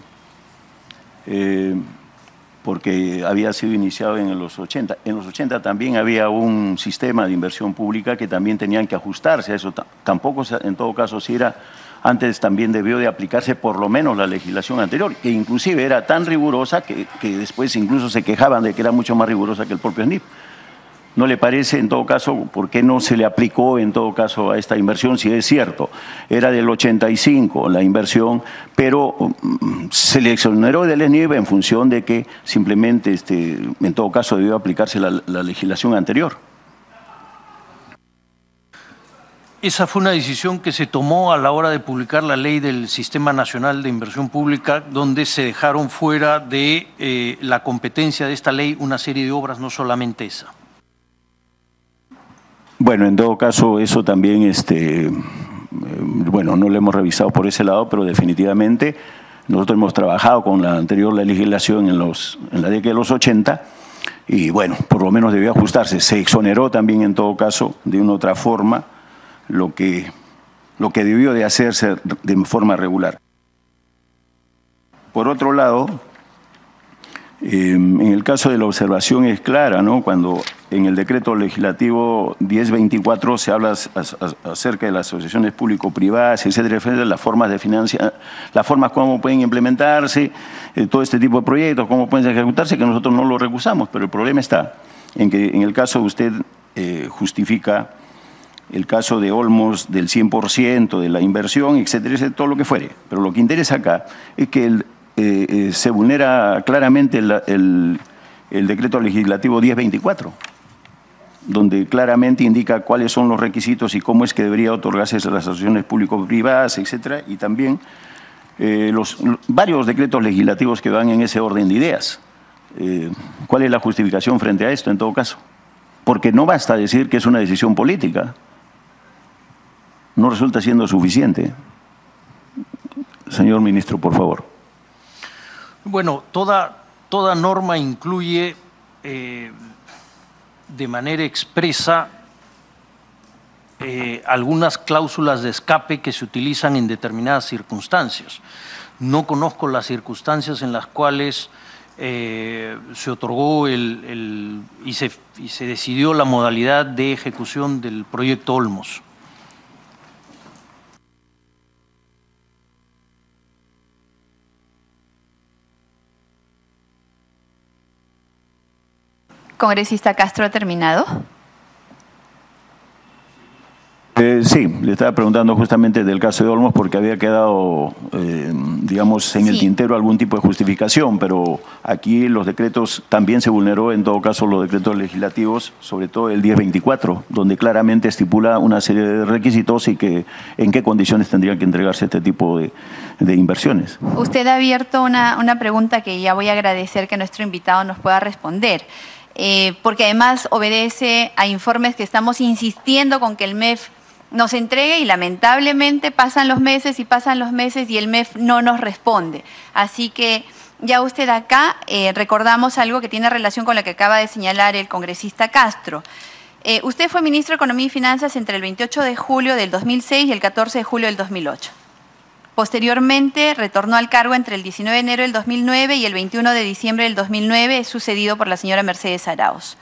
porque había sido iniciado en los 80. En los 80 también había un sistema de inversión pública que también tenían que ajustarse a eso. Tampoco, en todo caso, si era antes también debió de aplicarse por lo menos la legislación anterior, que inclusive era tan rigurosa que después incluso se quejaban de que era mucho más rigurosa que el propio SNIP. ¿No le parece, en todo caso, por qué no se le aplicó, en todo caso, a esta inversión? Si es cierto, era del 85 la inversión, pero se le exoneró del SNIP en función de que simplemente, en todo caso, debió aplicarse la legislación anterior. Esa fue una decisión que se tomó a la hora de publicar la ley del Sistema Nacional de Inversión Pública, donde se dejaron fuera de la competencia de esta ley una serie de obras, no solamente esa. Bueno, en todo caso, eso también, bueno, no lo hemos revisado por ese lado, pero definitivamente nosotros hemos trabajado con la anterior legislación en la década de los 80 y, bueno, por lo menos debió ajustarse. Se exoneró también, en todo caso, de una u otra forma, lo que debió de hacerse de forma regular. Por otro lado, en el caso de la observación es clara, ¿no? Cuando en el decreto legislativo 1024 se habla acerca de las asociaciones público-privadas, etcétera, etcétera, las formas de financiar, las formas cómo pueden implementarse, todo este tipo de proyectos, cómo pueden ejecutarse, que nosotros no lo recusamos, pero el problema está en que en el caso usted justifica el caso de Olmos del 100% de la inversión, etcétera, etcétera, todo lo que fuere. Pero lo que interesa acá es que se vulnera claramente el decreto legislativo 1024, donde claramente indica cuáles son los requisitos y cómo es que debería otorgarse a las asociaciones público-privadas, etcétera, y también varios decretos legislativos que van en ese orden de ideas. ¿Cuál es la justificación frente a esto, en todo caso? Porque no basta decir que es una decisión política. No resulta siendo suficiente. Señor ministro, por favor. Bueno, toda norma incluye de manera expresa algunas cláusulas de escape que se utilizan en determinadas circunstancias. No conozco las circunstancias en las cuales se otorgó y se decidió la modalidad de ejecución del proyecto Olmos. Congresista Castro, ¿ha terminado? Sí, le estaba preguntando justamente del caso de Olmos porque había quedado, digamos, en el tintero algún tipo de justificación, pero aquí los decretos también se vulneró, en todo caso, los decretos legislativos, sobre todo el 1024, donde claramente estipula una serie de requisitos y que en qué condiciones tendrían que entregarse este tipo de inversiones. Usted ha abierto una pregunta que ya voy a agradecer que nuestro invitado nos pueda responder. Porque además obedece a informes que estamos insistiendo con que el MEF nos entregue y lamentablemente pasan los meses y el MEF no nos responde. Así que ya usted acá recordamos algo que tiene relación con lo que acaba de señalar el congresista Castro. Usted fue ministro de Economía y Finanzas entre el 28 de julio del 2006 y el 14 de julio del 2008. Posteriormente retornó al cargo entre el 19 de enero del 2009 y el 21 de diciembre del 2009, sucedido por la señora Mercedes Arauz.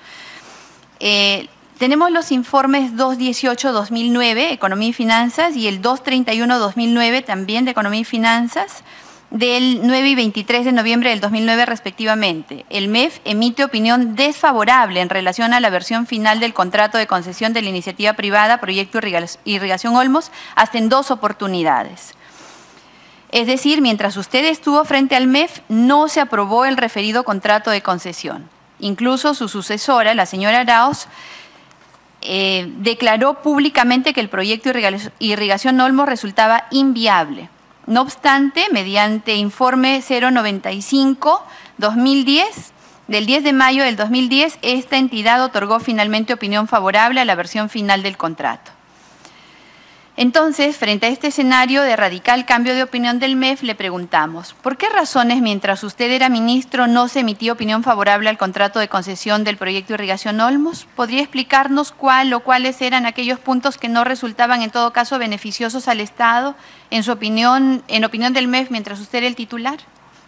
Tenemos los informes 218-2009, Economía y Finanzas, y el 231-2009, también de Economía y Finanzas, del 9 y 23 de noviembre del 2009 respectivamente. El MEF emite opinión desfavorable en relación a la versión final del contrato de concesión de la iniciativa privada Proyecto Irrigación Olmos hasta en 2 oportunidades. Es decir, mientras usted estuvo frente al MEF, no se aprobó el referido contrato de concesión. Incluso su sucesora, la señora Arauz, declaró públicamente que el proyecto Irrigación Olmos resultaba inviable. No obstante, mediante informe 095-2010, del 10 de mayo del 2010, esta entidad otorgó finalmente opinión favorable a la versión final del contrato. Entonces, frente a este escenario de radical cambio de opinión del MEF, le preguntamos, ¿por qué razones mientras usted era ministro no se emitió opinión favorable al contrato de concesión del proyecto Irrigación Olmos? ¿Podría explicarnos cuál o cuáles eran aquellos puntos que no resultaban en todo caso beneficiosos al Estado, en su opinión, en opinión del MEF, mientras usted era el titular?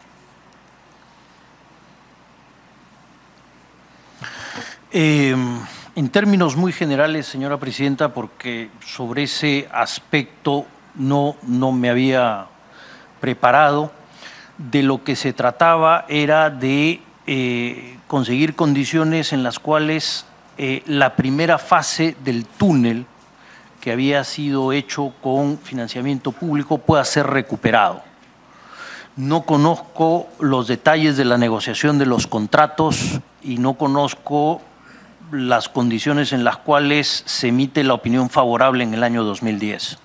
En términos muy generales, señora presidenta, porque sobre ese aspecto no me había preparado, de lo que se trataba era de conseguir condiciones en las cuales la primera fase del túnel que había sido hecho con financiamiento público pueda ser recuperado. No conozco los detalles de la negociación de los contratos y no conozco las condiciones en las cuales se emite la opinión favorable en el año 2010.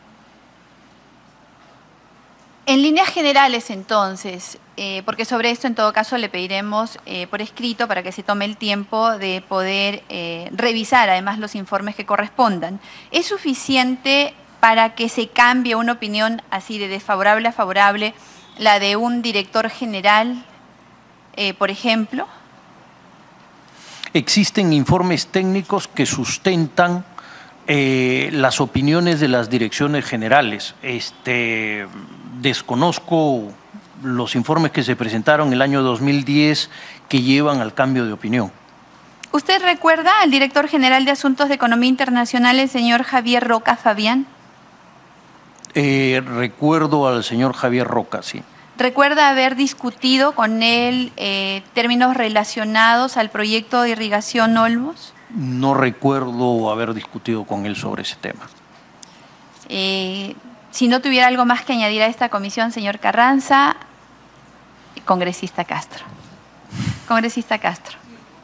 En líneas generales, entonces, porque sobre esto en todo caso le pediremos por escrito para que se tome el tiempo de poder revisar además los informes que correspondan. ¿Es suficiente para que se cambie una opinión así de desfavorable a favorable, la de un director general, por ejemplo? Existen informes técnicos que sustentan las opiniones de las direcciones generales. Desconozco los informes que se presentaron el año 2010 que llevan al cambio de opinión. ¿Usted recuerda al director general de Asuntos de Economía Internacional, el señor Javier Roca Fabián? Recuerdo al señor Javier Roca, sí. ¿Recuerda haber discutido con él términos relacionados al proyecto de Irrigación Olmos? No recuerdo haber discutido con él sobre ese tema. Si no tuviera algo más que añadir a esta comisión, señor Carranza, congresista Castro. Congresista Castro.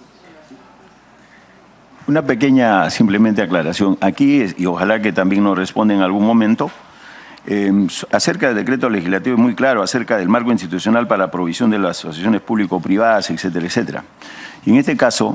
Una pequeña simplemente aclaración. Aquí, y ojalá que también nos responda en algún momento, acerca del decreto legislativo es muy claro, acerca del marco institucional para la provisión de las asociaciones público-privadas, etcétera, etcétera. Y en este caso,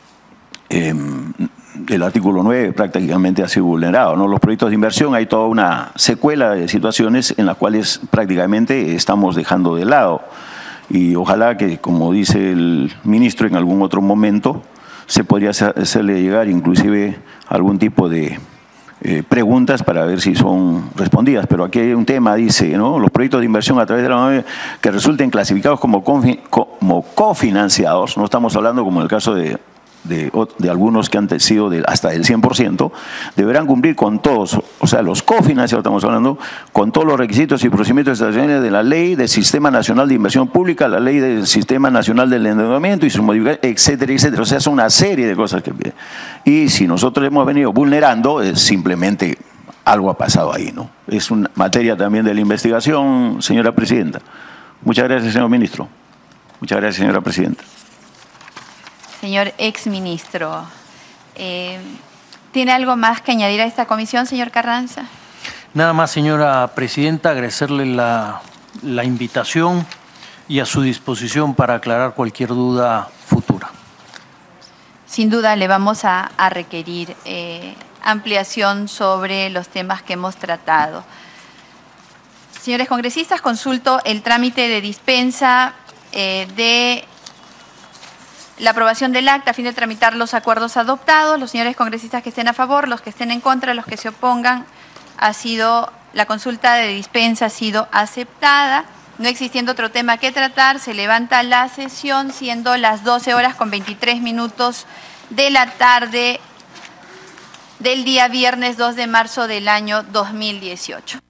el artículo 9 prácticamente ha sido vulnerado, ¿no? Los proyectos de inversión, hay toda una secuela de situaciones en las cuales prácticamente estamos dejando de lado. Y ojalá que, como dice el ministro, en algún otro momento se podría hacerle llegar inclusive algún tipo de preguntas para ver si son respondidas. Pero aquí hay un tema, dice, ¿no? Los proyectos de inversión a través de la NOE que resulten clasificados como cofinanciados, no estamos hablando como en el caso de algunos que han sido hasta del 100%, deberán cumplir con todos, o sea, los cofinanciados, estamos hablando, con todos los requisitos y procedimientos establecidos de la Ley del Sistema Nacional de Inversión Pública, la Ley del Sistema Nacional del Endeudamiento y sus modificaciones, etcétera, etcétera. O sea, es una serie de cosas que piden. Y si nosotros hemos venido vulnerando, es simplemente algo ha pasado ahí, ¿no? Es una materia también de la investigación, señora presidenta. Muchas gracias, señor ministro. Muchas gracias, señora presidenta. Señor exministro, ¿tiene algo más que añadir a esta comisión, señor Carranza? Nada más, señora presidenta, agradecerle la invitación y a su disposición para aclarar cualquier duda futura. Sin duda le vamos a requerir ampliación sobre los temas que hemos tratado. Señores congresistas, consulto el trámite de dispensa de la aprobación del acta a fin de tramitar los acuerdos adoptados. Los señores congresistas que estén a favor, los que estén en contra, los que se opongan, la consulta de dispensa ha sido aceptada. No existiendo otro tema que tratar, se levanta la sesión, siendo las 12:23 de la tarde del día viernes 2 de marzo del año 2018.